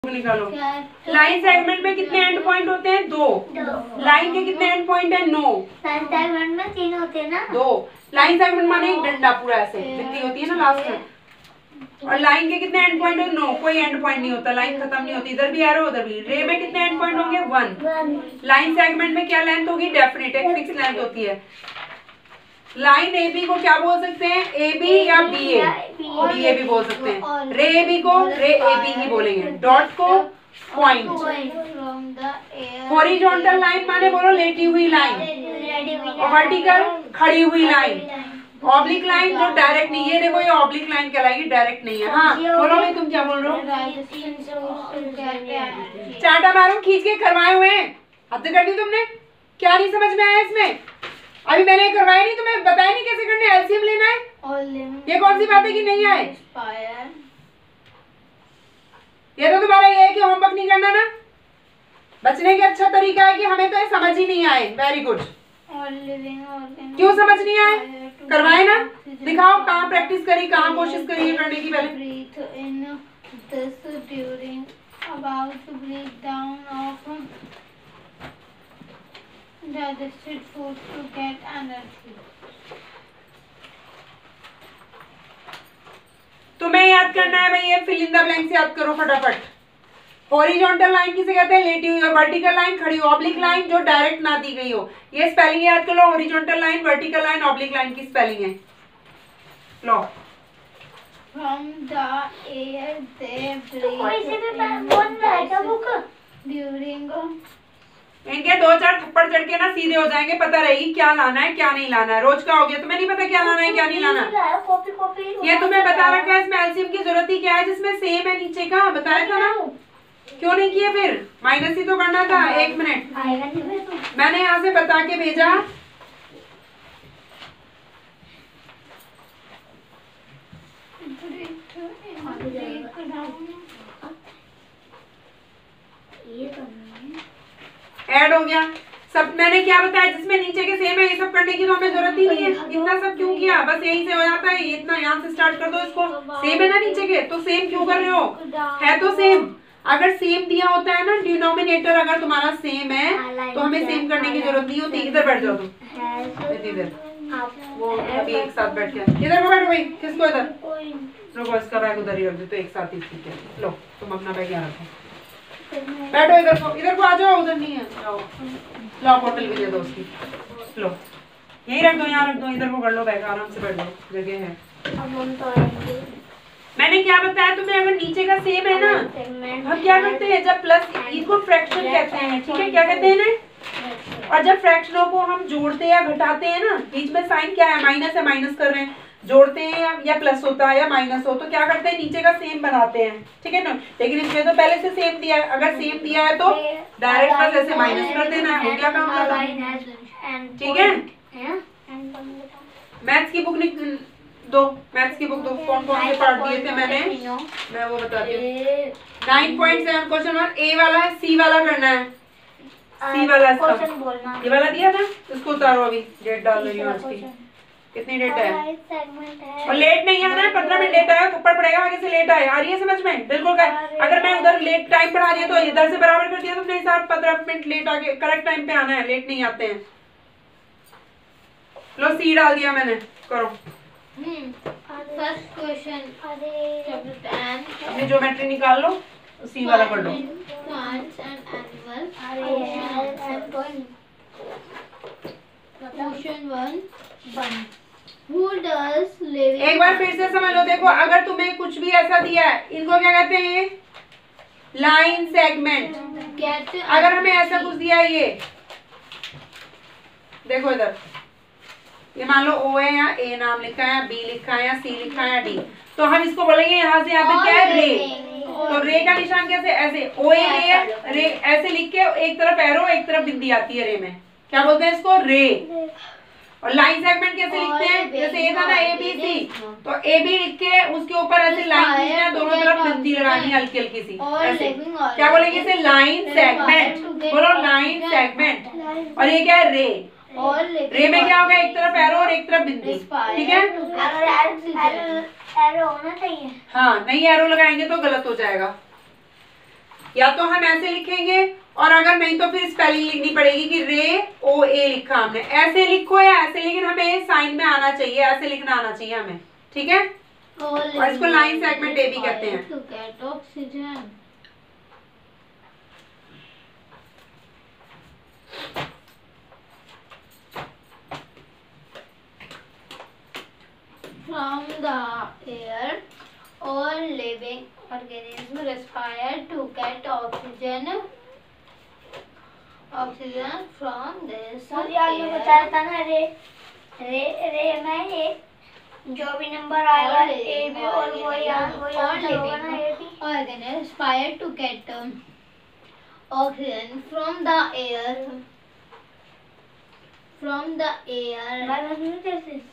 निकालो। Line segment में कितने एंड पॉइंट होते हैं? दो। लाइन के कितने एंड पॉइंट है? 9। लाइन सेगमेंट में 3 होते हैं ना? 2। लाइन सेगमेंट माने एक डंडा पूरा ऐसे बिंदी होती है ना लास्ट में। और लाइन के कितने एंड पॉइंट है? 9। कोई एंड पॉइंट नहीं होता, लाइन खत्म नहीं होती, इधर भी एरो उधर भी। रे में कितने एंड पॉइंट होंगे? 1। लाइन सेगमेंट में क्या लेंथ होगी? डेफिनेट एक फिक्स लेंथ होती है। लाइन ए बी को क्या बोल सकते हैं? ए बी या बी ए? बी ए भी बोल सकते हैं। रे ए बी को रे ए बी ही बोलेंगे। डॉट को पॉइंट। हॉरिजॉन्टल लाइन माने बोलो लेटी हुई लाइन, और वर्टिकल खड़ी हुई लाइन। ऑब्लिक लाइन जो डायरेक्ट नहीं है, देखो ये ऑब्लिक लाइन कहलाएगी, डायरेक्ट नहीं है। हाँ बोलो भाई, तुम क्या बोल रहे हो? चाटा मारो खींच के करवाए हुए हैं, हद कर दी तुमने। क्या नहीं समझ में आया इसमें? अभी मैंने करवाया नहीं, तुम्हें बताया नहीं कैसे करने। एलसीएम लेना है, ये कौन सी बात है कि नहीं आए? ये तो तुम्हारा ये है कि होमवर्क नहीं करना ना। बचने का अच्छा तरीका है कि हमें तो ये समझ ही नहीं आए। Very good. क्यों समझ नहीं आए? करवाए ना, दिखाओ कहाँ प्रैक्टिस करी, कहाँ कोशिश करी है करने की। पहले digested food to get energy. तुम्हें याद करना है भाई, ये फिल इन द ब्लैंक्स याद करो फटाफट। हॉरिजॉन्टल लाइन किसे कहते हैं? लेटी हुई। और वर्टिकल लाइन खड़ी हुई। ऑब्लिक लाइन जो डायरेक्ट ना दी गई हो। ये स्पेलिंग याद कर लो। Horizontal line, vertical line, oblique line की स्पेलिंग है। लो। From the air they breathe इनके 2-4 थप्पड़ चढ़ के ना सीधे हो जाएंगे, पता रहेगी क्या लाना है क्या नहीं लाना है। रोज का हो गया, तुम्हें नहीं पता क्या लाना है क्या नहीं लाना। ये तुम्हें बता रखा है, इसमें एलसीएम की जरूरत ही क्या है जिसमें सेम है नीचे का? बताया था ना, क्यों नहीं किए? फिर माइनस ही तो करना था। 1 मिनट, मैंने यहाँ से बता के भेजा। ऐड हो गया सब। मैंने क्या बताया? जिसमें नीचे के सेम है ये सब करने की तो हमें जरूरत ही नहीं है। इतना सब क्यों किया? बस यहीं से हो जाता है। इतना यहाँ से स्टार्ट कर दो इसको। सेम है ना नीचे के, तो सेम क्यों कर रहे हो? है तो सेम। अगर सेम दिया होता है ना, डिनोमिनेटर अगर तुम्हारा सेम है तो हमें सेम करने की जरूरत नहीं होती। इधर बैठ जाओ तुम, इधर वो अभी एक साथ बैठ के इधर को बैठो भाई। किसको? इधर रुको, इसका बैग उधर ही रख दो तो एक साथ ही ठीक है। लो तुम अपना बैग यहाँ रखो, बैठो इधर को आ जाओ। उधर नहीं है, जाओ। लो बोतल भी दे दो उसकी। लो यही रख दो, यहाँ रख दो। इधर को कर लो बैग, आराम से बैठ लो, जगह है। मैंने क्या बताया तुम्हें? अगर नीचे का सेम है ना, हम क्या करते हैं? जब प्लस इसको फ्रैक्शन कहते हैं, ठीक है? क्या कहते हैं ना? और जब फ्रैक्शनों को हम जोड़ते या घटाते हैं ना, बीच में साइन क्या है? माइनस है, माइनस कर रहे हैं। जोड़ते हैं या प्लस होता है या माइनस हो तो क्या करते हैं? नीचे का सेम बनाते हैं, ठीक है ना? लेकिन इसमें तो पहले से सेम दिया है। अगर सेम दिया है तो डायरेक्ट बस ऐसे माइनस कर देना है। हो गया काम खत्म, ठीक है? मैथ्स की बुक दो, मैथ्स की बुक दो। कौन कौन से पार्ट दिए थे मैंने? मैं वो बताती हूँ। 9.7 क्वेश्चन 1 ए वाला है, सी वाला करना है। सी वाला ये वाला दिया था, इसको उतारो। अभी डेट डाल रही हूँ आज की। कितनी डेट है? और लेट नहीं आना है। 15 मिनट लेट आया थप्पड़ पड़ेगा। आगे से लेट आए, आ रही है समझ में? बिल्कुल। अगर मैं उधर लेट टाइम पढ़ा दिया तो इधर से बराबर कर दिया तुमने हिसाब। 15 मिनट लेट आके करेक्ट टाइम पे आना है, लेट नहीं आते हैं। लो सी डाल दिया मैंने, करो। फर्स्ट क्वेश्चन अपनी ज्योमेट्री निकाल लो, सी वाला कर लो। एक बार फिर से समझ लो। देखो अगर तुम्हें कुछ भी ऐसा दिया है, इनको क्या कहते हैं? Line segment. अगर हमें ऐसा कुछ दिया है, ये देखो इधर, ये मान लो ओ है, या ए नाम लिखा है, बी लिखा है, या सी लिखा है, या डी, तो हम इसको बोलेंगे यहाँ से यहाँ पे क्या है? रे। तो रे का निशान कैसे? ऐसे ओ ए रे, रे ऐसे लिख के एक तरफ एरो एक तरफ बिंदी आती है रे में, क्या बोलते हैं इसको? रे। और लाइन सेगमेंट कैसे लिखते हैं? जैसे ये था ना ए बी सी, तो ए बी लिख के उसके ऊपर ऐसे लाइन खींचना है, दोनों तरफ बिंदी लगानी है हल्की हल्की सी ऐसे। क्या बोलेंगे इसे? Line segment. बोलो लाइन सेगमेंट। और ये क्या है? रे। रे में क्या होगा? एक तरफ एरो और एक तरफ बिंदी, ठीक है? एरो होना चाहिए। हाँ, नहीं एरो लगाएंगे तो गलत हो जाएगा। या तो हम ऐसे लिखेंगे और अगर नहीं तो फिर स्पेलिंग लिखनी पड़ेगी कि रे ओ ए लिखा हमने, ऐसे लिखो या ऐसे, लेकिन हमें साइन में आना चाहिए, ऐसे लिखना आना चाहिए हमें, ठीक है। और इसको लाइन सेगमेंट ए भी कहते हैं। From the air, all living organisms respire to get oxygen from this और यार मैं बताया था ना, रे में ये जो भी नंबर आएगा ए भी और वो याद होगा ना, ये भी organisms respire to get oxygen from the air. बात नहीं कैसे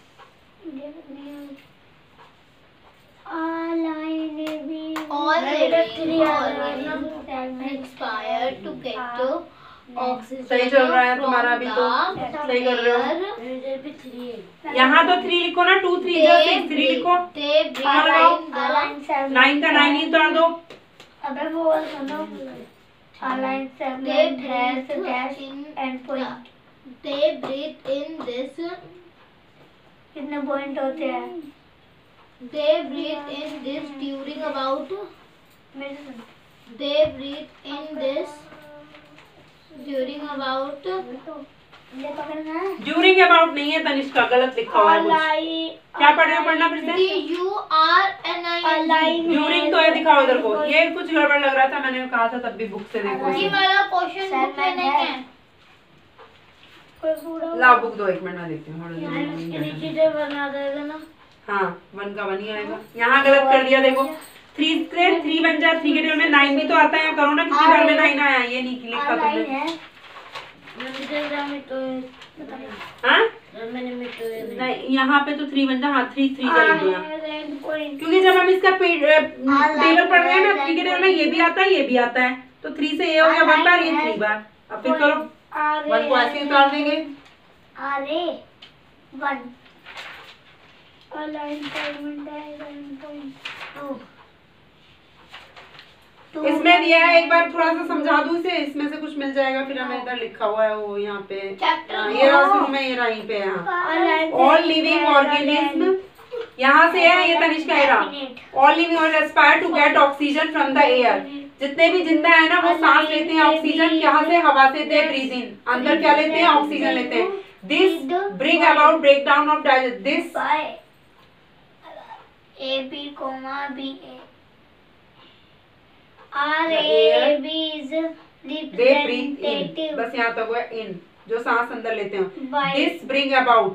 Inspire to get oxygen. सही चल रहा है तुम्हारा अभी तो, सही कर रहे हो। यहाँ तो 3 लिखो ना, 2 3 6 3 लिखो। 9 का 9 ही उतार दो। अबे वो सुनो, a line segment has dash end point. They breathe in this. कितने पॉइंट होते हैं? They breathe in this during about. They breathe in this during about. During about नहीं है तनिष्का, गलत लिखा हुआ है कुछ। क्या पढ़ रहे हो, पढ़ना फिर से। ड्यूरिंग तो ये दिखाओ इधर को, ये कुछ गड़बड़ लग रहा था, मैंने कहा था तब भी बुक से देखो। ये वाला क्वेश्चन बुक में नहीं है। लाओ बुक दो, 1 मिनट में देखती हूँ। बना देगा ना। हाँ 1 का 1 ही आएगा। यहाँ गलत कर दिया देखो, 3 से 3 बन जाए, 3 के टेबल में 9 भी तो आता है, करो ना, कितनी बार में 9 आया, ये नहीं लिखा तुमने। हाँ नहीं, यहाँ पे तो 3 बन जाए। हाँ 3 का लिख दो यहाँ, क्योंकि जब हम इसका टेबल पढ़ रहे हैं ना, 3 के टेबल में ये भी आता है, ये भी आता है, तो 3 से ये हो गया 1 बार, ये 3 बार। अब फिर करो, 1 को ऐसे उतार देंगे। अरे 1 इसमें दिया है, एक बार थोड़ा सा समझा दूं इसे, इसमें से कुछ मिल जाएगा। फिर हमें इधर लिखा हुआ है वो यहाँ पे, ये रहा शुरू में, ये रहा यहीं पे। यहाँ ऑल लिविंग ऑर्गेनिज्म, यहाँ से है ये तनिष्का, है रहा ऑल लिविंग और respire to get oxygen from the air. जितने भी जिंदा है ना, वो सांस लेते हैं ऑक्सीजन, यहाँ से हवा से दे ब्रीथ इन, अंदर क्या लेते हैं, ऑक्सीजन लेते हैं। This bring about break down of digest, this A B comma B A R A B is they breathe in, बस यहाँ तक हुआ इन, जो सांस अंदर लेते हैं। दिस ब्रिंग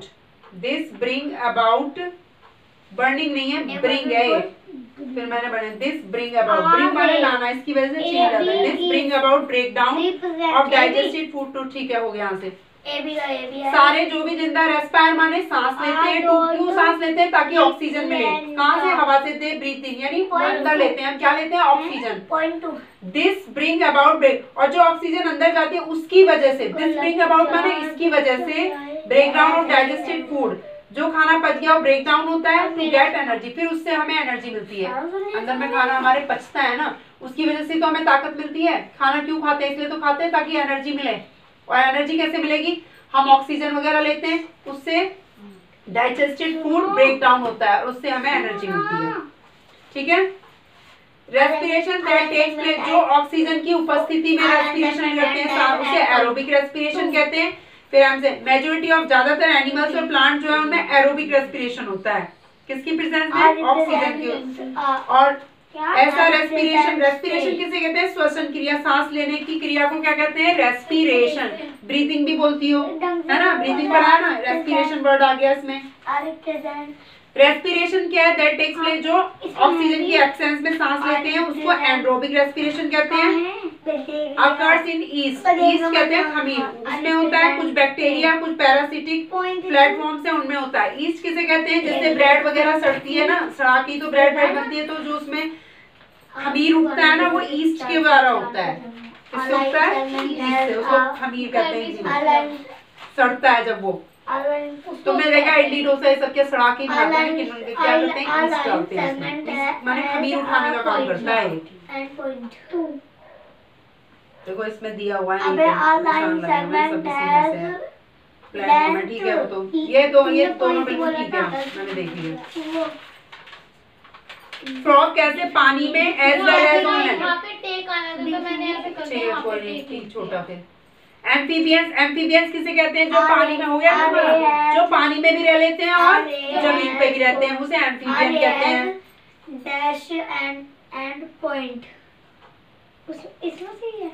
अबाउट बर्निंग नहीं है, ब्रिंग है, फिर मैंने बने दिस ब्रिंग अबाउट, ब्रिंग माने लाना, इसकी वजह से चेंज आता है। This bring about break down of digested food, तो ठीक है, हो गया यहाँ से। सारे जो भी जिंदा, रेस्पायर माने सांस लेते हैं, क्यों सांस लेते हैं, ताकि ऑक्सीजन मिले। कहाँ से, हवा से दे ब्रीथ इन, यानी अंदर लेते हैं, क्या लेते हैं, oxygen. This bring about break, और जो ऑक्सीजन अंदर जाती है उसकी वजह से, दिस ब्रिंग अबाउट माने इसकी वजह से break down of digested food, जो खाना पच गया वो ब्रेक डाउन होता है टू गेट एनर्जी, फिर उससे हमें एनर्जी मिलती है। अंदर में खाना हमारे पचता है ना, उसकी वजह से तो हमें ताकत मिलती है। खाना क्यों खाते हैं, इसलिए तो खाते हैं ताकि एनर्जी मिले। और एनर्जी कैसे मिलेगी, हम ऑक्सीजन वगैरह लेते हैं, उससे डाइजेस्टेड फूड ब्रेक डाउन होता है और उससे हमें एनर्जी मिलती है, ठीक है। रेस्पिरेशन दैट टेक्स प्लेस, जो ऑक्सीजन की उपस्थिति में रेस्पिरेशन करते हैं, उसे एरोबिक रेस्पिरेशन कहते हैं। फिर हमसे मेजॉरिटी ऑफ, ज्यादातर एनिमल्स और प्लांट जो है उनमें एरोबिक रेस्पिरेशन होता है, किसकी प्रेजेंस में, ऑक्सीजन की। और ऐसा रेस्पिरेशन किसे कहते हैं, श्वसन क्रिया, सांस लेने की क्रिया को क्या कहते हैं, रेस्पिरेशन। ब्रीथिंग भी बोलती हो, है ना, ब्रीथिंग पढ़ा है ना, रेस्पिरेशन वर्ड आ गया इसमें। रेस्पिरेशन क्या है, दैट टेक्स प्लेस, जो ऑक्सीजन की एब्सेंस में सांस लेते हैं, उसको एंड्रोबिक रेस्पिरेशन कहते हैं। अकर्स इन ईस्ट कहते हैं खमीर, उसमें होता है कुछ बैक्टीरिया, कुछ पैरासिटिक प्लेटफॉर्म से उनमें होता है। ईस्ट किसे कहते हैं, जैसे ब्रेड वगैरह सड़ती है ना, सड़ा की तो ब्रेड बनती है, तो जो उसमें खमीर उठता है ना, वो ईस्ट के द्वारा होता है। किससे उठता है, ईस्ट से, उसको खमीर कहते हैं, सड़ता है जब वो। तुमने देखा इडली डोसा ये सब क्या सड़ा के खाते हैं, क्या करते हैं, ईस्ट डालते हैं, माने खमीर उठाने का काम करता है। देखो इसमें दिया हुआ है अबे अलाइन सेगमेंट हैज प्लेटफॉर्म है, ठीक है। वो तो ये दोनों बिल्कुल ठीक है, मैंने देख लिया। फ्रॉग कैसे पानी में as well as on land, यहाँ पे टेक आना था तो मैंने यहाँ पे कर दिया, यहाँ पे टेक ठीक छोटा। फिर एम्फीबियंस किसे कहते हैं? जो पानी में हो गया ना हमारा, जो पानी में भी रह लेते हैं और जमीन पे भी रहते हैं, उसे एम्फीबियन कहते हैं। डैश एंड पॉइंट इसमें से ही है।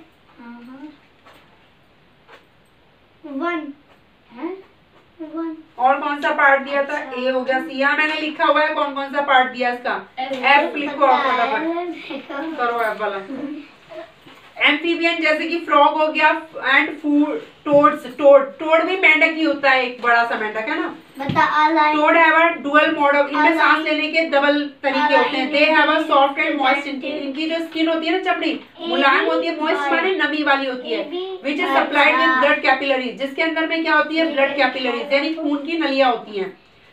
वन है, वन। और कौन सा पार्ट दिया था? ए हो गया। सी, यहाँ मैंने लिखा हुआ है कौन कौन सा पार्ट दिया इसका। एफ लिखो फटाफट, करो एफ वाला। एम्फीबियन जैसे कि फ्रॉग हो गया एंड टोड भी मेंढक ही होता है, एक बड़ा सा मेंढक है ना। बता a line toad have a dual mode of, इनमें सांस लेने के डबल तरीके होते हैं। They have a soft and moist, इनकी जो स्किन होती है ना चमड़ी मुलायम होती है, मॉइस्ट माने नमी वाली होती है। Which is supplied with blood capillaries, जिसके अंदर में क्या होती है? ब्लड कैपिलरीज यानी खून की नलियां होती हैं।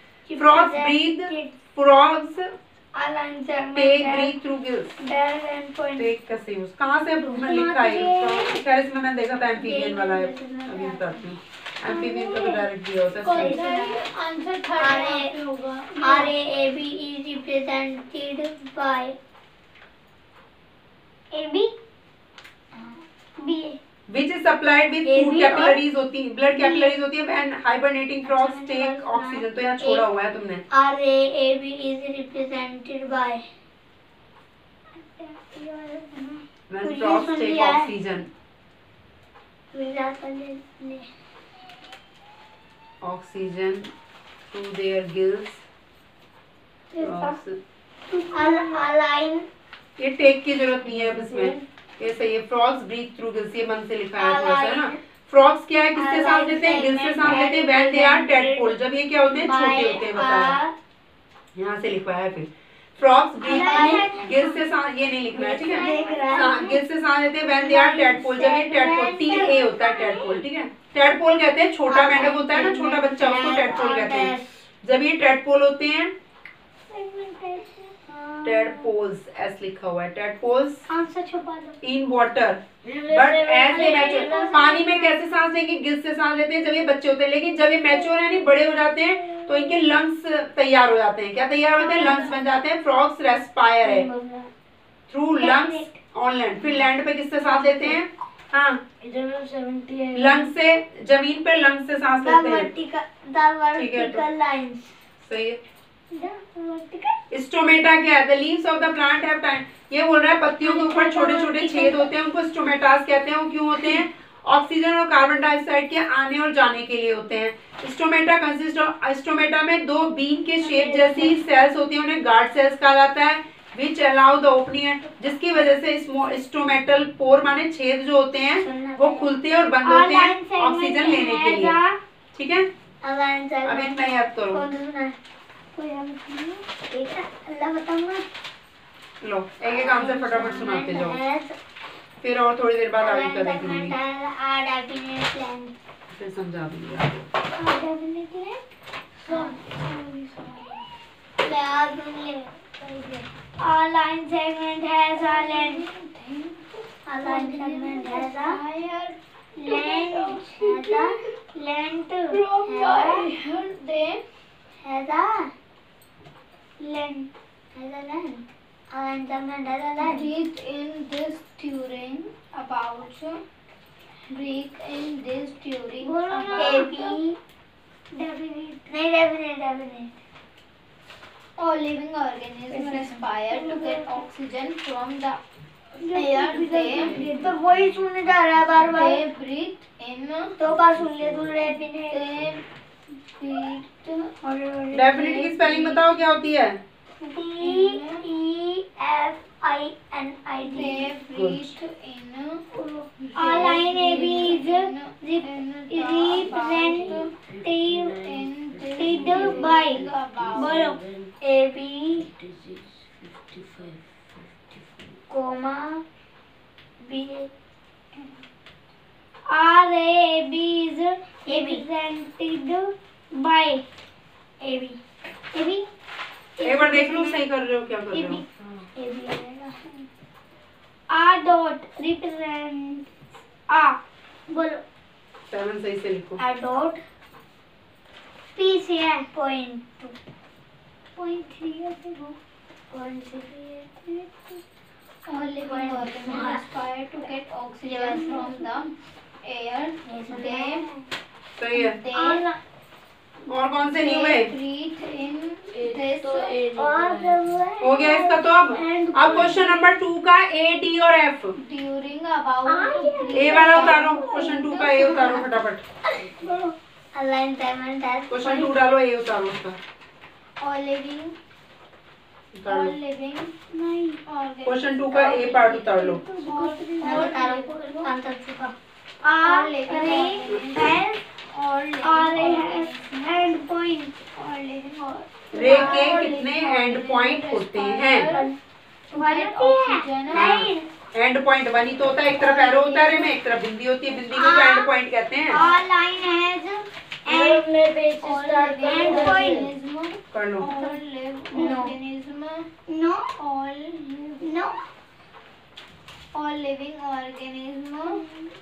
Frogs a line take breathe through gills. Dash end point take कैसे यूज, कहाँ से मैं लिखा है? खैर इसमें मैंने देखा था एम्फीबियन वाला है, अभी बताती हूँ। एम्फीबियन का तो डायरेक्ट दिया होता है। आंसर थर्ड होगा। RAAB is represented by AB BA Which is supplied with food capillaries होती है, blood capillaries होती है। When hibernating frogs take oxygen, तो यहाँ छोड़ा हुआ है तुमने। RAAB is represented by When frogs take oxygen, oxygen through their gills. A line ये टेक की जरूरत नहीं है अब इसमें, ये सही है। फ्रॉग्स ब्रीथ थ्रू गिल्स, ये मन से लिखा है थोड़ा सा ना। फ्रॉग्स क्या है, किससे सांस लेते हैं? गिल्स से सांस लेते हैं। व्हेन दे आर टेडपोल, जब ये क्या होते हैं? छोटे होते हैं। बताओ, यहाँ से लिखवाया है। फिर फ्रॉग्स ब्रीथ गिल्स से सांस, ये नहीं लिखना है, ठीक है। गिल्स से सांस लेते हैं व्हेन दे आर टेडपोल, जब ये टेडपोल TA होता है टेडपोल, ठीक है। टेडपोल कहते हैं छोटा मेंढक होता है ना, छोटा बच्चा, उसको टेडपोल कहते हैं। जब ये टेडपोल होते हैं, टेडपोल्स एस लिखा हुआ है, टेडपोल्स आंसर छुपा दो। In water but as they mature, पानी में कैसे सांस लेंगे? गिल्स से सांस लेते हैं जब ये बच्चे होते हैं। लेकिन जब ये मैच्योर यानी बड़े हो जाते हैं तो इनके लंग्स तैयार हो जाते हैं। क्या तैयार होते हैं? लंग्स बन जाते हैं। फ्रॉग्स रेस्पायर है थ्रू लंग्स ऑन लैंड। फिर लैंड पे किससे सांस लेते हैं? हाँ, लंग्स से, जमीन पे लंग्स से सांस लेते हैं। vertical lines सही है। स्टोमेटा क्या है? The leaves of the plant have time, ये बोल रहा है पत्तियों के ऊपर छोटे छोटे छेद होते हैं, उनको स्टोमेटास कहते हैं। वो क्यों होते हैं? ऑक्सीजन और कार्बन डाइऑक्साइड के आने और जाने के लिए होते हैं। स्टोमेटा कंसिस्ट ऑफ, स्टोमेटा में दो बीन के शेप जैसी सेल्स होती हैं, उन्हें गार्ड सेल्स कहा जाता है। विच अलाउ द ओपनिंग, जिसकी वजह से स्टोमेटल पोर माने छेद जो होते हैं वो खुलते हैं और बंद होते हैं ऑक्सीजन लेने के लिए, ठीक है। अब इतना याद करो। अल्लाह बताऊंगा। लो एक एक आंसर फटाफट सुनाते जाओ, फिर और थोड़ी देर बाद आगे का देखेंगे, फिर समझा दूंगी आपको। line segment has a length. A line segment has a length. From where they Has a length. A line segment has a length. breathe in this during about breathe in this during AB. Definite. all living organisms respire to get oxygen from the air they तो वही सुनने जा रहा है बार बार। they breathe in दो बार सुन ले तू। they breathe definite की स्पेलिंग बताओ क्या होती है? DEFINIT. they breathe in A line AB is represented by बोलो AB comma B. RAB is represented by AB. एक बार देख लो सही कर रहे हो क्या कर रहे हो। R dot represents बोलो 7 सही से लिखो। डॉट पी से है .2 .3 है देखो All living organisms aspire to get oxygen from the air. सही है। They और कौन से नहीं हुए? breathe in this. हो गया इसका। तो अब क्वेश्चन नंबर 2 का A, D और F। During about ए वाला उतारो, क्वेश्चन 2 का ए उतारो फटाफट। क्वेश्चन 2 डालो, ए उतारो उसका। all living उतार लो। नहीं क्वेश्चन 2 का ए पार्ट उतार लो। all living रे के कितने एंड पॉइंट होते हैं? एंड पॉइंट 1 ही तो होता है, एक तरफ एरो होता है रे में, एक तरफ बिंदी होती है, बिंदी को तो एंड पॉइंट कहते हैं। कर लो। all living organism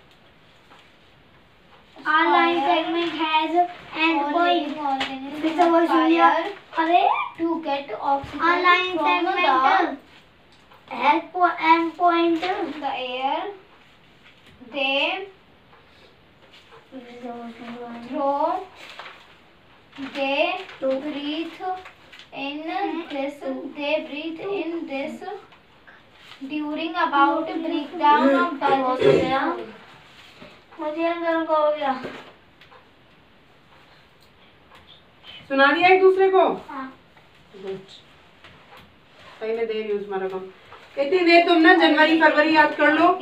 Our line segment has end all point. living organisms It's our junior. अरे to get oxygen our line from segment has end point. the air. They throw they breathe in this during about breakdown of digestion. मुझे अंदर को हो गया। सुना दिया एक दूसरे को? हाँ। गुड। सही में देर यूज मारा कम। इतनी देर तुम ना जनवरी फरवरी याद कर लो।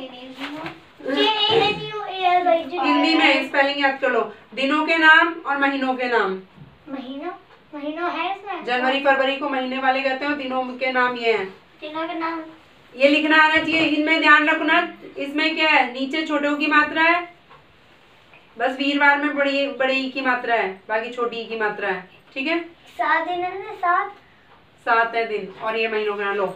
हिंदी में स्पेलिंग याद कर लो। दिनों के नाम और महीनों के नाम। महीनों है इसमें। जनवरी फरवरी को महीने वाले कहते हैं, दिनों के नाम ये हैं। दिनों के नाम ये लिखना आना चाहिए। इनमें ध्यान रखना, इसमें क्या है, नीचे छोटे की मात्रा है, बस वीरवार में बड़े ई की मात्रा है, बाकी छोटी ई की मात्रा है। ठीक है, 7 दिन है ना, 7 है दिन। और ये महीनों का लो।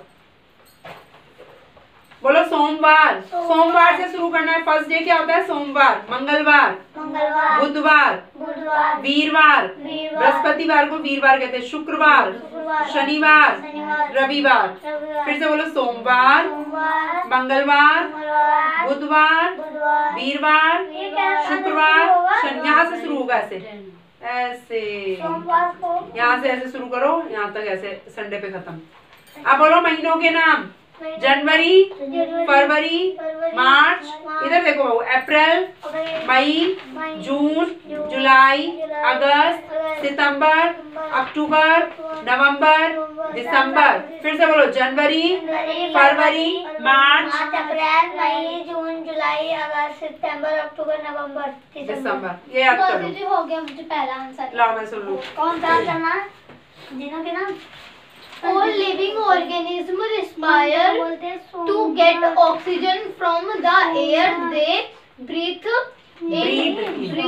बोलो सोमवार। सोमवार से शुरू करना है। फर्स्ट डे क्या होता है? सोमवार, मंगलवार, बुधवार, वीरवार, बृहस्पतिवार को वीरवार कहते हैं, शुक्रवार, शनिवार, रविवार। फिर से बोलो सोमवार, मंगलवार, बुधवार, वीरवार, शुक्रवार, शनि। यहाँ से शुरू होगा ऐसे यहाँ से ऐसे शुरू करो, यहाँ तक ऐसे संडे पे खत्म। अब बोलो महीनों के नाम। जनवरी, फरवरी, मार्च, इधर देखो बाबू, अप्रैल, मई, जून, जुलाई, अगस्त, सितंबर, अक्टूबर, नवंबर, दिसंबर। फिर से बोलो जनवरी, फरवरी, मार्च, अप्रैल, मई, जून, जुलाई, अगस्त, सितंबर, अक्टूबर, नवंबर, दिसंबर। ये याद कर लो। हो गया मुझे पहला आंसर। लाओ मैं सुन लूं। कौन सा करना? दिनों के नाम। All living organisms aspire to get oxygen from the air they breathe in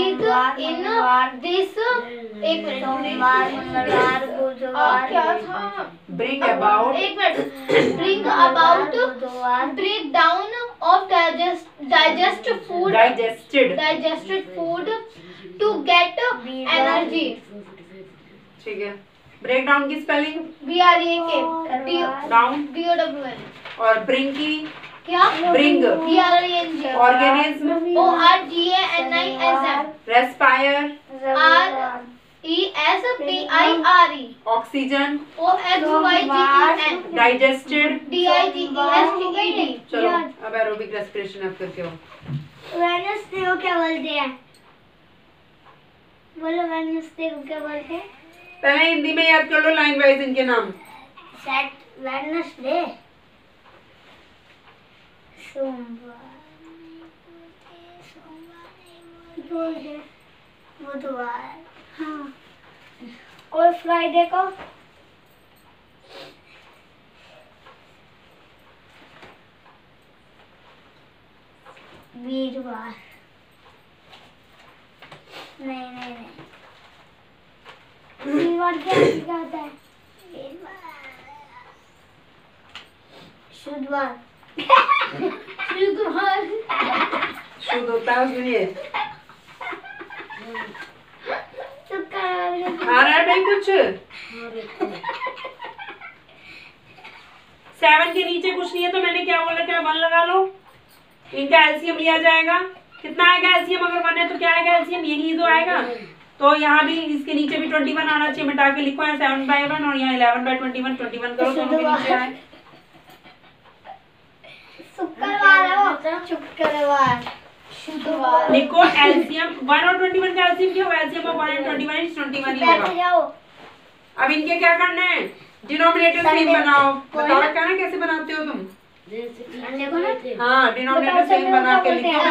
this। एक मिनट, सोमवार, मंगलवार, बुधवार, क्या था? Bring about, एक मिनट, bring about breakdown of digested food to get energy। ठीक है। ब्रेक डाउन की स्पेलिंग BREAK डाउन, DOWN। और ब्रिंग की क्या? Bring, BRING। Organism, ORGANISM। Respire, RESPIRE। Oxygen, OXYGEN। Digested, DIGESTED। चलो अब एरोबिक रेस्पिरेशन अब करके हो। वेडनेसडे को क्या बोलते हैं? बोलो वेडनेसडे को क्या बोलते हैं? पहले हिंदी में याद कर लो लाइन वाइज इनके नाम। वेडनेसडे सोमवार, बुधवार, हाँ, और फ्राइडे को वीरवार। नहीं वीरवार क्या होता है? शुक्रवार। शुद्ध होता है सुनिए। शुक्रवार आ रहा है भाई कुछ? 7 के नीचे कुछ नहीं है तो मैंने क्या बोला, क्या 1 लगा लो। इनका एलसीएम लिया जाएगा। कितना आएगा एलसीएम? अगर 1 है तो क्या आएगा एलसीएम? यही तो आएगा। तो यहाँ भी इसके नीचे भी 21 आना चाहिए। मिटा के लिखो, यहाँ 7/1 और यहाँ 11/21, 21 करो, दोनों के नीचे आए। शुक्रवार है वो। शुक्रवार शुक्रवार लिखो एलसीएम 1 और 21 का एलसीएम क्या होगा? एलसीएम ऑफ 1 and 21 21 ही बैठ होगा। जाओ। अब इनके क्या करना है? डिनोमिनेटर सेम बनाओ। बताओ क्या ना कैसे बनाते हो तुम? देखो ना। हाँ, डिनोमिनेटर सेम बना के लिखो।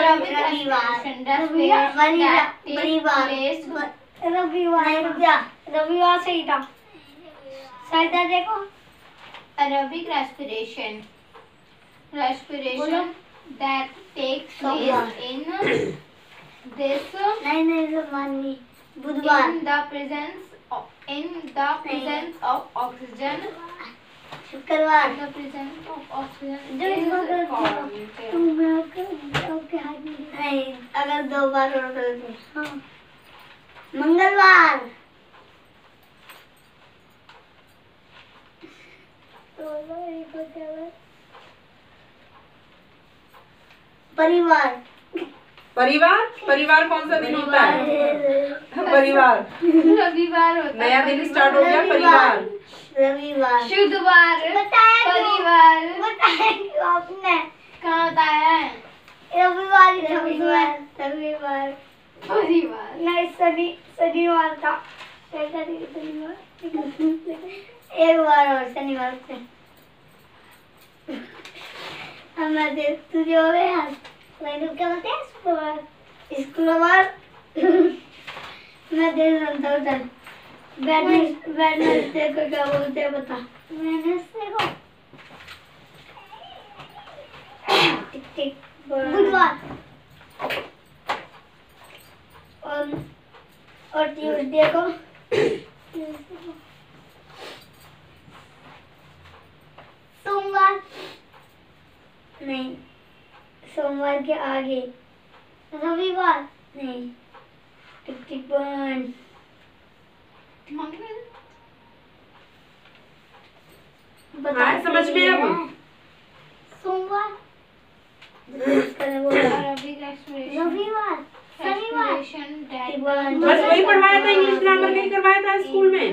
रविवार सही था। सही देखो। Aerobic respiration that takes place in this नहीं बुधवार in the presence of oxygen. शुक्रवार The presence of oxygen जो is इसको called. नहीं, अगर 2 बार और गलती। हाँ। मंगलवार परिवार परिवार परिवार कौन सा दिन होता है? परिवार रविवार होता है। नया दिन स्टार्ट हो गया। परिवार रविवार शुक्रवार बताया क्यों? परिवार बताया क्यों आपने? कहाँ बताया है? रविवार रविवार परिवार नहीं शनिवार था। शनिवार एक बार और शनिवार से हमारे तुझे हो गए यार। मैंने क्या बोलते हैं? शुक्रवार मैं दे रहा हूँ। चल वेडनेसडे को क्या बोलते हैं बता? वेडनेसडे को टिक टिक बुधवार और ट्यूसडे को सोमवार नहीं, सोमवार के आगे रविवार नहीं। टिक टिक बंद। हाँ, समझ में अब? सोमवार Aerobic respiration रविवार शनिवार respiration that बस वही पढ़वाया था, इंग्लिश ग्रामर का ही करवाया था स्कूल में।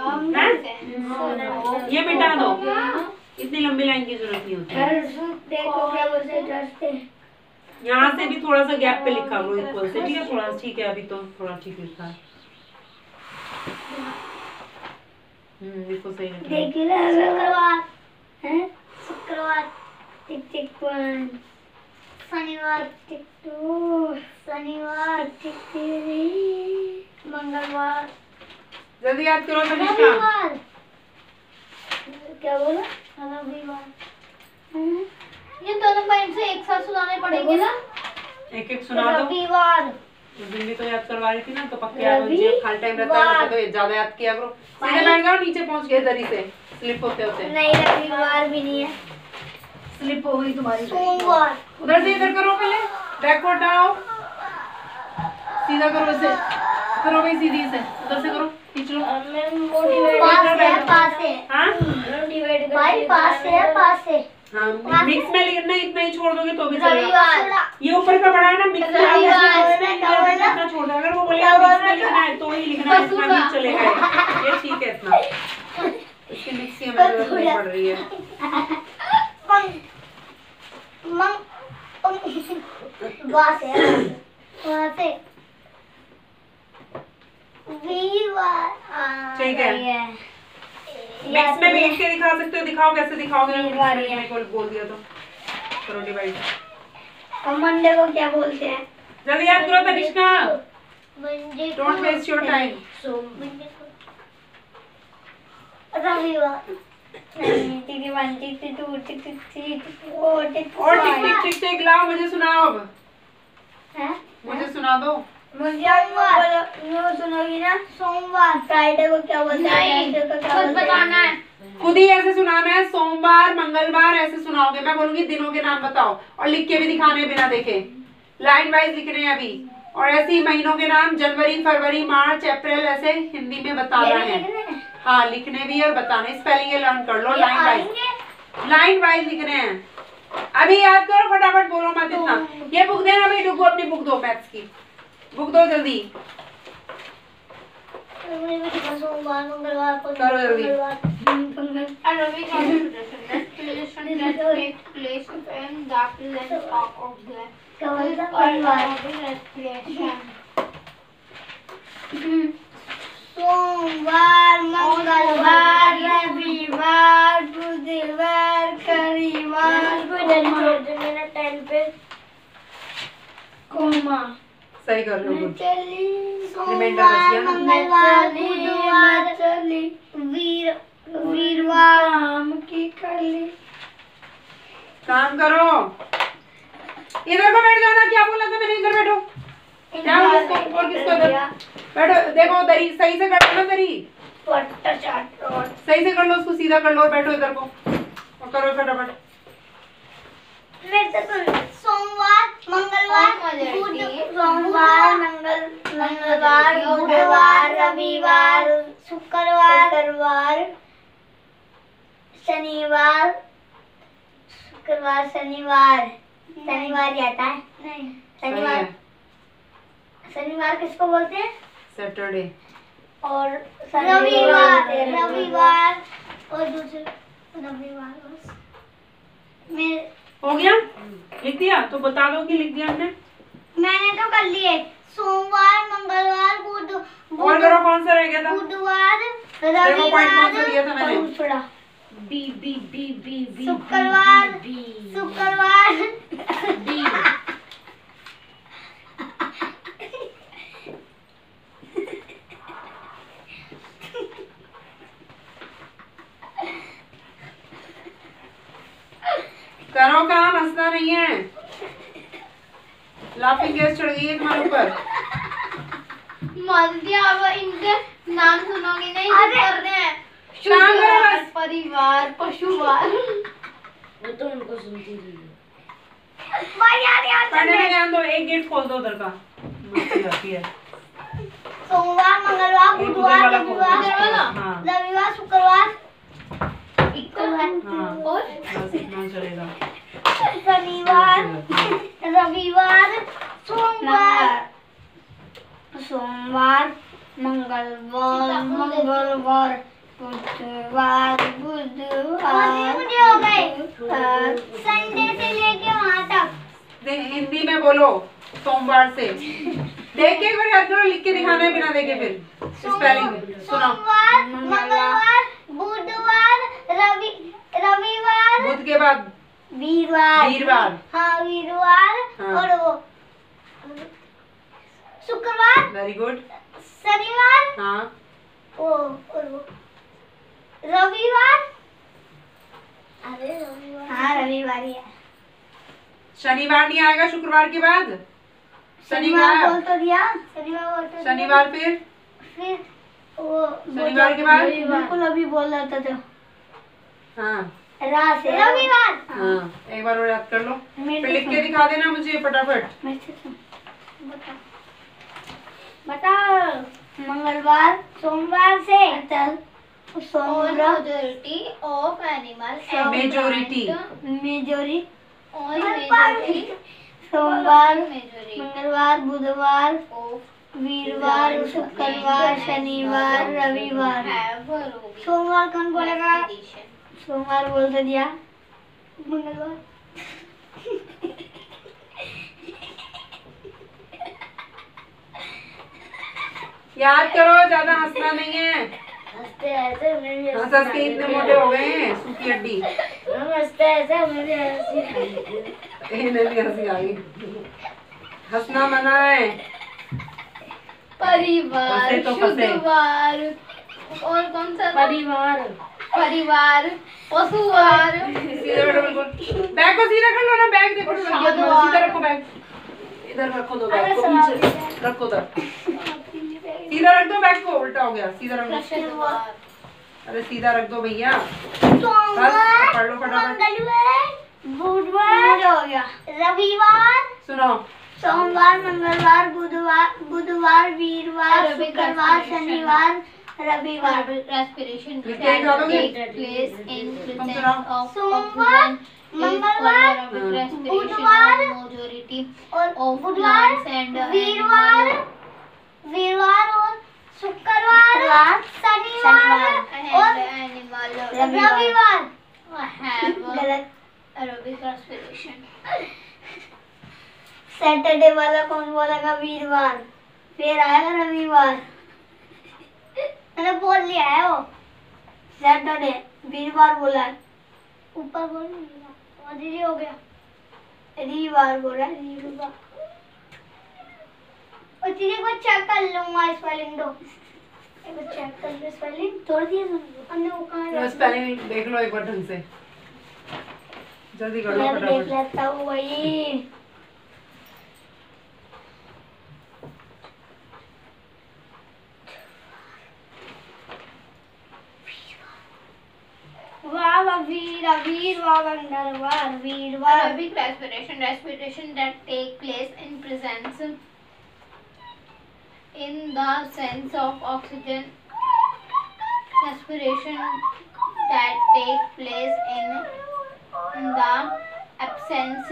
ये मिटा दो, इतनी लंबी लाइन की जरूरत नहीं होती। देखो क्या बोलते हैं। यहाँ से भी थोड़ा सा गैप पे लिखा करो इक्वल से, ठीक है? थोड़ा ठीक है, अभी तो थोड़ा ठीक लिखा है। बिल्कुल सही लिखा है। देखिए शुक्रवार है, शुक्रवार टिक टिक 1, शनिवार टिक 2, शनिवार टिक 3, मंगलवार जल्दी याद करो तनिष्का। रविवार क्या बोला? रविवार ये दोनों पॉइंट से एक साथ सुनाने पड़ेंगे ना? एक एक सुना दो। रविवार दिल्ली तो याद करवा रही थी ना, तो पक्के याद हो जाए। खाली टाइम रहता है तो ज्यादा याद किया करो। सीधे बैठ जाओ, नीचे पहुंच गए दरी से स्लिप होते होते। नहीं रविवार भी नहीं है, स्लिप हो गई तुम्हारी। सोमवार उधर से इधर करो, पहले बैकवर्ड आओ, सीधा करो, इसे करो भाई, सीधी से उधर से करो, खींच लो। पास है हाँ भाई, पास है हाँ, मिक्स में लिखना, इतना ही छोड़ दोगे तो भी चलेगा। रविवार ये ऊपर का बड़ा है ना, मिक्स में रविवार इतना छोड़ दो। अगर वो बोले मिक्स में लिखना है तो ही लिखना है, इतना भी चलेगा। ये ठीक है इतना। इसकी मिक्स की हमें जरूरत नहीं पड़ रही है। वहाँ से वीरवार ठीक है। मिक्स में भी लिख के दिखा सकते हो, दिखाओ कैसे दिखाओगे? मेरे को बोल दिया तो करो डिवाइड। और मंडे को क्या बोलते हैं? जल्दी याद करो Tanishka, Monday don't waste your time. रविवार टिक 1 टिक 2 टिक 3 टिक 4 टिक और टिक टिक टिक टिक लाओ, मुझे सुनाओ अब। हैं? मुझे सुना दो। सोमवार सुनोगी ना? सोमवार फ्राइडे को क्या बोलते हैं? खुद बताना है। खुद ही ऐसे सुनाना है, सोमवार मंगलवार ऐसे सुनाओगे। मैं बोलूंगी दिनों के नाम बताओ और लिख के भी दिखाने बिना देखे। लाइन वाइज लिखने हैं अभी। और ऐसे ही महीनों के नाम जनवरी, फरवरी, मार्च, अप्रैल ऐसे हिंदी में बताना है। हाँ, लिखने भी और बताने। स्पेलिंग लर्न कर लो। लाइन वाइज लिखने हैं। अभी याद करो, फटाफट बोलो मत इतना। ये बुक देना भाई, डुगो अपनी बुक दो, मैथ्स की बुक दो जल्दी। सोमवार, मंगलवार, करो जल्दी। सोमवार, मंगलवार, रविवार, बुधवार, शनिवार, मेरा 10 पे कोमा सही कर रहे हो। सोमवार, मंगलवार, बुधवार, वीरवार, की कर ली। काम करो, इधर को बैठ जाओ ना। क्या बोला था मैंने? इधर बैठो। क्या बोला इसको? और किसको? इधर बैठो। देखो दरी सही से कर लो। दरी सही से कर लो, उसको सीधा कर लो और बैठो इधर को और करो फटाफट। सोमवार, मंगलवार, बुधवार, रविवार, शुक्रवार, शनिवार ही आता है। नहीं, शनिवार किसको बोलते हैं? सैटरडे। और रविवार और दूसरे रविवार में हो गया? लिख दिया? तो बता दो कि लिख दिया हमने। मैंने तो कर लिए। सोमवार, मंगलवार, और करो, कौन सा रह गया था? बुधवार, देखो पॉइंट कौन सा दिया था मैंने? शुक्रवार, करो काम, हंसना नहीं है। लाफिंग गैस चढ़ गई है तुम्हारे ऊपर। अब इनके नाम सुनोगे नहीं? कर रहे हैं काम करो बस। परिवार, पशुवार। वो तो उनको सुनती रही। पढ़ने में ध्यान दो। एक गेट खोल दो उधर का। मस्ती आती है। सोमवार, मंगलवार, एक बुधवार, उधर वाला खोल रविवार, दो। हाँ रविवार, शुक्रवार, हाँ, बस इतना चलेगा। शनिवार, रविवार, सोमवार, मंगलवार, बुधवार, संडे से लेके वहाँ तक। हिंदी में बोलो सोमवार से। देख के एक बार याद करो, लिख के दिखाना है बिना देखे। फिर स्पेलिंग में सुनो। सोमवार, मंगलवार, बुधवार, रविवार, बुध के बाद वीरवार। हाँ, वीरवार। हाँ। और वो शुक्रवार, वेरी गुड। शनिवार, हाँ, और वो रविवार। हाँ, रविवार ही है। शनिवार नहीं आएगा शुक्रवार के बाद। शनिवार बोल तो दिया। शनिवार शनिवार फिर वो शनिवार के बाद बिल्कुल अभी बोल रहा था जो हाँ रविवार। हाँ, एक बार और याद कर लो। फिर लिख के दिखा देना मुझे फटाफट। बताओ। मंगलवार, सोमवार से All majority of animals. Majority. सोमवार, Majority मंगलवार, बुधवार, of वीरवार, शुक्रवार, शनिवार, रविवार। have a role. सोमवार कौन बोलेगा? Edition. सोमवार बोल तो दिया। मंगलवार याद करो, ज्यादा हंसना नहीं है। हंसते ऐसे मेरी हंस हंस के इतने मोटे हो गए हैं, सूखी हड्डी। हंसते ऐसे मेरी हंसी इन्हें भी हंसी आ गई। हंसना मना है। परिवार, फंसे तो फंसे। शुक्रवार, और कौन सा था? परिवार, पशुवार, सीधा बैठो बिल्कुल। बैग को सीधा कर लो ना। बैग देखो सीधा रखो। बैग इधर रखो। दो बैग को पीछे रखो। उधर सीधा रख दो। बैग को उल्टा हो गया। सीधा रख दो। शनिवार, अरे सीधा रख दो भैया। सोमवार, पढ़ लो फटाफट। मंगलवार, बुधवार हो गया, रविवार, सुनो, सोमवार, मंगलवार, बुधवार, वीरवार, शुक्रवार, शनिवार, रविवार। Respiration फिर क्या निकालोगे? takes place in presence सुनाओ। of सोमवार, oxygen मंगलवार, is called aerobic respiration बुधवार of majority और of बुधवार, plants and वीरवार और शुक्रवार, शनिवार और animal रविवार। have गलत। aerobic respiration. सैटरडे वाला कौन बोलेगा? वीरवार, फिर आएगा रविवार। मैंने बोल लिया है वो। सैटरडे, वीरवार बोला है। ऊपर बोल और दीदी हो गया। रविवार बोला है, रविवार। और दीदी को चेक कर लूंगा स्पेलिंग दो। एक बार चेक कर लो स्पेलिंग। तोड़ दिया तुमने? हमने वो कहाँ लो स्पेलिंग देख लो एक बार ढंग से, जल्दी कर लो मैं देख फटाफट। लेता हूँ वही। वीरवार। Aerobic respiration that take place in presence in the sense of oxygen. Respiration that take place in the absence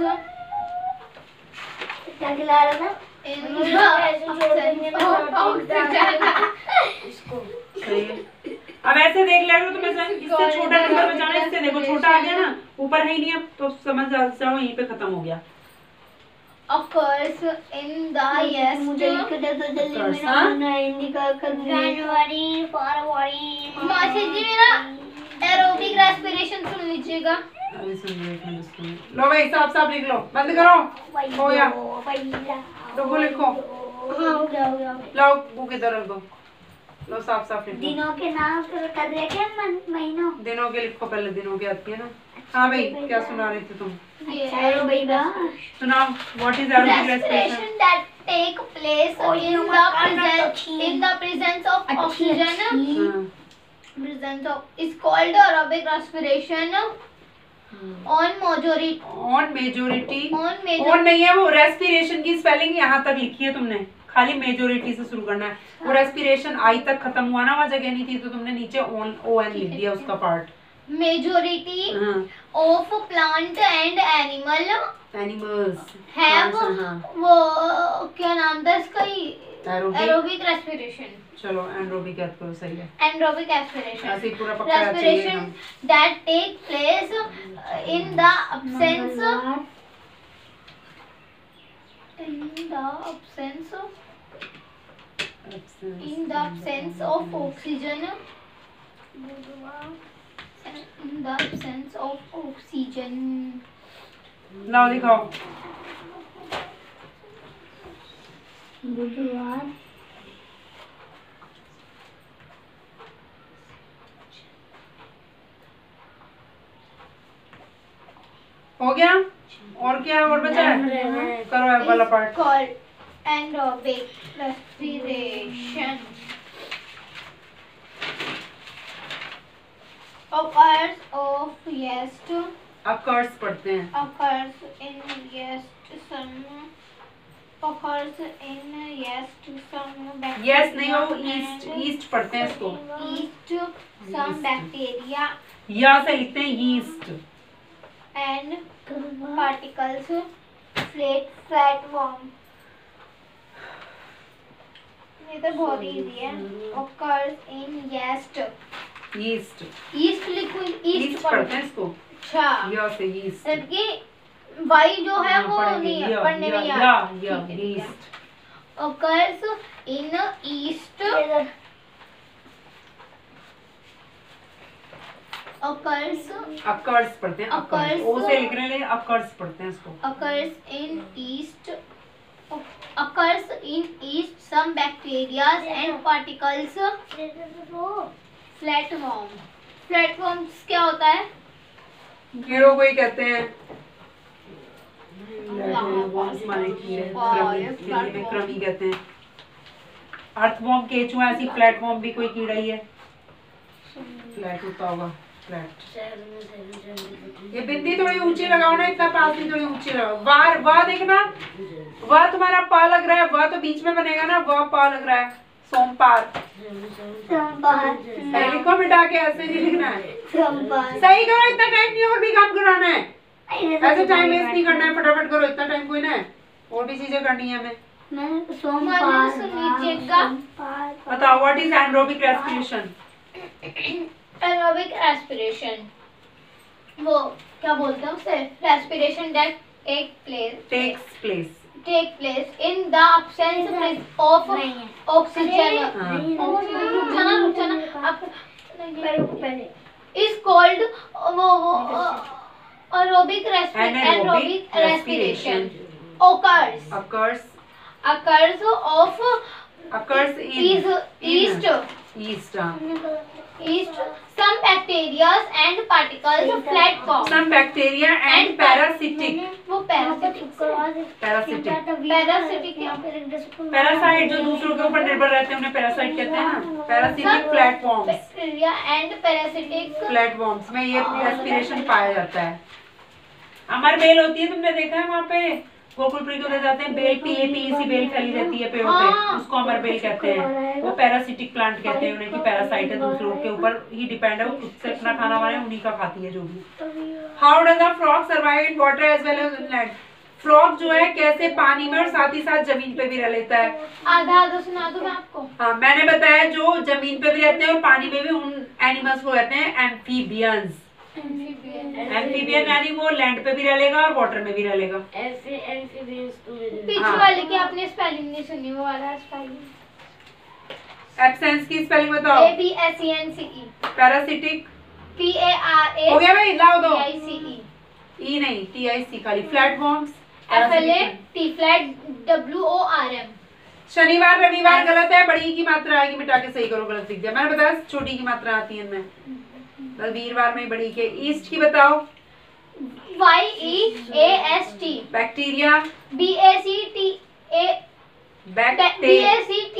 क्या खिला रहा था? in the absence of oxygen. सही है। अब ऐसे देख ले रहे हो तो मैं इससे छोटा नंबर बचाना है, इससे देखो छोटा आ गया ना, ऊपर है ही नहीं, अब तो समझ जाओ यहीं पे खत्म हो गया। Occurs in the मुझे लिख दे तो जल्दी, मेरा मन है निकाल कर। जनवरी, फरवरी, मासी जी मेरा एरोबिक रेस्पिरेशन सुन लीजिएगा। अभी सुन लो, लो भाई साफ साफ लिख लो, बंद करो। हो गया, लोगो लिखो। हाँ हो गया हो गया। लाओ बुक इधर रख दो, लो साफ साफ लिखो। दिनों के नाम कर रहे क्या? महीनों दिनों के लिखो, पहले दिनों के आती है ना। हाँ भाई क्या सुना रहे थे तुम? चलो भाई बा सुनाओ, what is aerobic respiration? Respiration that take place in the presence of oxygen. Presence of is called aerobic respiration. On majority. On majority, On majority. On नहीं है वो, रेस्पिरेशन की स्पेलिंग यहाँ तक लिखी है तुमने, खाली मेजोरिटी से शुरू करना है। वो रेस्पिरेशन आई तक खत्म हुआ ना, वहाँ जगह नहीं थी तो तुमने नीचे ऑन ओ एन लिख दिया उसका part. Majority of plant and animal animals have वो क्या नाम था इसका? एरोबिक। Aerobic respiration. चलो एनरोबिक याद करो, सही है। Anaerobic respiration. ऐसे ही पूरा पक्का याद चाहिए Respiration that take place in the absence of oxygen. In the absence of oxygen. लाओ दिखाओ। बुधवार, हो गया? और क्या और बचा है? करो ये वाला part. Called anaerobic respiration. Occurs of yeast. Occurs पढ़ते हैं। Occurs in yeast some. Occurs in yeast some bacteria. Yes नहीं हो, ईस्ट, ईस्ट पढ़ते हैं इसको। Yeast some bacteria या से लिखते हैं यीस्ट। and particles. Flatworm. ये तो बहुत इजी है। Occurs in yeast. Yeast, yeast लिखो, ईस्ट पढ़ते हैं इसको। अच्छा, या से यीस्ट। जबकि वाई जो है वो पढ़ेंगे, नहीं या, पढ़ने में या, याद। या, ठीक है, ठीक है। Yeast. Occurs in yeast. Occurs occurs पढ़ते हैं, अकर्स। Occurs- ओ से लिखने लिए अकर्स पढ़ते हैं इसको। occurs in yeast. Occurs in yeast some bacteria and particles. Flatworm. Flatworms क्या होता है? कीड़ों को ही कहते हैं। माने कीड़े, कृमि, कृमि कहते हैं। अर्थवॉर्म केचुआ, ऐसी फ्लैटवॉर्म भी कोई कीड़ा ही है। फ्लैट होता होगा। फ्लैट। शहर में 7 ये बिंदी थोड़ी ऊंची लगाओ ना, इतना पास भी थोड़ी ऊंची लगाओ। वार वाह देखना, वाह तुम्हारा पा लग रहा है, वाह तो बीच में बनेगा ना, वाह पा लग रहा है। सोमपार सही लिखो मिटा के, ऐसे नहीं लिखना है। सही करो, इतना टाइम नहीं और भी काम कराना है, ऐसे टाइम वेस्ट नहीं करना है, फटाफट करो, इतना टाइम कोई ना है, और भी चीजें करनी है हमें। बताओ what is anaerobic respiration? Aerobic respiration, वो क्या बोलते हैं उसे, respiration that takes place in the absence of oxygen is called aerobic respiration occurs in yeast, some bacteria and particles platform, some bacteria and parasitic वो parasitic parasite जो दूसरों के ऊपर निर्भर रहते हैं उन्हें पैरासाइट कहते हैं ना। Parasitic platforms, bacteria and parasitic platforms में ये रेस्पिरेशन पाया जाता है। अमर बेल होती है, तुमने देखा है वहाँ पे गोकुलपुरी को ले जाते हैं, बेल PAPEC बेल फैली रहती है पेड़ों पे, उसको अमर बेल कहते हैं। वो पैरासिटिक प्लांट कहते हैं उन्हें, कि पैरासाइट है, दूसरों के ऊपर ही डिपेंड है, वो खुद से अपना खाना वाना उन्हीं का खाती है जो भी। How does a frog survive in water as well as in land? Frog जो है कैसे पानी में और साथ ही साथ जमीन पे भी रह लेता है। आधा सुना दूं मैं आपको? हाँ मैंने बताया, जो जमीन पे भी रहते हैं और पानी में भी, उन एनिमल्स को कहते हैं एम्फीबियंस। एम्फीबियन यानी वो लैंड पे भी रह लेगा और वाटर में भी रह लेगा। पीछे वाले की आपने स्पेलिंग नहीं सुनी, वो वाला स्पेलिंग। एब्सेंस की स्पेलिंग बताओ। ABSENCE। पैरासिटिक PARA हो गया भाई, लाओ दो। TICE ई नहीं, TIC खाली। Platforms FLA T flat WORM। शनिवार रविवार गलत है, बड़ी की मात्रा आएगी, मिटा के सही करो, गलत लिख दिया मैंने, बताया छोटी की मात्रा आती है इनमें, बस वीरवार में बड़ी के। ईस्ट की बताओ। YEAST। Bacteria BACTERIA।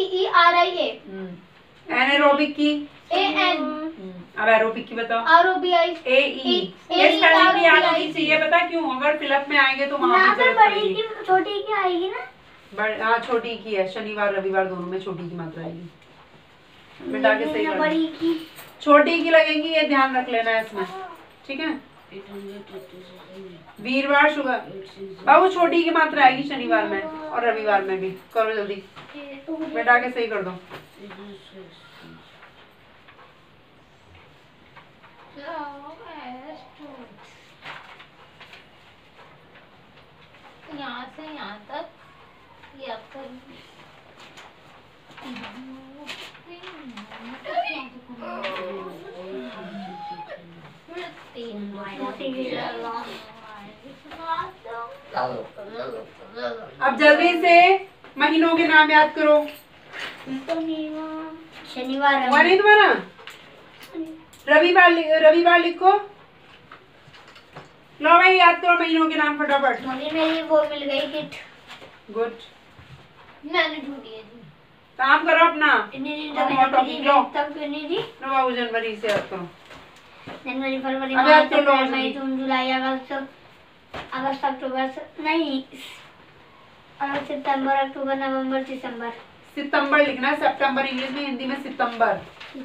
एनारोबिक की AN। अब एरोबिक की बताओ। ROBI AE। ये स्पेलिंग भी याद होनी चाहिए, पता क्यों? अगर फिलअप में आएंगे तो वहां पे जरूरत पड़ेगी। छोटी की आएगी ना? हाँ छोटी की है, शनिवार रविवार दोनों में छोटी की मात्रा आएगी, मिटा के सही कर। बड़ी की छोटी की लगेंगी, ये ध्यान रख लेना है इसमें, ठीक है। वीरवार शुगर बाबू छोटी की मात्रा आएगी शनिवार में और रविवार में भी। करो जल्दी, मिटा के सही कर दो। यहाँ से यहाँ तक ये आपका अब जल्दी से महीनों के नाम याद करो। शनिवार हुआ नहीं तुम्हारा? रविवार लिखो। लो भाई याद करो महीनों के नाम फटाफट। मेरी वो मिल गई किट। गुड, मैंने ढूंढी है जी। काम करो अपना। तब क्यों नहीं दी? बाबू जनवरी से याद करो। जनवरी फरवरी अब याद कर लो। मार्च मई जून जुलाई अगस्त अक्टूबर नहीं, सितंबर अक्टूबर नवंबर दिसंबर। सितंबर लिखना है, सितंबर इंग्लिश में, हिंदी में सितंबर।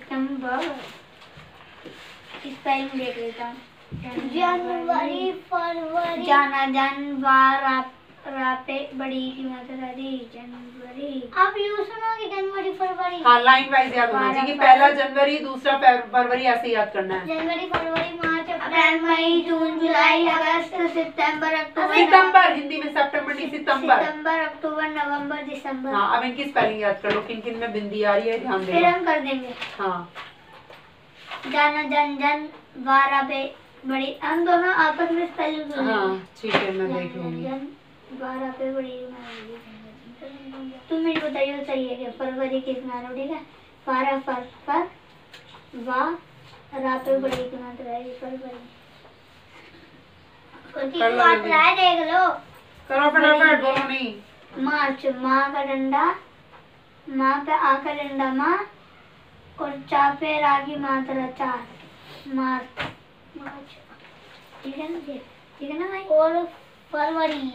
स्पेलिंग देख लेता हूँ। जनवरी फरवरी जाना जानवर रापे बड़ी की मात्रा दी जनवरी। आप यूं सुनोगे जनवरी फरवरी। हाँ लाइन वाइज याद होना चाहिए, पहला जनवरी दूसरा फरवरी, ऐसे याद करना है। जनवरी फरवरी मार्च अप्रैल मई जून जुलाई अगस्त सितंबर अक्टूबर। सितंबर हिंदी में, सितंबर नहीं सितंबर। सितंबर अक्टूबर नवंबर दिसंबर। हाँ अब इनकी स्पेलिंग याद कर लो, किन किन में बिंदी आ रही है ध्यान फिर देना। हम कर देंगे। हाँ जाना जन वारा पे बड़ी, हम दोनों आपस में स्पेलिंग। हाँ ठीक है, मैं देख लूंगी। बारह पे बड़ी तुम मुझे बताइए सही है क्या? फरवरी कितना लो, ठीक है। 12 फर वा रा पे बड़ी की मात्रा है फरवरी। उसकी मात्रा है देख लो। करो फटाफट, बोलो नहीं। मार्च माँ का डंडा, माँ पे आ का डंडा माँ, और चा पे रा की मात्रा 4 मार्च। मार्च, ठीक है ना, ठीक है ना भाई। और फरवरी,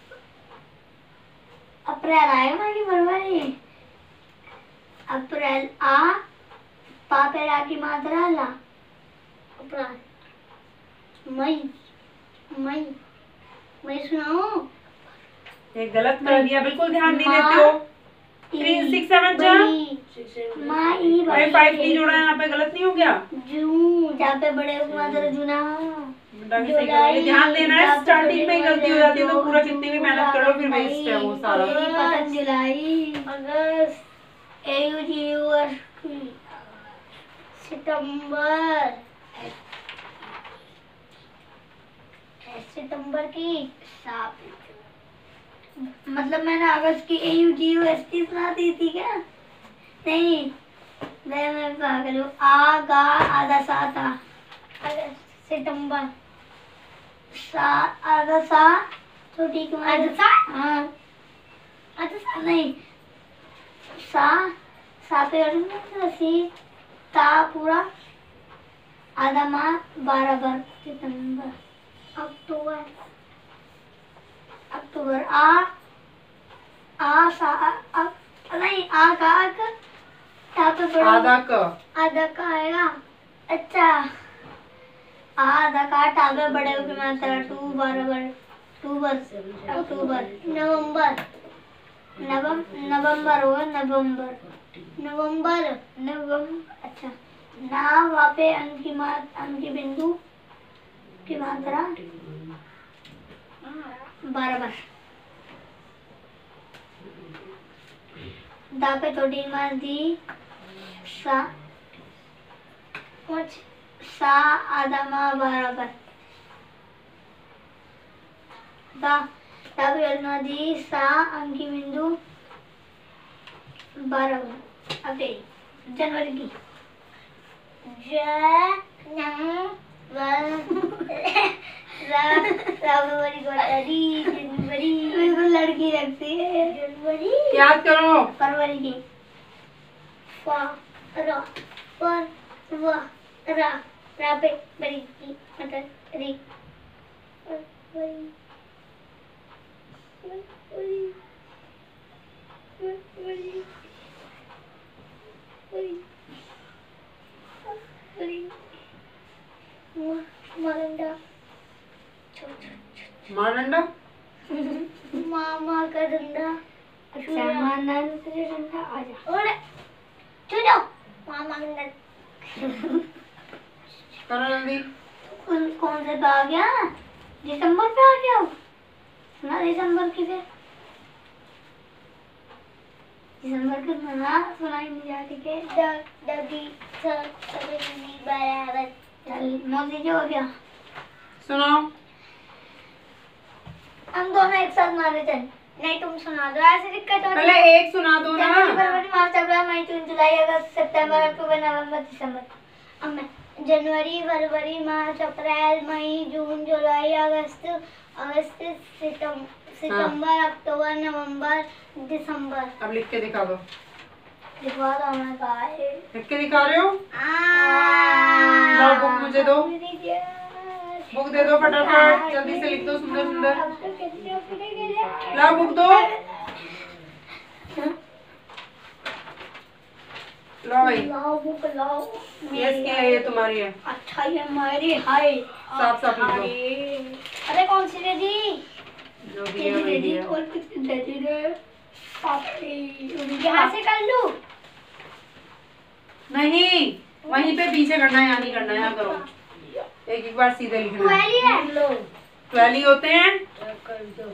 अप्रैल आएगा ना कि फरवरी? अप्रैल आ, पा पे रा की मात्रा ला, अप्रैल। मई, मई, मई सुनाओ। ये गलत कर दिया, बिल्कुल ध्यान नहीं देते हो। 3 6 7 जा, मई, भाई 5 नहीं जोड़ा यहाँ पे, गलत नहीं हो गया? जून, जहाँ पे बड़े की मात्रा जूना, जुलाई, ध्यान देना है, स्टार्टिंग में ही गलती हो जाती है तो पूरा कितनी भी मेहनत कर लो फिर वेस्ट है वो सारा। जुलाई, अगस्त, सितंबर, सितंबर की मतलब मैंने अगस्त की AUGUST सुना दी थी क्या? नहीं, मैं पागल हूँ। आ गा आधा सा था, अगस्त, सितंबर, सा आधा सा, छोटी को आधा सा, हाँ आधा सा नहीं, सा पे सी, ता पूरा, आधा माह, 12 बार, सितंबर, अक्टूबर, अक्टूबर, आ सा नहीं, आ का पे बड़ा आधा क, आधा का आएगा। अच्छा, आधा का टावे बड़े की मात्रा 2 बराबर, अक्टूबर, नवंबर, नवंबर होगा, नवंबर, अच्छा, ना वहाँ पे अंक की बिंदु की मात्रा बराबर, दा पे छोटी मार दी, सा आधा माह बराबर, दा पे दी, सा अंकी बिंदु बराबर। अब जनवरी की, जनवरी, बिल्कुल लड़की लगती है। जनवरी, याद करो। फरवरी की, रा पे बड़ी की मतलब री, मारंडा, मामा का डंडा, मामा का डंडा, आजा और चलो मामा का डंडा। करो जल्दी। कौन से पे आ गया? दिसंबर पे आ गया ना, दिसंबर की फिर दिसंबर की सुनाई नहीं जाती के बराबर। चल मोदी जी हो गया, सुनाओ। हम दोनों एक साथ मारे चल। नहीं तुम सुना दो, ऐसे दिक्कत होती पहले है। एक सुना दो ना। जनवरी, फरवरी, मार्च, अप्रैल, मई, जून, जुलाई, अगस्त, सितंबर, अक्टूबर, नवंबर, दिसंबर। अब मैं जनवरी, फरवरी, मार्च, अप्रैल, मई, जून, जुलाई, अगस्त, सितंबर, अक्टूबर, नवंबर, दिसंबर। अब लिख के दिखा दो। दिखवा दो हमें भाई। लिख के दिखा रहे हो? लो बुक मुझे दो, बुक दे दो फटाफट, जल्दी से लिख दो, सुंदर सुंदर। ला बुक दो, लो भाई। लाओ बुक लाओ। यस की है, ये तुम्हारी है। अच्छा ये हमारी हाय। साफ साफ लिख दो। अरे कौन सी दे दी? जो दिया वही दिया। और कुछ दे दी रे। यहाँ से कर लूँ? नहीं, वहीं पे पीछे करना है, यहाँ नहीं करना है, यहाँ करो। एक एक बार सीधे लिखना है। 12 है। 12 होते हैं। कर दो।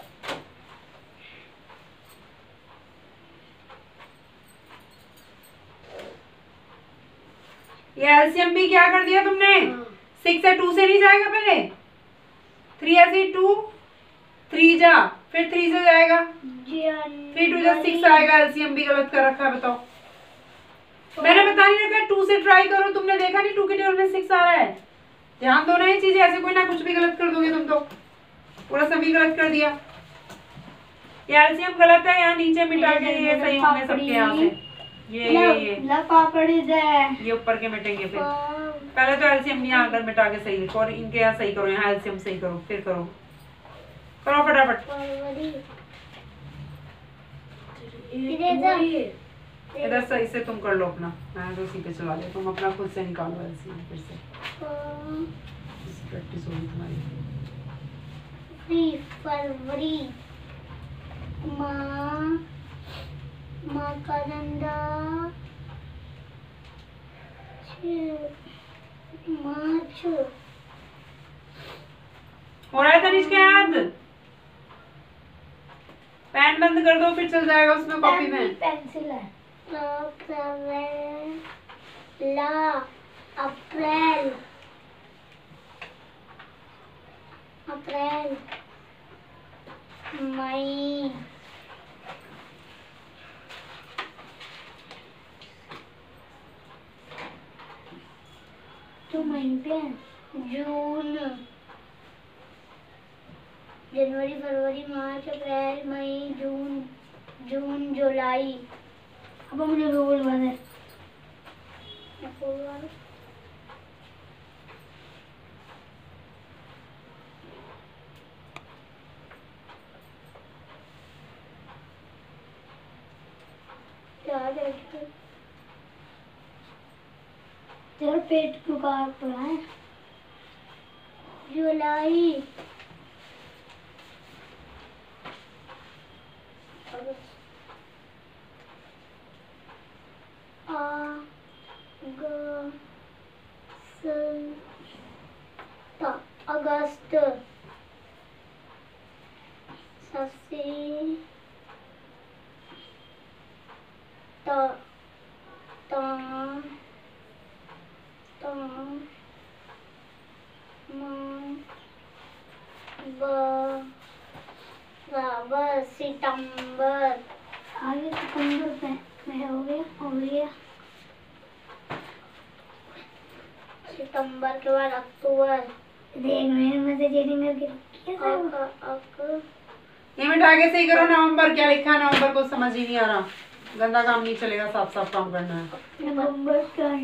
ये एलसीएम भी क्या कर दिया तुमने? 6 से 2 से नहीं जाएगा पहले? 3 ऐसे 2, 3 जा, फिर 3 से जाएगा, 3 2 जा 6 आएगा। एलसीएम भी गलत कर रखा है, बताओ। मैंने बता नहीं रखा, 2 से ट्राई करो। तुमने देखा नहीं 2 के टेबल में 6 आ रहा है? ध्यान दो ना ये चीजें, ऐसे कोई ना कुछ भी गलत कर दोगे तुम तो। पूरा सभी गलत कर दिया। ये एलसीएम गलत है, यहाँ नीचे मिटा के ये सही होंगे सबके यहाँ से। ये पापड़ी दे। ये ऊपर के मिटेंगे फिर। पहले तो एलसीएम यहाँ अगर मिटा के सही लिखो और इनके यहाँ सही करो, यहाँ एलसीएम सही करो, फिर करो फटाफट। फरवरी इधर सही से तुम कर लो अपना, मैं तो उसी पे चला लिया, तुम अपना खुद से निकालो एलसीएम फिर से, प्रैक्टिस होगी तुम्हारी। फरवरी मकरंदा मार्च। हो रहा है तनिष्का याद? पेन बंद कर दो फिर चल जाएगा उसमें कॉपी में। पेंसिल है। अप्रैल मई तो मई पे जून जनवरी फरवरी मार्च अप्रैल मई जून जुलाई। अब मुझे रूल बने तेरा पेट क्यों काट रहा है? जुलाई अगस्त सितंबर आगे सितंबर में हो गया सितंबर के बाद अक्टूबर। देख मैंने मैसेजिंग करके ये मिटा के सही करो। नवंबर क्या लिखा है? नवंबर को समझ ही नहीं आ रहा, गंदा काम नहीं चलेगा, साफ साफ काम करना है। नवंबर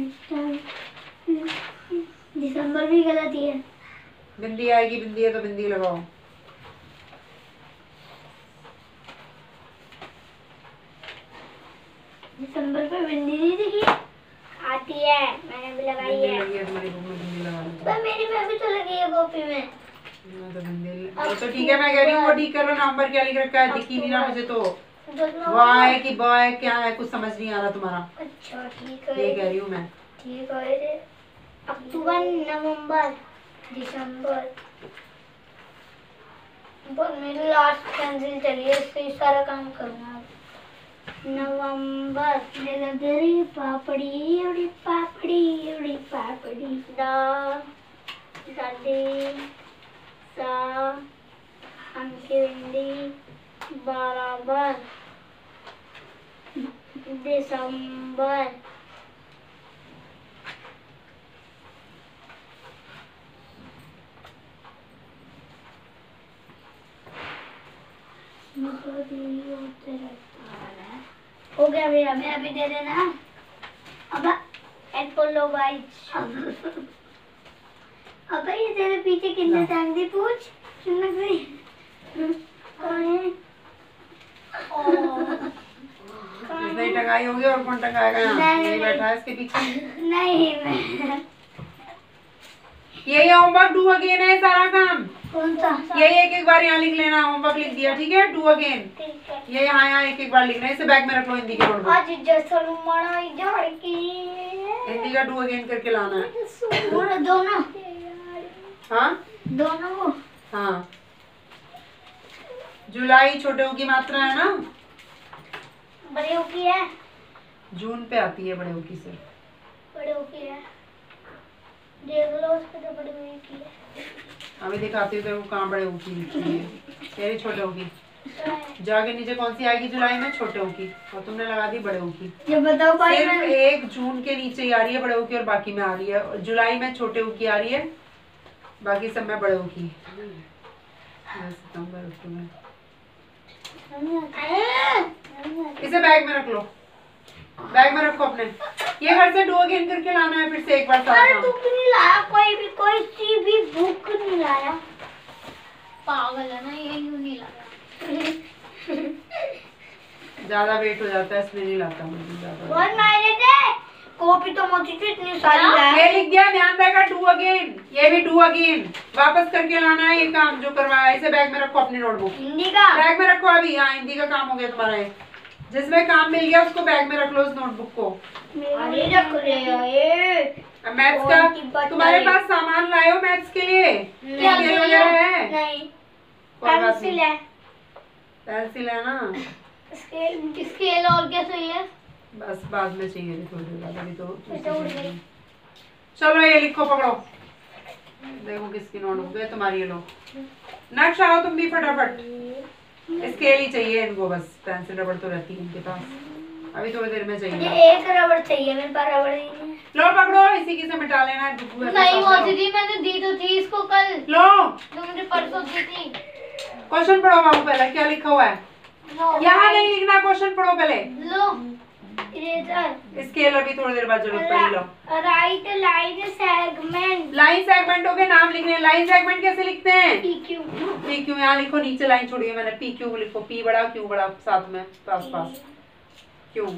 दिसंबर भी गलत ही है। बिंदी आएगी, बिंदी है तो बिंदी लगाओ। दिसंबर पे बिंदी नहीं दिखी? आती है, मैंने भी लगाई है। लगी है तुम्हारी बुक में, बिंदी लगा लो। पर मेरी में भी तो लगी है कॉपी में। तो बिंदी तो ठीक है, मैं कह रही हूँ वो ठीक कर लो। नवंबर क्या लिख रखा है? दिख ही नहीं रहा मुझे तो। वाई कि बॉय क्या है, कुछ समझ नहीं आ रहा तुम्हारा। अच्छा ठीक है, ये कह रही हूँ मैं। ठीक है। अक्टूबर नवंबर दिसंबर मेरी लास्ट पेंसिल चलिए, इससे सारा काम करूँगा। नवंबर तेरी पापड़ी उड़ी पापड़ी उड़ी पापड़ी दादी सा अंकी बिंदी बराबर दिसंबर हो गया भैया, मेरा भी दे देना। अब एपोलो वाइज अब ये तेरे पीछे कितने टांग दी पूछ सुन गई कौन है? इसने टंगाई होगी और कौन टंगाएगा? यहाँ यही बैठा है इसके पीछे। नहीं मैं यही होमवर्क डू अगेन है सारा काम। कौन सा? यही एक बार यहाँ लिख लेना। होमवर्क लिख दिया, ठीक है? डू अगेन ठीक है। ये यहाँ एक बार लिखना है। इसे बैग में रख लो हिंदी के नोटबुक। आज जैसल मनाई जाएगी, हिंदी का डू अगेन करके लाना है। दोनों हाँ दोनों। हाँ, जुलाई छोटे ओ की मात्रा है ना, बड़े ओ की है, जून पे आती है बड़े ओ की से। बड़े ओ की है, देख लो उसके तो बड़े ओ की है। अभी दिखाती हूँ तेरे को कहाँ बड़े ओ की लिखी है। तेरी छोटे ओ की जाके नीचे कौन सी आएगी जुलाई में? छोटे ओ की, और तुमने लगा दी बड़े ओ की। ये बताओ भाई, सिर्फ एक जून के नीचे ही आ रही है बड़े ओ की और बाकी में आ रही है। जुलाई में छोटे ओ की आ रही है, बाकी सब में बड़े ओ की। सितंबर अक्टूबर, इसे बैग में रख लो, बैग में रखो अपने। ये घर से डू अगेन करके लाना है फिर से एक बार सारा अरे काम। तू क्यों नहीं लाया कोई सी भी बुक नहीं लाया? पागल है ना ये, यूं नहीं लगा। ज्यादा वेट हो जाता है इसलिए नहीं लाता मुझे ज्यादा। बहुत मायने दे। कॉपी तो मोची से इतनी सारी लाया। ये लिख दिया, ध्यान रहेगा, डू अगेन, ये भी डू अगेन वापस करके लाना है ये काम जो करवाया। इसे बैग में रखो अपनी नोटबुक, हिंदी का बैग में रखो अभी। हाँ हिंदी का काम हो गया तुम्हारा ये। जिसमें काम मिल गया उसको बैग में रख लो, उस नोटबुक को। अरे रख रहे हो ये। अब मैथ्स का तुम्हारे पास सामान लाए हो मैथ्स के लिए? क्या स्केल वगैरह है? नहीं, कोई बात पेंसिल नहीं, है। पेंसिल है ना। स्केल और क्या चाहिए? बस बाद में चाहिए थोड़ी देर बाद, अभी तो ऐसे उड़ गई। चलो ये लिखो, पकड़ो, देखो किसकी नोटबुक है तुम्हारी। ये लो नक्श, आओ तुम भी फटाफट। स्केल ही चाहिए इनको बस, पेंसिल रबड़ तो रहती है इनके पास। अभी थोड़ी देर में मुझे चाहिए। एक रबड़ चाहिए, मेरे पास रबड़ ही नहीं है। लो पकड़ो, इसी की से मिटा लेना। नहीं मौसी जी, मैंने दी तो थी इसको कल, लो तो मुझे परसों दी थी। क्वेश्चन पढ़ो बाबू पहले, क्या लिखा हुआ है? यहाँ नहीं लिखना, क्वेश्चन पढ़ो पहले। लो इरेजर। स्केल अभी थोड़ी देर बाद जरूरत पड़ी। लो write line segment. Line segment हो गए, नाम लिखने। लाइन सेगमेंट कैसे लिखते हैं? पीक्यू। पी क्यू, यहाँ लिखो, नीचे लाइन छोड़ी है मैंने। पी क्यू लिखो, पी बड़ा क्यू बड़ा साथ में, पास पास क्यू।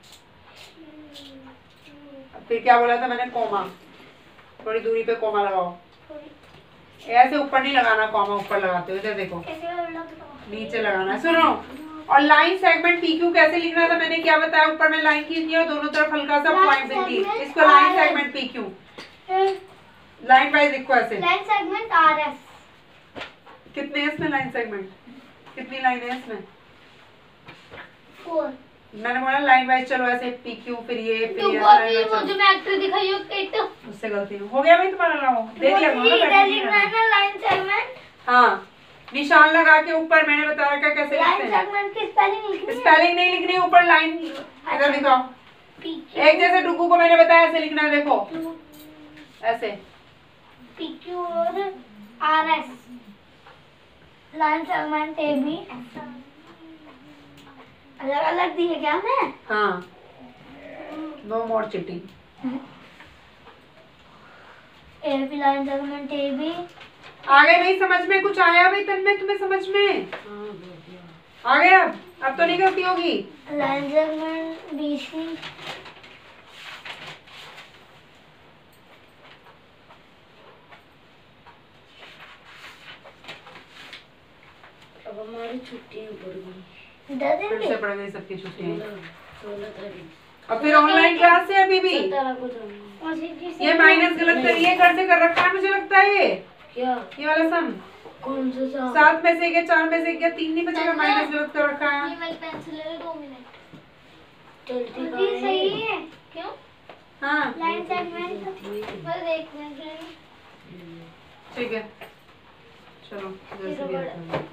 फिर क्या बोला था मैंने? कोमा, थोड़ी दूरी पे कोमा लगाओ। ऐसे ऊपर नहीं लगाना कॉमा, ऊपर लगाते हो। इधर देखो, नीचे लगाना है। सुनो, और लाइन सेगमेंट पी क्यू कैसे लिखना था मैंने क्या बताया? ऊपर में लाइन खींचनी है और दोनों तरफ हल्का सा पॉइंट बिंदी, इसको line segment P Q. Line wise लिखो ऐसे। Line segment RS. कितने हैं इसमें लाइन सेगमेंट? कितनी लाइन है इसमें? 4। मैंने बोला लाइन वाइज। चलो ऐसे पी क्यू, फिर ये तो ऐसे वो line wise जो चलो। मैं एक्टर दिखाई हो किट, उससे गलती हो गया भाई तुम्हारा। लाओ देख लिया करो ना, इधर बैठे लिखना नहीं है ना लाइन सेगमेंट। हाँ, निशान लगा के ऊपर मैंने बता रखा कैसे लाइन लिखते हैं। सेगमेंट की स्पेलिंग लिखनी है। स्पेलिंग नहीं लिखनी, ऊपर लाइन इधर दिखाओ। पीक्यू। एक जैसे डुगू को मैंने बताया ऐसे लिखना है, देखो ऐसे। पीक्यू और RS. Line segment A B अलग अलग दी है क्या मैं? हाँ, no more cheating. A B line segment A B. आगे नहीं समझ में कुछ आया भाई तन्मय तुम्हें समझ में? आ गया? अब तो नहीं गलती होगी। Line segment B C. अब हमारी छुट्टियां पड़ गई। 10 दिन फिर की। से पड़ गई सबकी छुट्टियां। 16 तारीख। और फिर ऑनलाइन क्लास है अभी भी। 17 को जाना। ये माइनस गलत करिए, घर से कर रखा है मुझे लगता है क्या? ये वाला सम। कौन सा साल? 7 में से गया, 4 में से गया, 3 नहीं बचेगा। माइनस गलत कर रखा है। ये वाली पेंसिल ले लो 2 मिनट। चलती ये कहाँ सही है? है। क्यों? हाँ लाइन सेगमेंट। बस एक मिनट लेंगे। ठीक है, चलो जैसे भी आता है।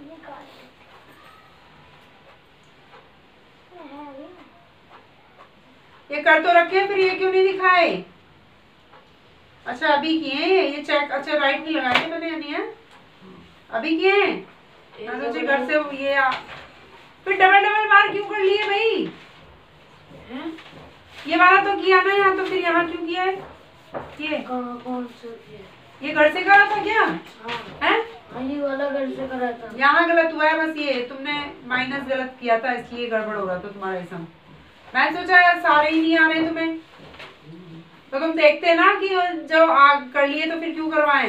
ये कर तो रखे, फिर ये क्यों नहीं दिखाए? अच्छा अभी किए हैं ये चेक। अच्छा राइट नहीं लगाए थे मैंने, यानी है अभी किए हैं। मैं सोची घर से ये फिर डबल डबल बार क्यों कर लिए भाई? ये वाला तो किया ना यहाँ, तो फिर यहाँ क्यों किया है? ये कहाँ कौन सा किया? ये घर से करा था क्या? हाँ हैं? हाँ, ये वाला घर से करा था। यहाँ गलत हुआ है बस। ये तुमने माइनस गलत किया था इसलिए गड़बड़ हो रहा था तुम्हारा सम। मैं सोचा यार सारे ही नहीं आ रहे तुम्हें, तो तुम देखते ना कि जो कर लिए तो फिर क्यों करवाएं?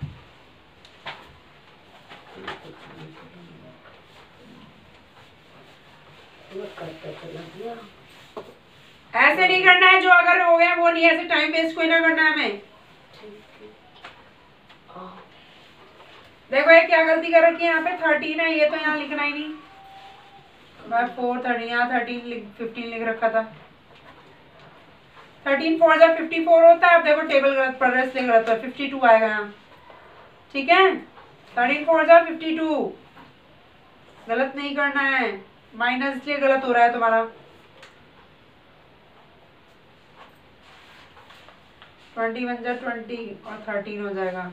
मैं करता चला गया। ऐसे नहीं करना है, जो अगर हो गया वो नहीं। ऐसे टाइम वेस्ट कोई ना करना है हमें। देखो ये क्या गलती कर रखी है यहाँ पे? 13 है, ये तो यहाँ लिखना ही नहीं। 4 30, यहाँ 15 लिख रखा था। 13 4 जा 54 होता है। अब देखो टेबल गलत पड़ रहा है इसलिए गलत है। 52 आएगा यहाँ, ठीक है। 13 4 जा 52, गलत नहीं करना है। माइनस इसलिए गलत हो रहा है तुम्हारा। 21 जा 20 और 13 हो जाएगा।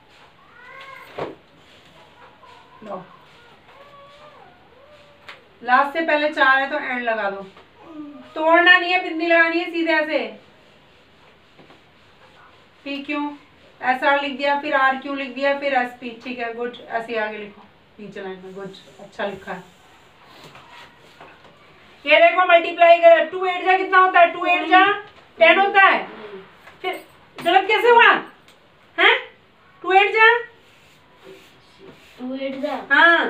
लो लास्ट से पहले 4 है तो एंड लगा दो। तोड़ना नहीं है, बिंदी लगानी है सीधे ऐसे। पी क्यों एस आर लिख दिया, फिर आर क्यों लिख दिया, फिर एस पी। ठीक है, गुड। ऐसे आगे लिखो नीचे लाइन में। गुड, अच्छा लिखा है। ये देखो मल्टीप्लाई कर, 2 8 जा कितना होता है? 2 8 जा 10 होता है। फिर गलत कैसे हुआ हैं? 2 8 जा 2 8 जा हाँ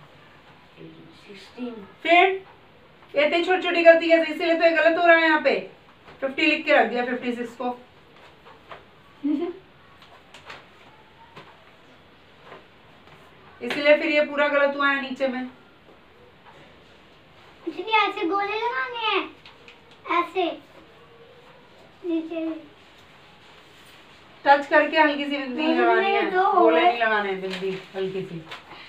16। फिर ये इतनी छोटी छोटी गलती कैसे? इसीलिए तो ये गलत हो रहा है यहाँ पे। 50 लिख के रख दिया 56 को। इसलिए फिर ये पूरा गलत हुआ है नीचे में। इसलिए ऐसे गोले लगाने हैं, ऐसे नीचे टच करके हल्की सी बिंदी लगानी है, दो हो गोले गए। नहीं लगाने हैं, बिंदी हल्की सी।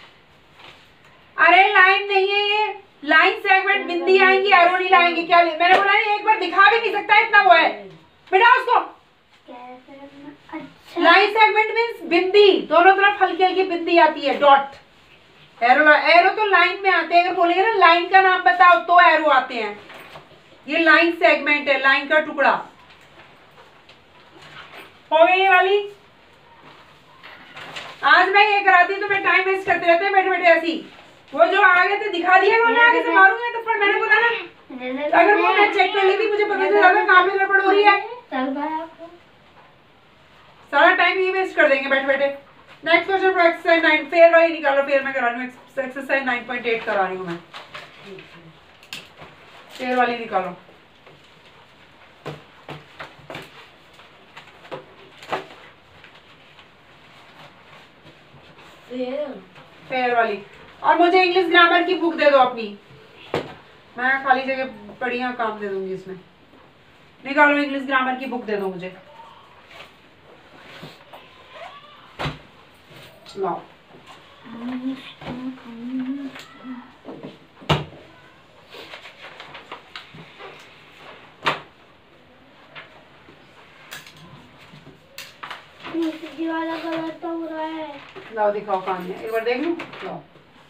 अरे लाइन नहीं है ये, लाइन सेगमेंट बिंदी आएंगी, एरो नहीं लाएंगे। क्या मैंने बोला नहीं, एक बार दिखा भी नहीं सकता, इतना वो है बेटा उसको। कैसे करना? अच्छा लाइन सेगमेंट मींस बिंदी, दोनों तरफ हल्की हल्की बिंदी आती है, डॉट। एरो एरो तो लाइन में आते हैं। अगर बोलेंगे ना लाइन का नाम बताओ तो एरो आते हैं। ये लाइन सेगमेंट है, लाइन का टुकड़ा। हो गई ये वाली। आज मैं ये कराती तो मैं टाइम वेस्ट करते रहते हैं बैठे बैठे ऐसी। वो जो आगे थे दिखा दिया, मैं आगे से मारूंगा तो। पर मैंने बोला ना, अगर वो मैं चेक कर ली थी, मुझे पता चला था कहाँ पे गड़बड़ हो रही है। चल भाई आपको सारा टाइम ही वेस्ट कर देंगे बैठे बैठे। Next question for exercise 9। Fair वाली निकालो, फेयर में करा रही हूँ। एक्सरसाइज 9.8 करा रही हूँ मैं। फेयर वाली निकालो। फेयर वाली। और मुझे इंग्लिश ग्रामर की बुक दे दो अपनी, मैं खाली जगह बढ़िया काम दे दूंगी इसमें। निकालो इंग्लिश ग्रामर की बुक दे दो मुझे। लाओ। नीचे वाला कलर तो हो रहा है। लाओ दिखाओ कान में, एक बार देख लूं। लाओ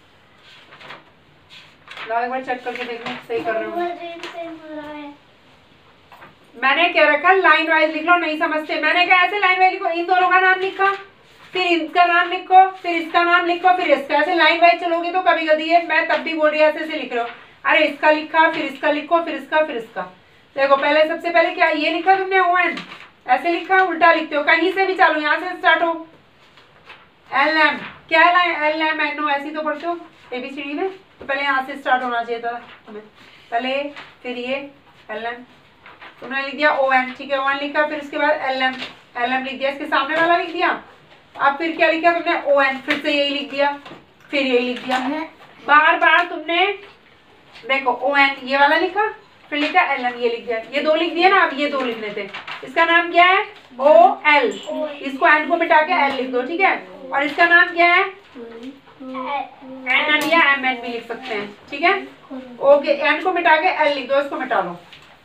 लाओ एक बार चेक करके देख लूं सही कर रहे हो। रेड सेम हो रहा है। मैंने क्या रखा, लाइन वाइज लिख लो। नहीं समझते, मैंने कहा ऐसे लाइन वाइज लिखो। इन दोनों का नाम लिखा, फिर इनका नाम लिखो, फिर इसका नाम लिखो, फिर इसका। ऐसे लाइन वाइज चलोगे तो कभी गलती है। मैं तब भी बोल रही है ऐसे लिख रहे हो। अरे इसका लिखा, फिर इसका लिखो, फिर इसका, फिर इसका। देखो पहले सबसे पहले क्या ये लिखा तुमने, ON ऐसे लिखा, उल्टा लिखते हो। कहीं से भी चालो, यहाँ से स्टार्ट हो। LM क्या है, LMNO ऐसी तो पढ़ते हो ABCD में। तो पहले यहाँ से स्टार्ट होना चाहिए था हमें, पहले फिर ये LM। तुमने लिख दिया ON, ठीक है, ON लिखा, फिर उसके बाद LM लिख दिया, इसके सामने वाला लिख दिया। अब फिर क्या लिखा तुमने, ON, फिर से यही लिख दिया, फिर यही लिख दिया। बार बार तुमने देखो ON ये वाला लिखा, फिर लिखा LM ये लिख दिया। ये 2 लिख दिया ना, अब ये 2 लिखने थे। इसका नाम क्या है, OL। इसको N को मिटा के L लिख दो, ठीक है। और इसका नाम क्या है, NN या MN भी लिख सकते हैं, ठीक है। ओके, N को मिटा के L लिख दो, इसको मिटा लो।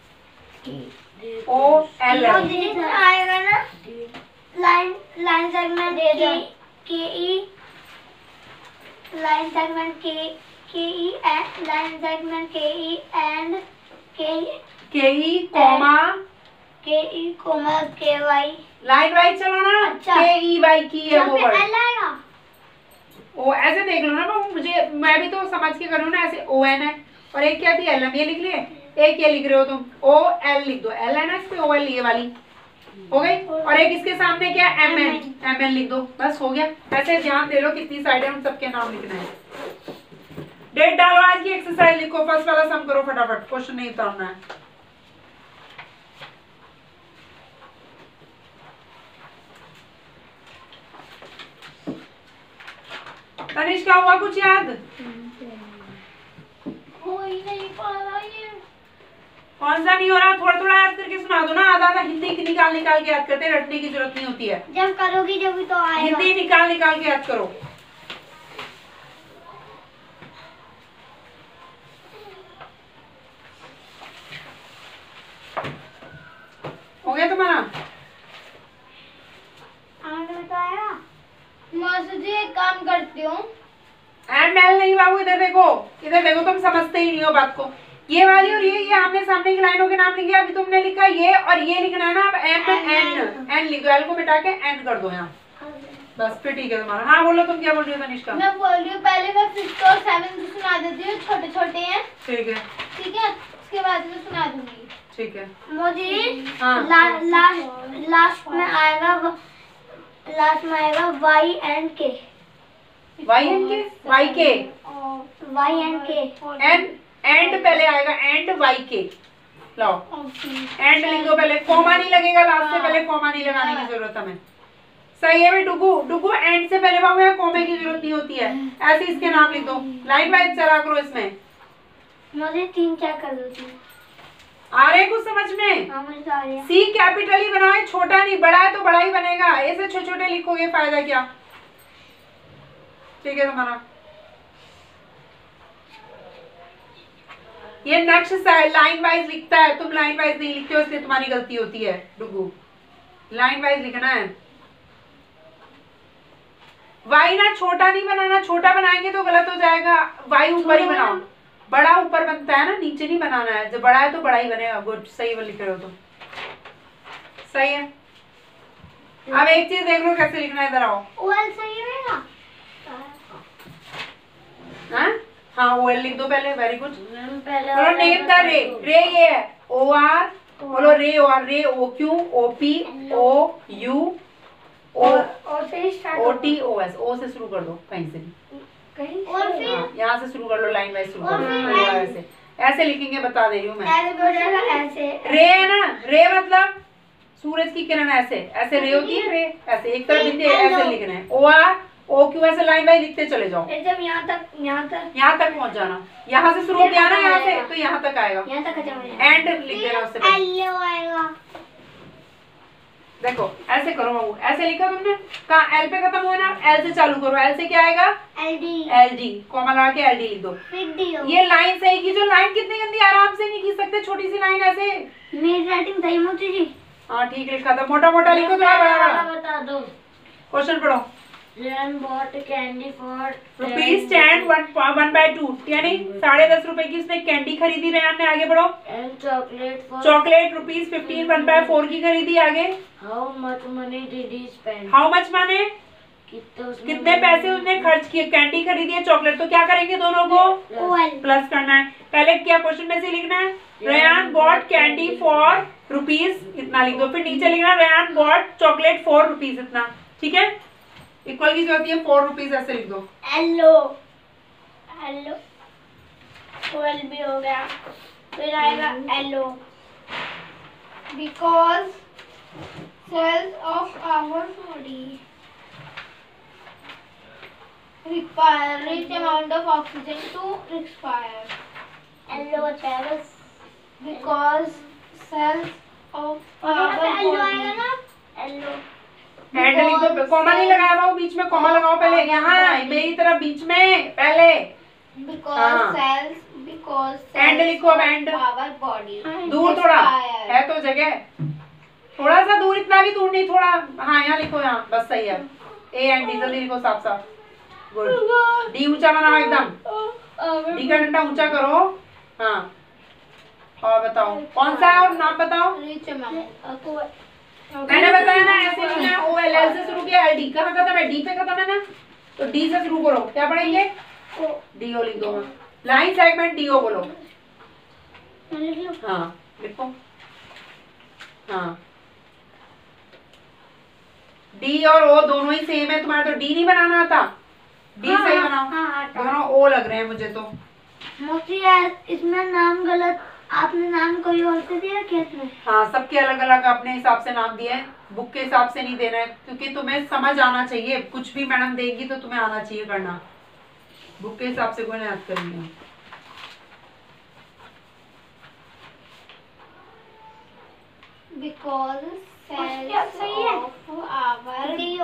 OL आएगा ना line segment KE, line segment KE, line segment KE and KE comma KY। Line wise चलो ना। अच्छा। KEY की है वो यहाँ पे वर्ड। L आएगा। ओ ऐसे देख लो ना, मुझे मैं भी तो समझ के करूँ ना। ऐसे ON है और एक क्या थी LM, ये लिख लिए। एक ये लिख रहे हो तुम, OL लिख दो। L है ना इस पे, OL ये वाली हो गई। और एक इसके सामने क्या MN लिख दो, बस हो गया। ऐसे ध्यान दे लो कितनी साइड है, उन सबके नाम लिखना है। डेट डालो, आज की एक्सरसाइज लिखो। फर्स्ट वाला सम करो फटाफट, क्वेश्चन नहीं उतारना है। तनिष क्या हुआ, कुछ याद? हो ही नहीं पा रहा ये। कौन सा नहीं हो रहा? थोड़ा थोड़ा याद करके सुना दो ना। आधा आधा हिंदी की निकाल निकाल के याद करते, रटने की जरूरत नहीं होती है। जब करोगी जब तो आएगा। हिंदी निकाल निकाल के याद करो। हो गया तुम्हारा? आगे तो आएगा। मासी जी एक काम करती हूँ। एंड मैल नहीं बाबू, इधर देखो, इधर देखो, तुम समझते ही नहीं हो बात को। ये वाली और ये आमने सामने की लाइनों के नाम लिखे। अभी तुमने लिखा ये और ये लिखना है ना। अब एन लिख दो, एल को मिटा के एन कर दो यहाँ, बस फिर ठीक है तुम्हारा। हाँ बोलो, तुम क्या बोल रही हो तनिष्का? मैं बोल रही हूँ पहले मैं 5th और 7th सुना देती हूँ, छोटे छोटे हैं। ठीक है ठीक है, उसके बाद में सुना दूंगी। ठीक है। मुझे हाँ लास्ट में आएगा Y and K. Y N K, Y K Y and K N, and पहले आएगा, एंड वाई के। लो एंड लिख दो पहले, कॉमा नहीं लगेगा लास्ट से, पहले कॉमा नहीं लगाने की जरूरत हमें। सही है भाई डुगू, डुगू एंड से पहले वहां कॉमे की जरूरत नहीं होती है। ऐसे इसके नाम लिख दो, लाइन वाइज चला करो इसमें। मुझे 3 चेक कर दो। 3 आ रहे कुछ समझ में? हाँ मुझे आ रही है। सी कैपिटल ही बनाओ, छोटा नहीं, बड़ा है तो बड़ा ही बनेगा। ऐसे छोटे छोटे लिखोगे फायदा क्या? ठीक है तुम्हारा। ये नक्श लाइन वाइज लिखता है, तुम लाइन वाइज नहीं लिखते हो, इसलिए तुम्हारी गलती होती है डुगू। लाइन वाइज लिखना है। वाई ना छोटा नहीं बनाना, छोटा बनाएंगे तो गलत हो जाएगा। वाई ऊपर ही बनाओ, बड़ा ऊपर बनता है ना, नीचे नहीं बनाना है। जब बड़ा है तो बड़ा ही बनेगा। गुड, सही वो लिख रहे हो तुम, सही है। अब एक चीज देख लो कैसे लिखना है, इधर आओ। ओएल सही रहेगा? हाँ ओएल लिख दो पहले, वेरी गुड। पहले बोलो नेम द रे, रे ये है ओ आर, बोलो रे O R, ray O Q O P O U O और फिर start O T O S, O से शुरू कर दो कहीं से भी। कहीं और फिर हाँ, यहाँ से शुरू कर लो, लाइन वाइज शुरू कर लो। ऐसे ऐसे लिखेंगे, बता दे रही हूँ मैं। ऐसे हो जाएगा, ऐसे रे है ना, रे मतलब सूरज की किरण, ऐसे ऐसे रे होती है, रे ऐसे एक तरफ बिंदु ऐसे लिखना है। ओ आर ओ क्यू ऐसे लाइन वाइज लिखते चले जाओ। जब यहाँ तक पहुंच जाना। यहाँ से शुरू किया ना, यहाँ से तो यहाँ तक आएगा, यहाँ तक खत्म हो जाएगा। एंड लिख देना उससे पहले। एल आएगा। देखो ऐसे करो बाबू, ऐसे लिखा तुमने, कहाँ एल पे खत्म हुआ ना, एल से चालू करो। एल से क्या आएगा? एल डी, कॉमा लगा के एल डी लिख दो। फिर डी हो। ये लाइन सही की, जो लाइन कितनी गंदी, आराम से नहीं खींच सकते छोटी सी लाइन ऐसे। मेरी राइटिंग सही मोती जी। हाँ ठीक लिखा था, मोटा मोटा लिखो, थोड़ा बड़ा बड़ा। बता दो। क्वेश्चन पढ़ो। Ren bought candy for ₹10 1/2, यानी 10.5 रुपए की उसने कैंडी खरीदी। रेहान ने, आगे बढ़ो। and chocolate for चॉकलेट ₹15 1/4 की खरीदी। आगे how much money did he spend? How much माने कितने पैसे उसने खर्च किए। कैंडी खरीदी है, चॉकलेट, तो क्या करेंगे दोनों को? ओएल प्लस करना है। पहले क्या क्वेश्चन में से लिखना है, Rehan bought candy for rupees इतना लिख दो। फिर नीचे लिखना Rehan bought chocolate for rupees इतना। ठीक है, इक्वल की जो होती है 4 रुपीज, ऐसे लिख दो। हेलो ओएल भी हो गया। फिर आएगा hello. Because cells of our body require rich amount of oxygen to respire. Hello बताएगा। Because cells of our hello आएगा body ना? हेलो एंड लिख दो, कॉमा नहीं लगाया बाबू, बीच में कॉमा लगाओ पहले, यहाँ मेरी तरफ बीच में पहले। because cells एंड लिखो, अब एंड of our body दूर थोड़ा respire. है तो जगह, थोड़ा सा दूर, इतना भी दूर नहीं, थोड़ा। हाँ यहाँ लिखो, यहाँ बस सही है। ए एंड डी जल्दी लिखो, साफ साफ। गुड। डी ऊंचा बनाओ एकदम, डी का डंडा ऊंचा करो। हाँ और बताओ कौन सा है, और नाम बताओ। Rich amount. मैंने बताया ना ऐसे लिखना है। ओ एल, एल से शुरू किया, एल डी कहाँ खत्म है? डी पे खत्म है ना, तो डी से शुरू करो। क्या पढ़ेंगे? डी ओ लिख दो। लाइन सेगमेंट डी ओ बोलो। हाँ लिखो। हाँ डी और ओ दोनों ही सेम है तुम्हारा, तो डी नहीं बनाना आता। डी सही बनाओ। दोनों ओ लग रहे हैं मुझे तो। मोती यार, इसमें नाम गलत, आपने नाम कोई और से दिया क्या इसमें? हाँ सबके अलग अलग अपने हिसाब से नाम दिए हैं, बुक के हिसाब से नहीं देना है, क्योंकि तुम्हें समझ आना चाहिए। कुछ भी मैडम देगी तो तुम्हें आना चाहिए करना, बुक के हिसाब से कोई याद करेंगे। Because cells of our body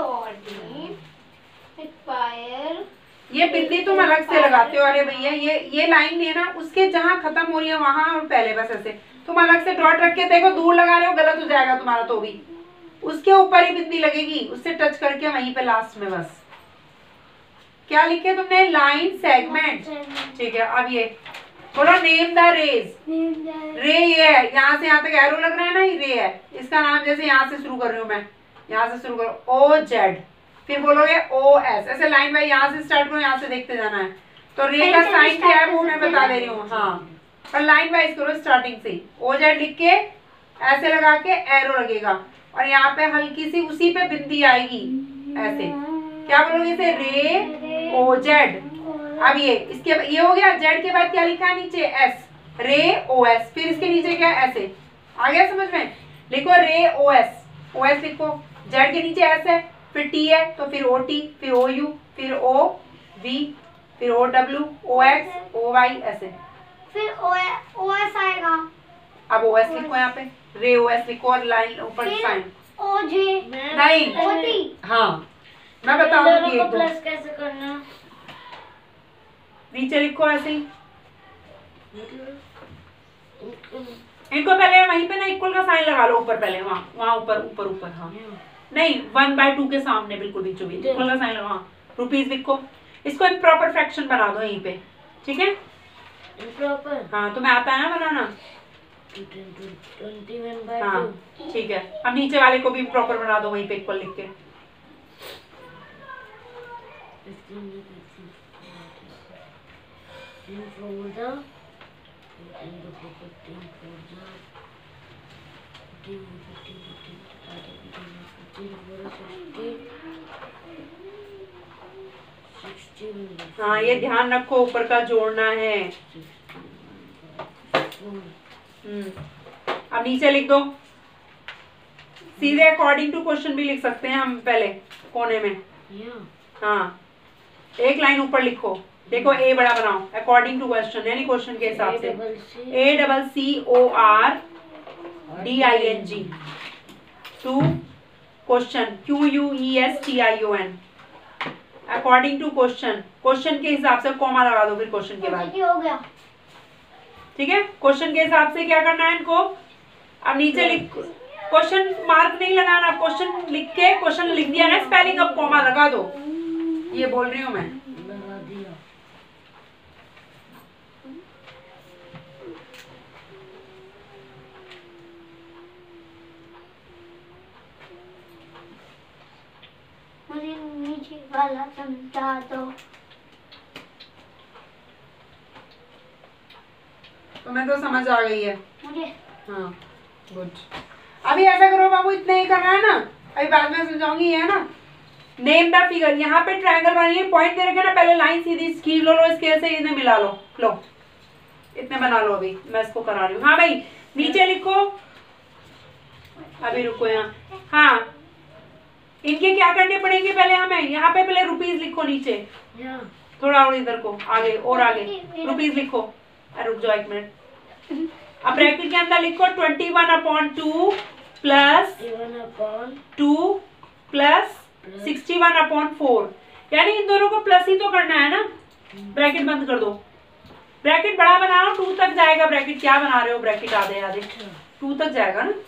require ये बिंदी तुम अलग से लगाते हो। अरे भैया ये लाइन नहीं है ना, उसके जहाँ खत्म हो रही है वहां और पहले, बस ऐसे तुम अलग से डॉट रख के देखो, दूर लगा रहे हो गलत हो जाएगा तुम्हारा। तो भी उसके ऊपर ही बिंदी लगेगी, उससे टच करके वहीं पे लास्ट में। बस क्या लिखे तुमने? Line segment. ठीक है, अब ये बोलो नेम द रेज। रे ये है, यहाँ से यहाँ तक एरो लग रहा है ना, ये रे है। इसका नाम जैसे यहाँ से शुरू कर रही हूँ मैं, यहाँ से शुरू करो ओ जेड, फिर बोलोगे ओ एस, ऐसे लाइन बाई यहाँ से स्टार्ट करो, यहाँ से देखते जाना है। तो रे का साइन क्या है वो मैं बता दे रही हूँ। हाँ, और लाइन वाइज करो स्टार्टिंग से। ओ जेड लिख के ऐसे लगा के एरो लगेगा, और यहाँ पे हल्की सी उसी पे बिंदी आएगी ऐसे। क्या बोलोगे इसे? रे ओ जेड। अब ये हो गया। जेड के बाद क्या लिखा है नीचे? एस, रे ओ एस। फिर इसके नीचे क्या? ऐसे। आ गया समझ में? लिखो ray O S, O S लिखो। जेड के नीचे एस है, फिर टी है तो फिर ओ टी, फिर ओ यू, फिर ओ वी, फिर O W, O X, O Y, ऐसे। फिर ओ एस आएगा। अब ओ एस लिखो यहाँ पे, रे ओ एस लिखो और लाइन ऊपर साइन। ओ जे नहीं, ओ टी। हाँ मैं बताऊंगी एक दो। प्लस कैसे करना? नीचे लिखो ऐसे ही। इनको पहले वहीं पे ना इक्वल का साइन लगा लो ऊपर, पहले वहाँ ऊपर। हाँ नहीं, 1/2 के सामने बिल्कुल बीचों बीच इक्वल का साइन लगा। रुपीज लिखो। इसको एक प्रॉपर फ्रैक्शन बना दो यहीं पे, ठीक है? इम्प्रॉपर। हाँ तुम्हें आता है ना बनाना? 21/2। हाँ ठीक है। अब नीचे वाले को भी प्रॉपर बना दो वहीं पे इक्वल लिख के। हाँ ये ध्यान रखो, ऊपर का जोड़ना है। अब नीचे लिख दो। सीधे अकॉर्डिंग टू क्वेश्चन भी लिख सकते हैं हम पहले कोने में। हाँ एक लाइन ऊपर लिखो। देखो ए बड़ा बनाओ अकॉर्डिंग टू क्वेश्चन, यानी क्वेश्चन के हिसाब से। ACCORDING to question, QUESTION according to question. Question के हिसाब से कॉमा लगा दो फिर क्वेश्चन के बाद। हो गया। ठीक है, क्वेश्चन के हिसाब से क्या करना है इनको। अब नीचे लिख, क्वेश्चन मार्क नहीं लगाना, क्वेश्चन लिख के क्वेश्चन लिख दिया ना स्पेलिंग, अब कॉमा लगा दो। ये बोल रही हूँ मैं। लगा दिया। मुझे नीचे वाला समझा दो। तुम्हें तो समझ आ गई है। मुझे हाँ गुड। अभी ऐसा करो बाबू, इतना ही करना है ना, अभी बाद में समझाऊंगी। है ना, नेम द फिगर। यहाँ पे ट्रायंगल बनाइए, पॉइंट दे रखे ना, पहले लाइन सीधी खींच लो, स्केल से इन्हें मिला लो। लो इतने बना लो, अभी मैं इसको करा रही हूँ। हाँ भाई नीचे लिखो। अभी रुको यहाँ। हाँ इनके क्या करने पड़ेंगे पहले हमें, यहाँ पे पहले रुपीज लिखो नीचे, थोड़ा और इधर को आगे और आगे रुपीज लिखो। रुक जाओ एक मिनट। अब ब्रैकेट के अंदर लिखो 21/2 प्लस 2 प्लस 61/4, यानी इन दोनों को प्लस ही तो करना है ना। ब्रैकेट बंद कर दो, ब्रैकेट बड़ा बनाओ, 2 तक जाएगा ब्रैकेट। क्या बना रहे हो ब्रैकेट? आधे 2 तक जाएगा ना।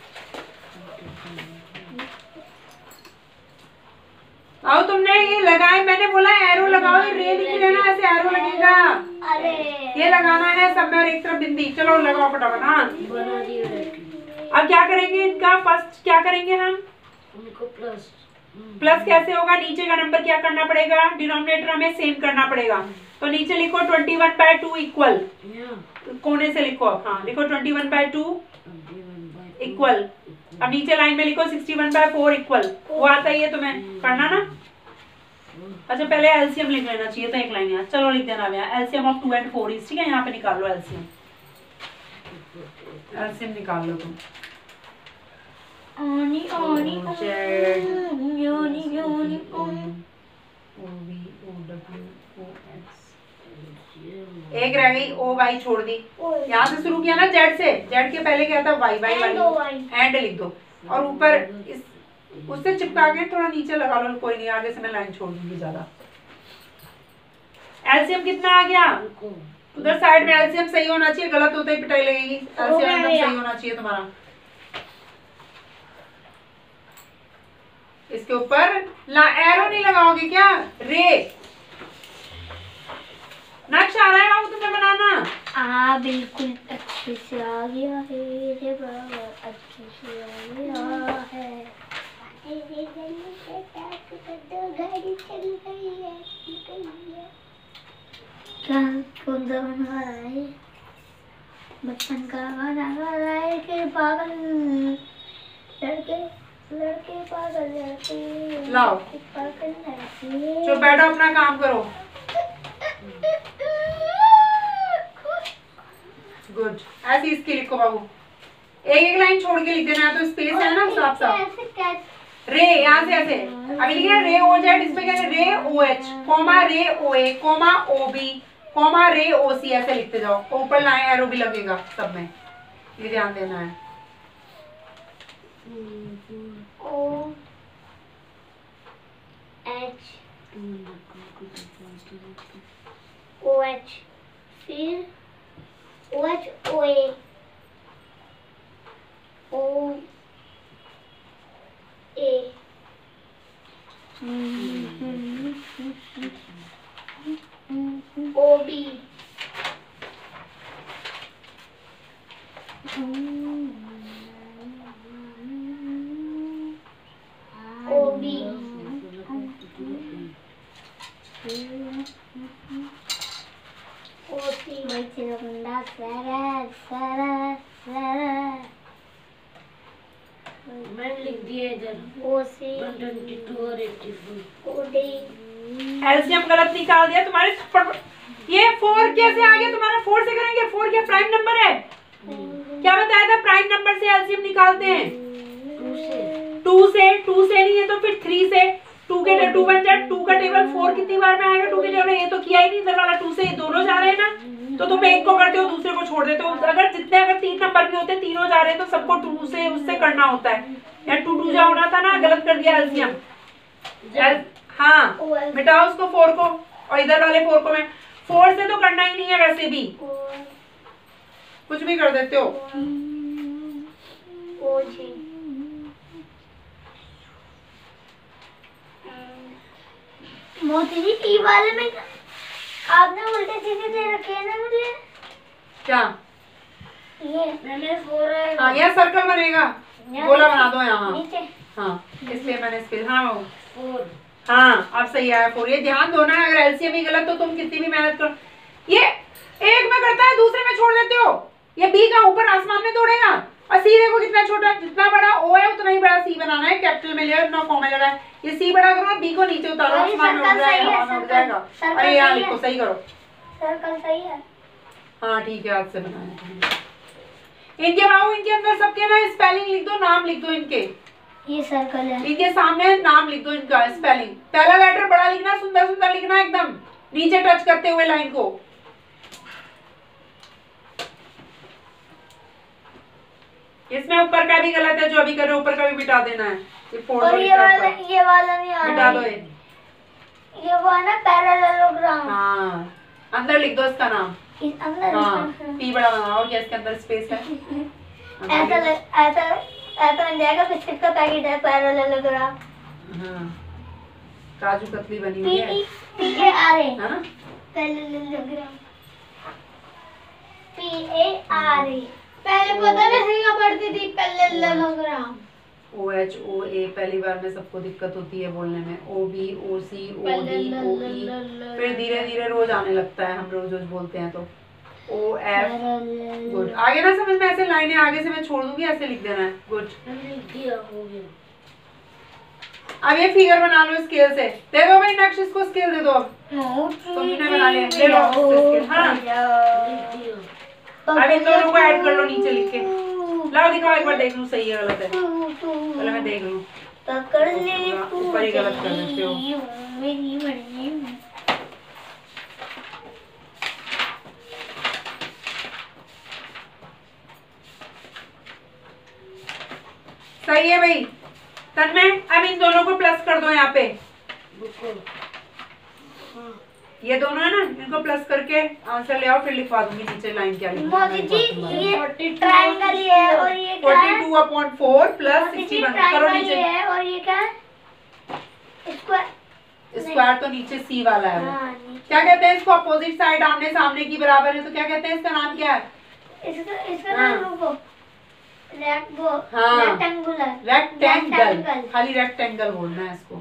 आओ तुमने ये लगाए, मैंने बोला एरो लगाओ, ये रे लिख लेना, ऐसे एरो लगेगा। अरे ये लगाना है सब में, और एक तरफ बिंदी। चलो लगाओ फटाफट। हाँ बना दिया। अब क्या करेंगे इनका? फर्स्ट क्या करेंगे हम? उनको प्लस। प्लस कैसे होगा? नीचे का नंबर क्या करना पड़ेगा? डिनोमिनेटर हमें सेम करना पड़ेगा। तो नीचे लिखो 21/2 इक्वल, कोने से लिखो। हाँ लिखो 21/2 इक्वल। अब नीचे लाइन में लिखो 61/4 इक्वल। वो आता ही है तुम्हें करना ना। अच्छा पहले एलसीएम लिख लेना चाहिए था एक लाइन यहाँ। चलो लिख देना भैया, एलसीएम ऑफ 2 and 4 is, ठीक है? यहाँ पे निकाल लो एलसीएम। एलसीएम निकाल लो तुम। एक रह गई, ओ वाई छोड़ दी। यहाँ से शुरू किया ना जेड से, जेड के पहले क्या था? वाई वाई वाली एंड लिख दो, और ऊपर इस उससे चिपका के थोड़ा नीचे लगा लो। कोई नहीं, आगे से मैं लाइन छोड़ दूंगी ज्यादा। एलसीएम कितना आ गया? उधर साइड में एलसीएम सही होना चाहिए, गलत होता ही पिटाई लगेगी। एलसीएम एकदम सही होना चाहिए तुम्हारा। इसके ऊपर एरो नहीं लगाओगे क्या? रे नक्श आ रहा है बाबू तुम्हें बनाना? हाँ बिल्कुल अच्छे से आ गया है, ये बराबर अच्छे से आ गया है। गाड़ी चल गई है, क्या कौन सा बना रहा है? बचपन का गाना गा रहा है कि पागल लड़के लड़के पागल लड़के लाओ। पागल लड़के। चुप बैठो, अपना काम करो। गुड, ऐसे इसकी लिखो बाबू, एक एक लाइन छोड़ के लिख देना, तो स्पेस है ना साफ साफ। रे यहाँ से ऐसे, अभी लिखे रे ओ जेड, इसमें क्या है रे ओ H comma ray O A comma O B comma ray O सी, ऐसे लिखते जाओ। ऊपर लाइन एरो भी लगेगा सब में, ये ध्यान देना है। ओ एच ओ एच, फिर O H O A O A O B O B O C बच्चे बंदा सरा सरा सरा मैंने लिख दिया इधर ओ सी 122 और 84। O D. एलसीएम गलत निकाल दिया तुम्हारे थप्पड़ पर। ये 4 कैसे आ गया तुम्हारा? 4 से करेंगे? 4 क्या प्राइम नंबर है? क्या बताया था? प्राइम नंबर से एलसीएम निकालते हैं। 2 से नहीं है तो फिर 3 से। 2 के 2 बन जाए, 2 का टेबल 4 कितनी बार में आएगा? 2 के टेबल ये तो किया ही नहीं, इधर वाला 2 से ये दोनों जा रहे हैं ना, तो तुम एक को करते हो दूसरे को छोड़ देते हो। अगर 3 नंबर भी होते, तीनों जा रहे हैं तो सबको 2 से उससे करना होता है। या 2 जा होना था ना, गलत कर दिया एलसीएम। हाँ मिटाओ उसको 4 को, और इधर वाले 4 को। मैं 4 से तो करना ही नहीं है, वैसे भी कुछ भी कर देते हो। ओ जी मोती जी, ई वाले में आपने उल्टे सीधे दे रखे हैं ना मुझे। क्या? ये मैंने 4 है। हाँ यहाँ सर्कल बनेगा, गोला बना दो यहाँ। नीचे। हाँ इसलिए मैंने स्पेस। हाँ बाबू 4 हाँ अब सही आया 4। ये ध्यान दो ना, अगर एलसीएम ही गलत तो तुम कितनी भी मेहनत करो, ये एक में करता है दूसरे में छोड़ देते हो। ये बी का ऊपर आसमान में तोड़ेगा, और सी देखो कितना छोटा, जितना बड़ा ओ है उतना ही बड़ा सी बनाना है। कैपिटल में लिया, ना फॉर्मूला लगाए। ये सी बड़ा करो, बी को नीचे उतारो, आसमान में उड़ जाएगा, हवा में उड़ जाएगा। अरे यहाँ लिखो, सही करो। सर्कल सही है। हाँ ठीक है, हाथ से बनाया। इनके बाबू, इनके अंदर सबके ना स्पेलिंग लिख दो, नाम लिख दो इनके। ये सर्कल है। इनके सामने नाम लिख दो इनका, स्पेलिंग। पहला लेटर बड़ा लिखना, सुंदर सुंदर लिखना, एकदम नीचे टच करते हुए लाइन को। इसमें ऊपर का भी गलत है जो अभी कर रहे हो, ऊपर का भी मिटा देना है। और ये वाला नहीं आ मिटा रहा दो है। ये वो है ना पैरेललोग्राम। हाँ अंदर लिख दो इसका नाम। इस अंदर हाँ पी बड़ा बनाओ, और क्या इसके अंदर स्पेस है? ऐसा बन जाएगा, बिस्किट का पैकेट है पैरेललोग्राम। हाँ काजू कतली बनी हुई है, PARA है ना? Parallelogram PARA। पहले पता नहीं क्या पढ़ती थी पैरेललोग्राम। OHOA पहली बार में सबको दिक्कत होती है बोलने में। OB OC OD OE, फिर धीरे धीरे रोज आने लगता है, हम रोज रोज बोलते हैं तो। OF good. आगे ना समझ में, ऐसे लाइनें आगे से मैं छोड़ दूंगी, ऐसे लिख देना है। गुड, मैंने लिख दिया, हो गया। अब ये फिगर बना लो स्केल से। दे दो भाई नक्श, इसको स्केल दे दो। अब तुमने बना लिया, ले लो स्केल। हाँ लिख दिया। अब इन दोनों को ऐड कर लो नीचे लिख के। लाओ दिखाओ एक बार, देख लूं सही है गलत है, पहले मैं देख लूं। पकड़ ले ऊपर ही गलत कर देते हो। मेरी मर्जी। सही है भाई तन्मय। अब इन दोनों को प्लस कर दो यहाँ पे। रुको। ये दोनों है ना, इनको प्लस करके आंसर ले आओ, फिर लिखवा दूंगी नीचे लाइन क्या लिखी मोदी जी ये ट्रायंगल ही है, और ये क्या है? 42/4 प्लस मोदी जी 61 करो ट्रायंगल ही नीचे। है, और ये क्या है? स्क्वायर स्क्वायर तो नीचे सी वाला है वो। हाँ, नीचे। क्या कहते हैं इसको? अपोजिट साइड आमने सामने की बराबर है तो क्या कहते हैं? इसका नाम क्या है? इसका हाँ। नाम रुको। हाँ। रेक्टेंगुलर। रेक्टेंगल, खाली रेक्टेंगल बोलना है इसको।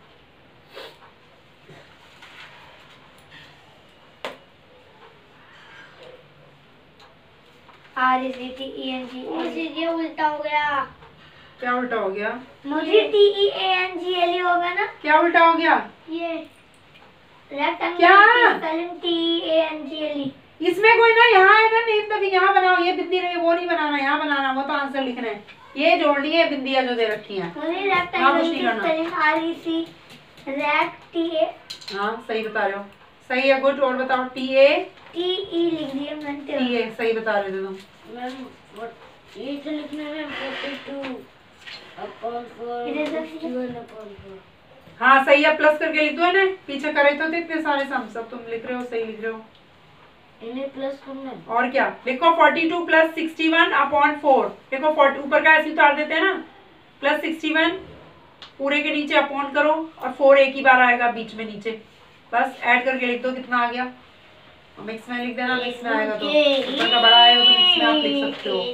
मुझे ये उल्टा हो गया। क्या उल्टा हो गया? मुझे TEANGLE होगा ना? क्या उल्टा हो गया? ये रेक्टेंगल क्या? Spelling TEANGLE। इसमें कोई ना, यहाँ है ना नेम तभी यहाँ बनाओ, ये बिंदी रही वो नहीं बनाना, यहाँ बनाना, वो तो आंसर लिखना है। ये जोड़नी है बिंदियां जो दे रखी हैं। मुझे हाँ, रेक्टेंगल कुछ की नहीं करना। स्पेलिंग REC रेक्ट हाँ सही बता रहे हो, सही है, गुड। और बताओ TE लिख दिया मैंने। TE सही बता रहे थे तुम। मैम ये तो लिखना है 42 अपॉन 4 इधर से 61 अपॉन 4। हाँ सही है, प्लस करके लिख दो है ना, पीछे करे तो थे इतने सारे सम, सब तुम लिख रहे हो, सही लिख रहे हो। इन्हें प्लस करना है। और क्या लिखो? 42 प्लस 61 अपॉन 4। देखो 40 ऊपर का ऐसे उतार देते हैं ना, प्लस 61 पूरे के नीचे अपॉन करो और 4 एक ही बार आएगा बीच में नीचे, बस ऐड करके लिख दो कितना आ गया। मिक्स में लिख देना, मिक्स में आएगा तो ऊपर का बड़ा आएगा तो मिक्स में आप लिख सकते हो।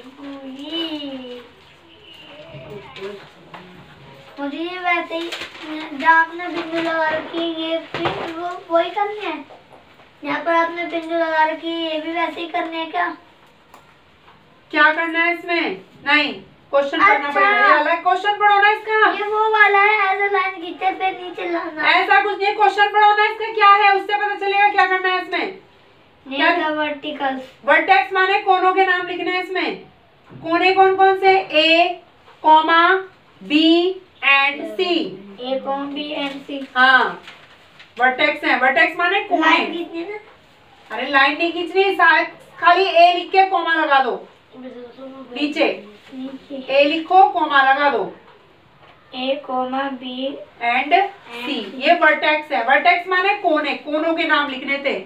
मुझे ये वैसे ही जहाँ आपने बिंदु लगा रखी है ये फिर वो वही करनी है। यहाँ पर आपने बिंदु लगा रखी है ये भी वैसे ही करने है क्या? क्या करना है इसमें? नहीं, क्वेश्चन पढ़ना अच्छा। पड़ेगा, ये अलग क्वेश्चन पढ़ो ना इसका। ये वो वाला है ऐसा लाइन खींचे फिर नीचे लाना। ऐसा कुछ नहीं, क्वेश्चन पढ़ो ना इसका क्या है, उससे पता चलेगा क्या करना है इसमें। क्या? वर्टिकल। वर्टेक्स माने कोनों के नाम लिखने हैं इसमें। कोने कौन कौन से? A, B and C। A, B and C। हाँ वर्टेक्स है, वर्टेक्स माने कोने। लाइन खींचनी है ना? अरे लाइन नहीं खींचनी, शायद खाली A लिख के कोमा लगा दो नीचे। नीचे A लिखो, कोमा लगा दो A, B एंड C। ये वर्टेक्स है। वर्टेक्स माने कोने, कोनों के नाम लिखने थे।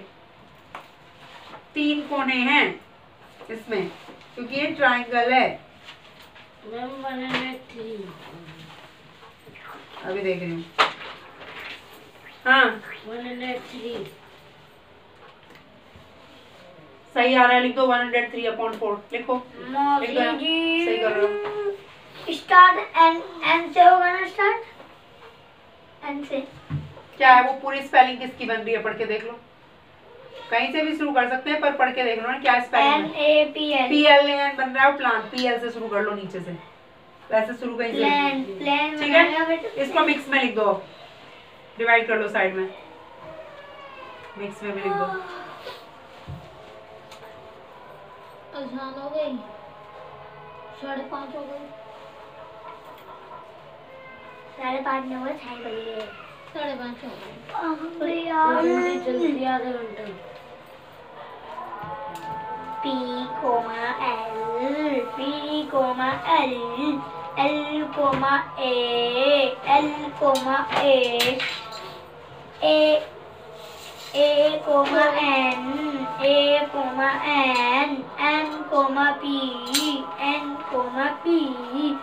3 कोने हैं इसमें क्योंकि ये ट्रायंगल है। मैम 103 अभी देख रही हूँ। हाँ 103 सही आ रहा है, लिख दो 103 अपॉन 4 लिखो। लिख दो यहाँ। सही कर रहे हो। स्टार्ट एन से होगा ना? स्टार्ट एन से। क्या है वो? पूरी स्पेलिंग किसकी बन रही है पढ़ के देख लो, कहीं से भी शुरू कर सकते हैं पर पढ़ के देख लो ना क्या स्पेलिंग है। PLAN बन रहा है, प्लान PL से शुरू कर लो नीचे से, वैसे शुरू कहीं से। प्लान ठीक है, इसको मिक्स में लिख दो, डिवाइड कर लो साइड में, मिक्स में भी लिख दो। अजान हो गई, 5:30 हो गई। 5:30 में हुआ, 6 बज गए। 5:30 हो गई। जल्दी जल्दी आधा घंटा। P, L, P, L, L, A, L, A, N, P.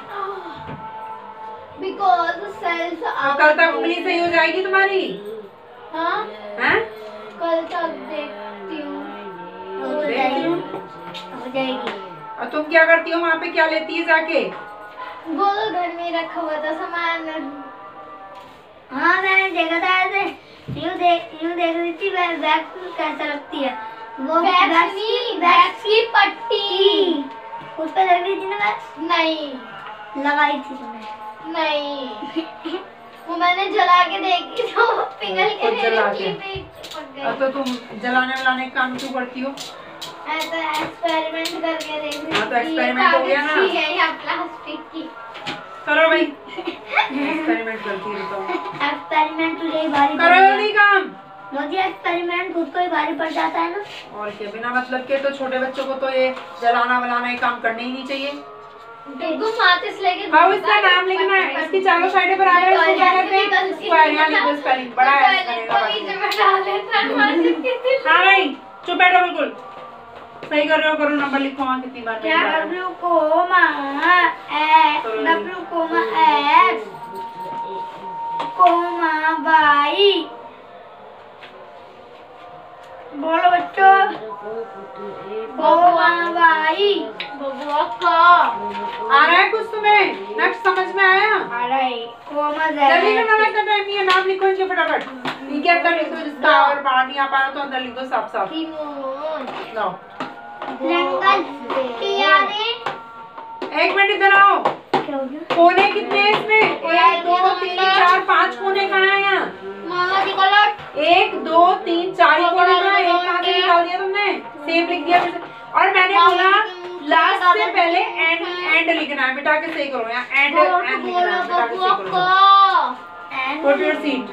Because the cells तो are कल तक उंगली सही हो जाएगी तुम्हारी? हाँ हैं? कल तक देखती हूँ। हो जाएगी। और तुम क्या करती हो वहाँ पे, क्या लेती है जाके? वो तो घर में रखा हुआ था सामान। हाँ मैंने देखा था ऐसे, यूं देख रही थी वैक्स कैसा लगती है वो। वैक्स की पट्टी उस पे लग रही थी ना वैक्स? नहीं लगाई थी तुमने? नहीं वो मैंने जला के देखी तो पिघल के खुद जला के। मेरे मुंह पे चिपक गई। अब तो तुम जलाने वलाने का काम क्यों करती हो? ऐसा एक्सपेरिमेंट करके देख रही हाँ, तो थी। experiment हो गया ना। कागज की है या प्लास्टिक की। करो भाई, एक्सपेरिमेंट करती है तो एक्सपेरिमेंट तुझे ही भारी करो पड़ जल्दी काम। मुझे एक्सपेरिमेंट खुद को ही भारी पड़ जाता है ना। और क्या, बिना मतलब के तो छोटे बच्चों को तो ये जलाना वलाना ये काम करने ही नहीं चाहिए। डिब्बू माचिस लेके हाँ इसका नाम लिखना है, इसकी चारों साइडें पर आ रहा है, इसको क्या कहते हैं? स्क्वायर, यहाँ लिख दो स्पेलिंग, बड़ा है बनेगा बाकी। में डाल देता है माचिस के। हाँ भाई चुप बैठो, बिल्कुल सही कर रहे हो, करो नंबर लिखो वहाँ कितनी बार क्या? नहीं W, W, X, comma Y. बोलो बच्चों, कोमा बाई। बबुआ का आ रहा है कुछ तुम्हें? नेक्स्ट समझ में आया? आ रहा है। कोमा जल्दी में मना करना है, ये नाम लिखो इनके फटाफट। इनके अंदर लिख दो, जिसका और पढ़ा नहीं आ पा रहा तो अंदर लिख दो साफ साफ। लाओ एक मिनट इधर आओ। कोने कितने हैं इसमें? 1 2 3 4 5 कोने कहाँ हैं यहाँ? मामा जी कलर 1 2 3 4 ही कोने कहाँ हैं? एक कहाँ से निकाल दिया तुमने? सेम लिख दिया फिर से। और मैंने बोला लास्ट से पहले एंड लिखना है। मिटा के सही करो, यहाँ एंड लिखना है, मिटा के सही करो। Put your seat।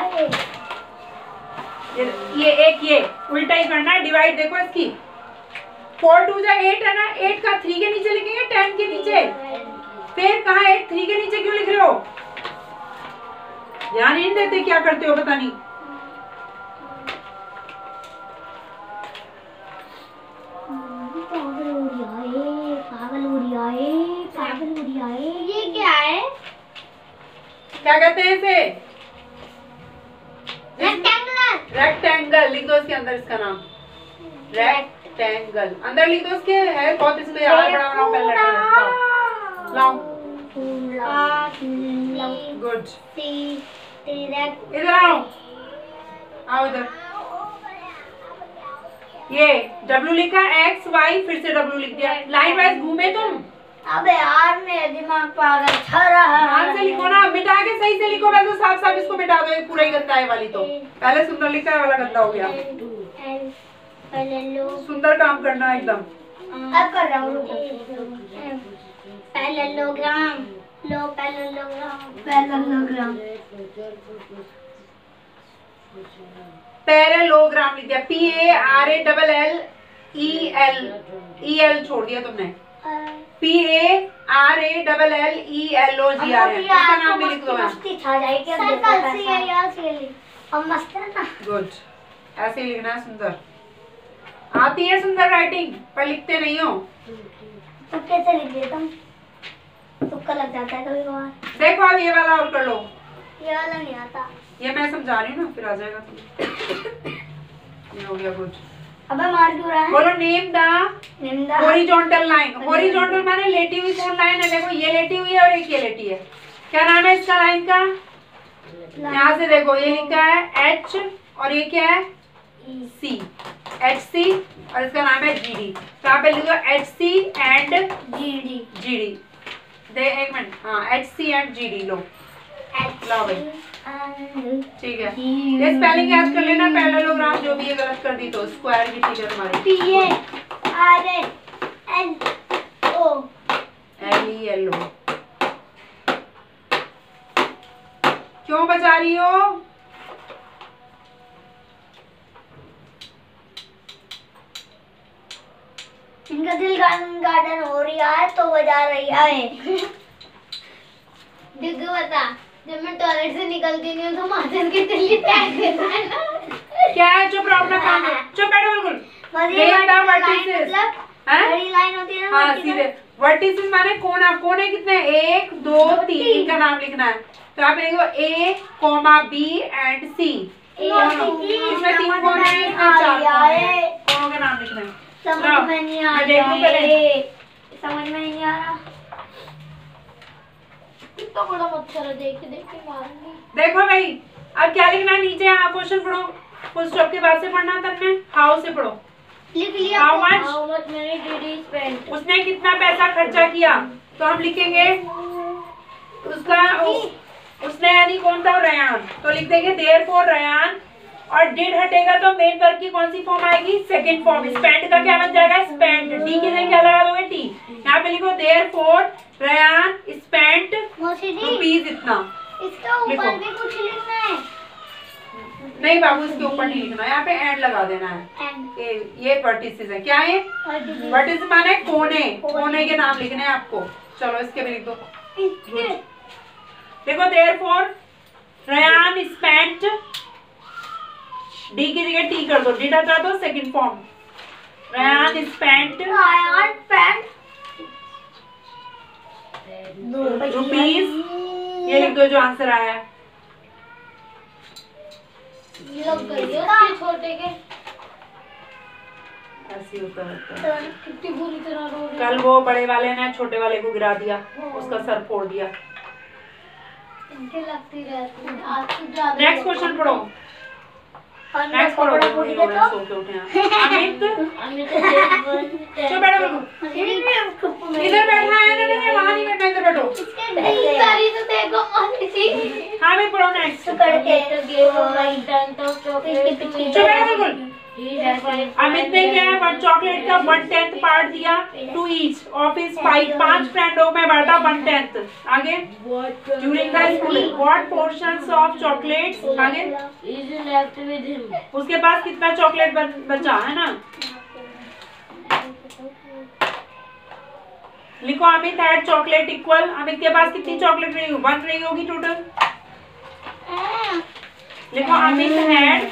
ये एक ये उल्टा ही करना है। डिवाइड देखो इसकी, 4 2 जा 8 है ना, 8 का 3 के नीचे लिखेंगे, 10 के नीचे। फिर कहाँ 8 3 के नीचे क्यों लिख रहे हो? ध्यान नहीं देते, क्या करते हो पता नहीं। ये क्या है? क्या कहते हैं इसे? रेक्टेंगुलर। रेक्टेंगल लिख दो इसके अंदर, इसका नाम रेक्टेंगल अंदर लिख दो। इसके है बहुत, इसको याद बड़ा बनाओ पहले लेटर। लाओ गुड। इधर आओ, आओ इधर। ये W लिखा, X Y फिर से W लिख दिया। लाइन वाइज घूमे तुम। अबे यार मेरा दिमाग पागल चल रहा है। ध्यान से लिखो ना, मिटा के सही से लिखो। वैसे साफ साफ इसको मिटा दो, ये पूरा ही गंदा है वाली। तो पहले सुंदर लिखा है वाला गंदा हो गया। सुंदर काम करना है एकदम। अब कर रहा हूँ। पैरेललोग्राम लो, पैरेललोग्राम पैरेललोग्राम लिख दिया। PARALLEL छोड़ दिया तुमने। PARALLELOGR इसका नाम भी लिख दो। मस्त है ना। गुड, ऐसे ही लिखना है। सुंदर आती है सुंदर राइटिंग, पर लिखते नहीं हो। तो कैसे लिख देता हूँ? तुक्का लग जाता है कभी कभार। देखो अब ये वाला और कर लो। ये वाला नहीं आता। ये मैं समझा रही हूँ ना, फिर आ जाएगा तुम्हें। ये हो गया गुड। अबे मार क्यों रहा है? बोलो name the horizontal line. Horizontal माने लेटी हुई कौन लाइन है? देखो ये लेटी हुई है और एक ये लेटी है। क्या नाम है इसका लाइन का? यहाँ से देखो, ये लिखा है H और ये क्या है? C, HC और इसका नाम है GD। तो यहाँ पे लिखो HC एंड GD। एक मिनट, हाँ HC एंड GD लो। लो भाई, ठीक है। ये स्पेलिंग याद कर लेना। पैरेललोग्राम जो भी है गलत कर दी तो स्क्वायर की ठीक है तुम्हारी। PARALLO क्यों बचा रही हो? इनका दिल गार्डन हो रहा है तो बजा रही है। डिग्गू बता, जब मैं टॉयलेट से निकलती नहीं हूँ तो माचिस की तिल्ली फेंक देता है ना। क्या है? चुप रहो अपना काम करो। चुप बैठो बिल्कुल। बड़ी लाइन होती है ना। हाँ सीधे। वर्टिसेस माने कोना। कोने कितने? 1 2 3 का नाम लिखना है। तो आप लिखो A, B एंड C। इसमें 3 कोने हैं, इसमें 4 कोने हैं। कोनों के नाम लिखना है। समझ में नहीं आ रहा। समझ में नहीं आ रहा। इतना बड़ा मच्छर है, देख के मारूंगी। देखो भाई, अब क्या लिखना है? नीचे क्वेश्चन पढ़ो। फुल स्टॉप के बाद से पढ़ना तन्ने। हाउ से पढ़ो। लिख लिया। How much money did spend. उसने कितना पैसा खर्चा किया? तो हम लिखेंगे उसका, उसने यानी कौन था? रयान। तो लिख देंगे देयरफॉर रयान। और डिड हटेगा तो मेन वर्ब की कौन सी फॉर्म आएगी? Second form. स्पेंड का क्या बन जाएगा? स्पेंड। डी की जगह क्या लगा दोगे? टी। यहाँ पे लिखो देयरफॉर रयान स्पेंट रुपीज इतना। इसका ऊपर भी कुछ लिखना है? नहीं बाबू, इसके ऊपर नहीं लिखना, यहाँ पे एंड लगा देना है। ये वर्टिसेस है। क्या है? वर्टिसेस माने कोने। कोने के नाम लिखने हैं आपको। चलो इसके भी लिख दो। देखो देयरफॉर रयान स्पेंट, डी की जगह टी कर दो। डिड हटा दो, second form. Ryan spent rupees, ये लिख दो जो आंसर आया है। लग गई है उसके छोटे के। ऐसे होता रहता है। कितनी बुरी तरह रो रही है। कल वो बड़े वाले ने छोटे वाले को गिरा दिया, उसका सर फोड़ दिया। इनके लगती रहती है। आज तो ज्यादा नेक्स्ट क्वेश्चन पढ़ो। नेक्स्ट पढ़ो। सो के उठे हैं। अमित चलो बैठो बिल्कुल। इधर बैठा है ना, नहीं वहाँ नहीं बैठना, इधर बैठो। सारी तो देखो मम्मी जी। हाँ मैं पढ़ो नेक्स्ट। चलो बैठो बिल्कुल। अमित ने क्या है, 1 चॉकलेट का 1/10 पार्ट दिया टू ईच ऑफ हिज 5 फ्रेंडों में बांटा 1/10। आगे during the school what portions of chocolates, आगे is left with him. उसके पास कितना चॉकलेट बचा है ना। लिखो Amit had chocolate equal, Amit के पास कितनी चॉकलेट रही होगी, 1 रही होगी टोटल। लिखो अमित हैड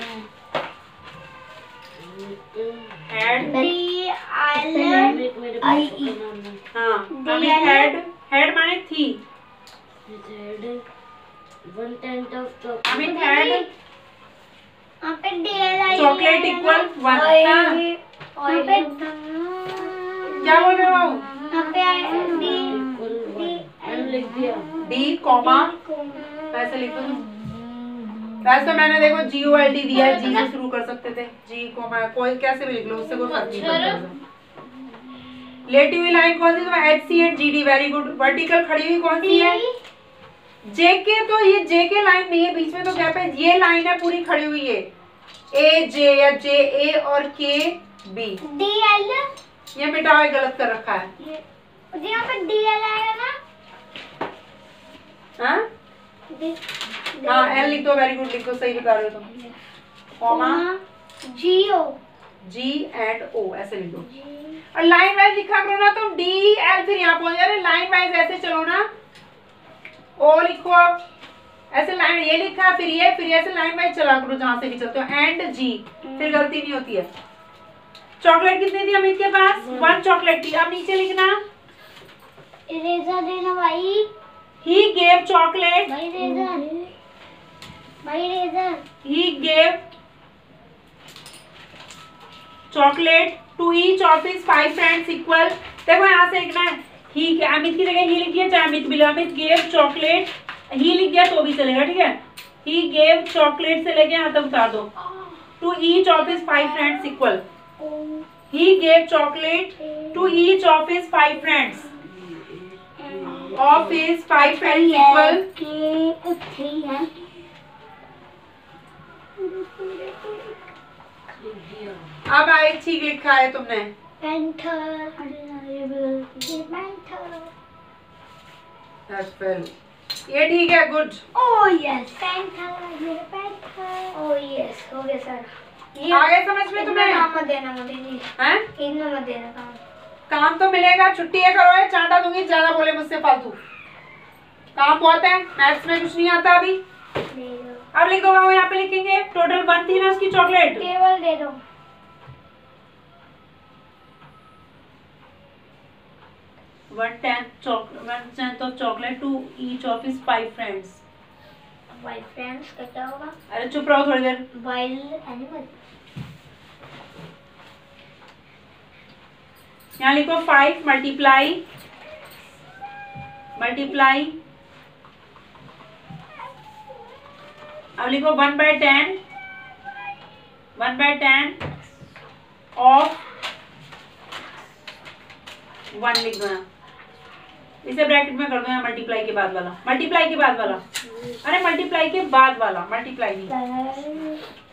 हाँ अमित हैड माने थी। Amit had chocolate equal 1। क्या बोल रहे हो? डी कॉमा वैसे लिखो तुम। वैसे तो मैंने देखो GOLD दिया है, G से शुरू कर सकते थे, G कॉमा कोई कैसे भी लिख लो, उससे कोई फर्क नहीं पड़ता। लेटी हुई लाइन कौन सी? तो HC and GD, very good. Vertical खड़ी हुई कौन सी है? JK। तो ये JK लाइन नहीं है, बीच में तो गैप है। ये लाइन है पूरी खड़ी हुई है, AJ या JA और KB। DL ये मिटाओ, ये गलत कर रखा है। यहाँ पे DL आएगा ना? हाँ हाँ L लिख दो, वेरी गुड, लिख दो, सही बता रहे हो तुम। Comma GO G and O ऐसे लिख दो। और लाइन वाइज लिखा करो ना तुम, DL फिर यहाँ पहुंच जाए। लाइन वाइज ऐसे चलो ना, O लिखो अब ऐसे, लाइन ये लिखा फिर ये, फिर ऐसे लाइन वाइज चला करो जहाँ से भी चलते हो। एंड G, फिर गलती नहीं होती है। चॉकलेट कितनी थी अमित के पास? 1 चॉकलेट थी। अब नीचे लिखना इरेजर देना भाई। He gave chocolate. भाई इरेजर, भाई eraser. He gave chocolate to each of his 5 friends equal। देखो यहाँ से लिखना है he, अमित की जगह he लिख दिया, चाहे अमित भी लो। अमित gave chocolate, he लिख दिया तो भी चलेगा, ठीक है। He gave chocolate से लेके यहाँ तक उतार दो। To each of his 5 friends equal। He gave chocolate to each of his 5 friends। Of his 5 friends equal। अब आए ठीक लिखा है तुमने। ये ठीक है, good. Oh yes, oh yes, हो गया सर। आगे समझ में तुम्हें? काम मत देना मुझे जी। हैं? इतना मत देना काम। काम तो मिलेगा, छुट्टी है करो, है चांटा दूंगी, ज्यादा बोले मुझसे फालतू। काम बहुत है, मैथ्स में कुछ नहीं आता अभी। अब लिख दो, यहाँ पे लिखेंगे टोटल 1 थी ना उसकी चॉकलेट। टेबल दे दो। 1/10 of chocolate to each of his 5 friends। Wild friends का क्या होगा? अरे चुप रहो थोड़ी देर। Wild animal. यहाँ लिखो 5 मल्टीप्लाई अब लिखो 1/10 ऑफ 1 लिख दो। इसे ब्रैकेट में कर दो यहाँ, मल्टीप्लाई के बाद वाला, मल्टीप्लाई के बाद वाला, अरे मल्टीप्लाई के बाद वाला, मल्टीप्लाई नहीं।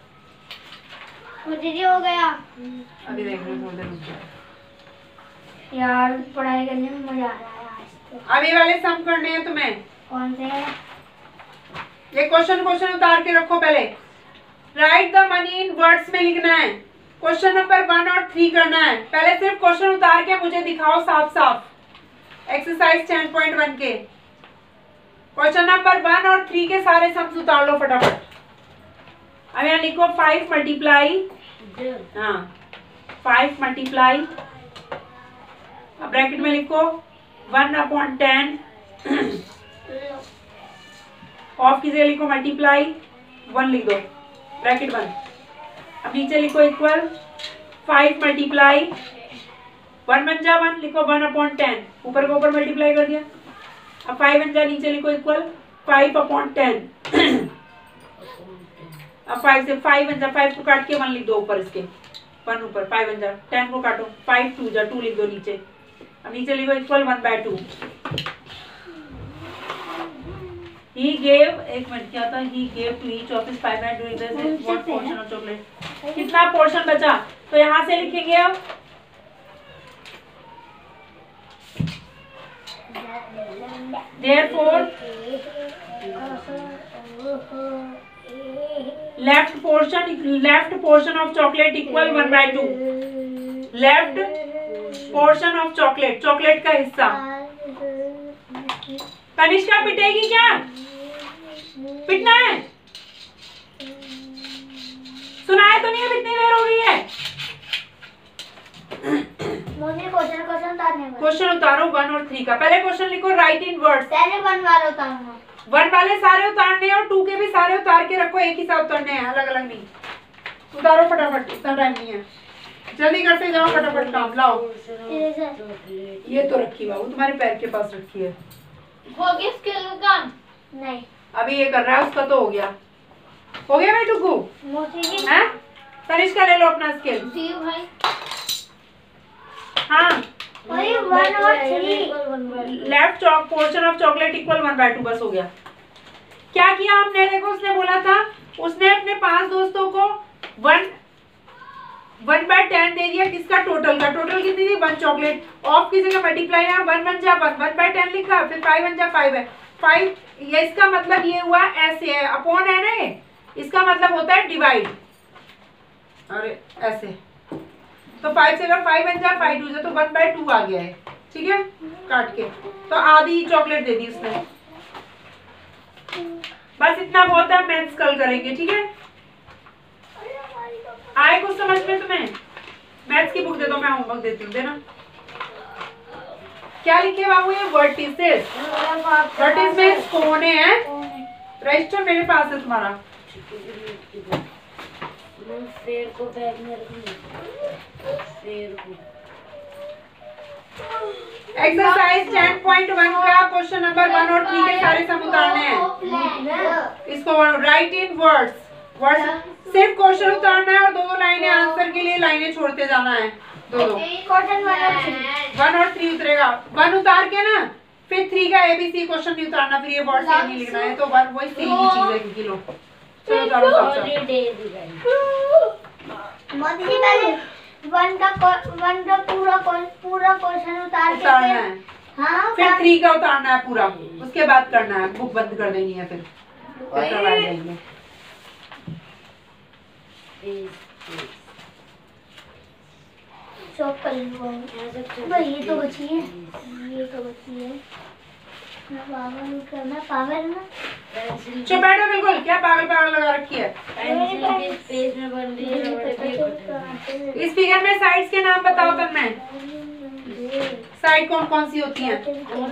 मुझे जी हो गया अभी देख लो, थोड़ी देर रुक जाओ। यार, पढ़ाई करने में मजा आ रहा है आज तो। अभी वाले सम करने हैं तुम्हें। कौन से? ये क्वेश्चन उतार के रखो पहले। Write the money in words में लिखना है। क्वेश्चन नंबर 1 और 3 करना है। पहले सिर्फ क्वेश्चन उतार के मुझे दिखाओ साफ साफ। एक्सरसाइज 10.1 के क्वेश्चन नंबर 1 और 3 के सारे सम्स उतार लो फटाफट। अब यहाँ लिखो 5 मल्टीप्लाई, हाँ 5 मल्टीप्लाई, अब ब्रैकेट में लिखो 1/10 ऑफ की जगह लिखो मल्टीप्लाई 1 लिख दो। ब्रैकेट बंद। अब नीचे लिखो इक्वल 5 मल्टीप्लाई 1 1 जा 1 लिखो 1/10 ऊपर को ऊपर मल्टीप्लाई कर दिया। अब 5 1 जा नीचे लिखो इक्वल 5/10 अब 5 से 5 1 जा 5 को काट के 1 लिख दो ऊपर इसके 1 ऊपर 5 1 जा 10 को काटो 5 2 जा 2 लिख दो नीचे। अब नीचे लिखो इक्वल 1/2। He gave एक मिनट क्या था he gave to each of his 5 men during this what portion of chocolate कितना पोर्शन बचा तो यहाँ से लिखेंगे अब therefore left portion of chocolate equal 1/2 left portion of chocolate का हिस्सा। तनिष्का पिटेगी क्या? पिटना है? सुनाया तो नहीं है कितनी देर हो गई है? मुझे क्वेश्चन उतारने हैं। क्वेश्चन उतारो 1 और 3 का। पहले क्वेश्चन लिखो राइट इन वर्ड्स। पहले 1 वाला उतारना। 1 वाले सारे उतारने हैं और 2 के भी सारे उतार के रखो, एक ही साथ उतारने हैं, अलग अलग नहीं। उतारो फटाफट, इतना टाइम नहीं है, जल्दी करते जाओ फटाफट काम। लाओ ये तो रखी बाबू तुम्हारे पैर के पास रखी है। हो गया स्केल का काम? नहीं अभी ये कर रहा है, उसका तो हो गया भाई टुकू मोची हैं? तनिष्का ले लो अपना स्केल। जी भाई। हाँ 1 और 3 left portion of chocolate equal 1/2 बस हो गया। क्या किया हमने? देखो उसने बोला था, उसने अपने 5 दोस्तों को 1/10 दे दिया। किसका? टोटल का। टोटल कितनी थी? 1 चॉकलेट। ऑफ की जगह मल्टीप्लाई है 1 1 जा 1 1/10 लिखा, फिर 5 1 जा 5 है 5। ये इसका मतलब ये हुआ ऐसे है, अपॉन है ना ये, इसका मतलब होता है डिवाइड। अरे ऐसे तो 5 से अगर 5 1 जा 5 2 जा तो 1/2 आ गया है, ठीक है, काट के। तो आधी चॉकलेट दे दी उसने। बस इतना बहुत है, मैथ्स कल करेंगे, ठीक है। आए कुछ समझ में तुम्हें? मैथ्स की बुक दे दो, मैं होमवर्क देती हूँ, देना। क्या लिखे बाबू? ये वर्टिसेस। वर्टिस में कोने हैं। रजिस्टर मेरे पास है तुम्हारा। शेर को बैग में रखूंगी। शेर को एक्सरसाइज 10.1 का क्वेश्चन नंबर 1 और 3 के सारे सम उतारने हैं। इसको राइट इन वर्ड्स। सिर्फ क्वेश्चन उतारना है और 2 लाइनें आंसर के लिए लाइनें छोड़ते जाना है। 2 क्वेश्चन 1 और 3 उतरेगा। 1 उतार के ना फिर 3 का ABC क्वेश्चन नहीं उतारना, फिर ये वर्ड सेम नहीं लिखना है। तो 1 वही सेम ही चीज है इनकी। लो चलो उतारो सब। मोदी जी पहले 1 का पूरा क्वेश्चन उतारना के है, हाँ फिर 3 का उतारना है पूरा, उसके बाद करना है। बुक बंद कर देनी है, फिर करवा देंगे। चौक कर लूँगा। ये तो बची है, ये तो बची है। मैं पागल ना। चुप बैठो बिल्कुल। क्या पागल लगा रखी है? पेज में बन रही है। इस फिगर में साइड्स के नाम बताओ तब मैं। साइड कौन कौन सी होती हैं?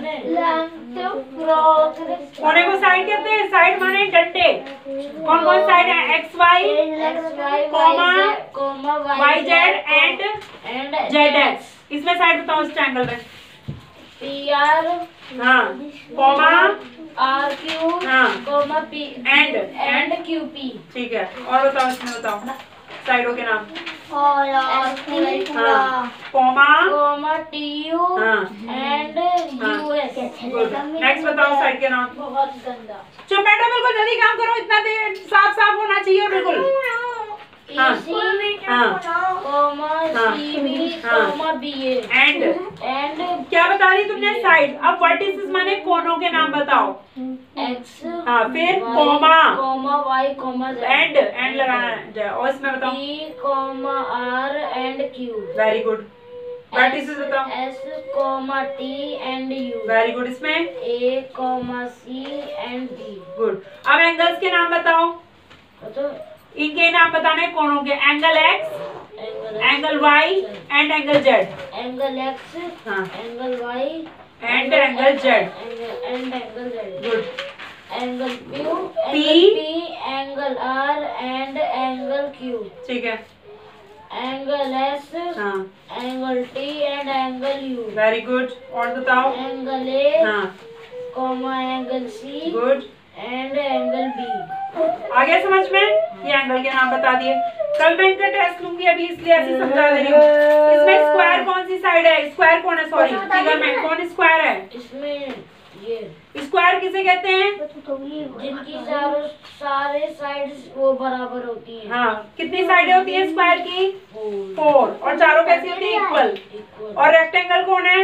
कोने को साइड कहते हैं। साइड माने डंडे। कौन कौन साइड है? X Y comma Y Z and Z X. इसमें साइड बताओ इस ट्रायंगल में। PR हाँ कॉमा RQ हाँ कॉमा P एंड QP। ठीक है। और बताओ इसमें बताओ साइडों के नाम। और कॉमा TU हाँ एंड US। नेक्स्ट बताओ साइड के नाम। बहुत गंदा। चुप बैठो बिल्कुल, जल्दी काम करो। इतना देर साफ होना चाहिए बिल्कुल। हाँ comma CB comma BA and क्या बता रही तुमने? साइड। अब वर्टिसेस माने कोनों के नाम बताओ। X हाँ फिर comma Y comma Z and लगाना है। और इसमें बताओ P comma R and Q। Very good. Vertices बताओ। S comma T and U। Very good. इसमें A comma C and B। Good. अब एंगल्स के नाम बताओ। तो इनके नाम बताने कोनों के। Angle X, angle Y and angle Z। Angle X हाँ angle Y and angle Z। And angle Z। Good. angle P, angle R and angle Q, ठीक है, angle S, हाँ, angle T and angle U, very good, और बताओ, angle A, हाँ, comma angle C गुड, and angle B. आ गया समझ में? ये एंगल के नाम बता दिए। कल मैं इनका टेस्ट लूंगी, अभी इसलिए ऐसे समझा दे रही हूँ। इसमें स्क्वायर कौन सी साइड है? स्क्वायर कौन है? सॉरी, फिगर में कौन स्क्वायर है? इसमें ये स्क्वायर किसे कहते हैं? जिनकी सारे साइड्स वो बराबर होती हैं। हाँ, कितनी साइडें होती हैं स्क्वायर की? 4, और चारों कैसी होती है? इक्वल। इक्वल। और रेक्टेंगल कौन है?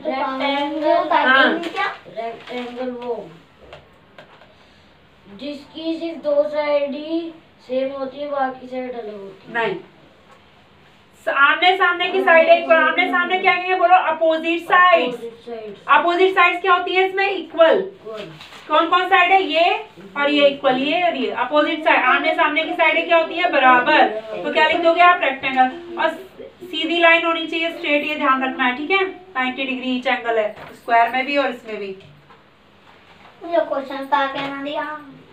रेक्टेंगल वो जिसकी सिर्फ 2 साइड ही सेम होती है, बाकी साइड अलग होती है। नहीं, आमने सामने की साइड है इक्वल। आमने सामने क्या कहेंगे? बोलो, अपोजिट साइड्स। अपोजिट साइड्स क्या होती है इसमें? इक्वल। कौन कौन साइड है? ये और ये इक्वल, ये और ये अपोजिट साइड। आमने सामने की साइड क्या होती है? बराबर। तो क्या लिख दोगे आप? रेक्टेंगल। और सीधी लाइन होनी चाहिए, स्ट्रेट, ये ध्यान रखना है, ठीक है? 90 डिग्री ईच एंगल है स्क्वायर में भी और इसमें भी। मुझे क्वेश्चन का कहना दिया।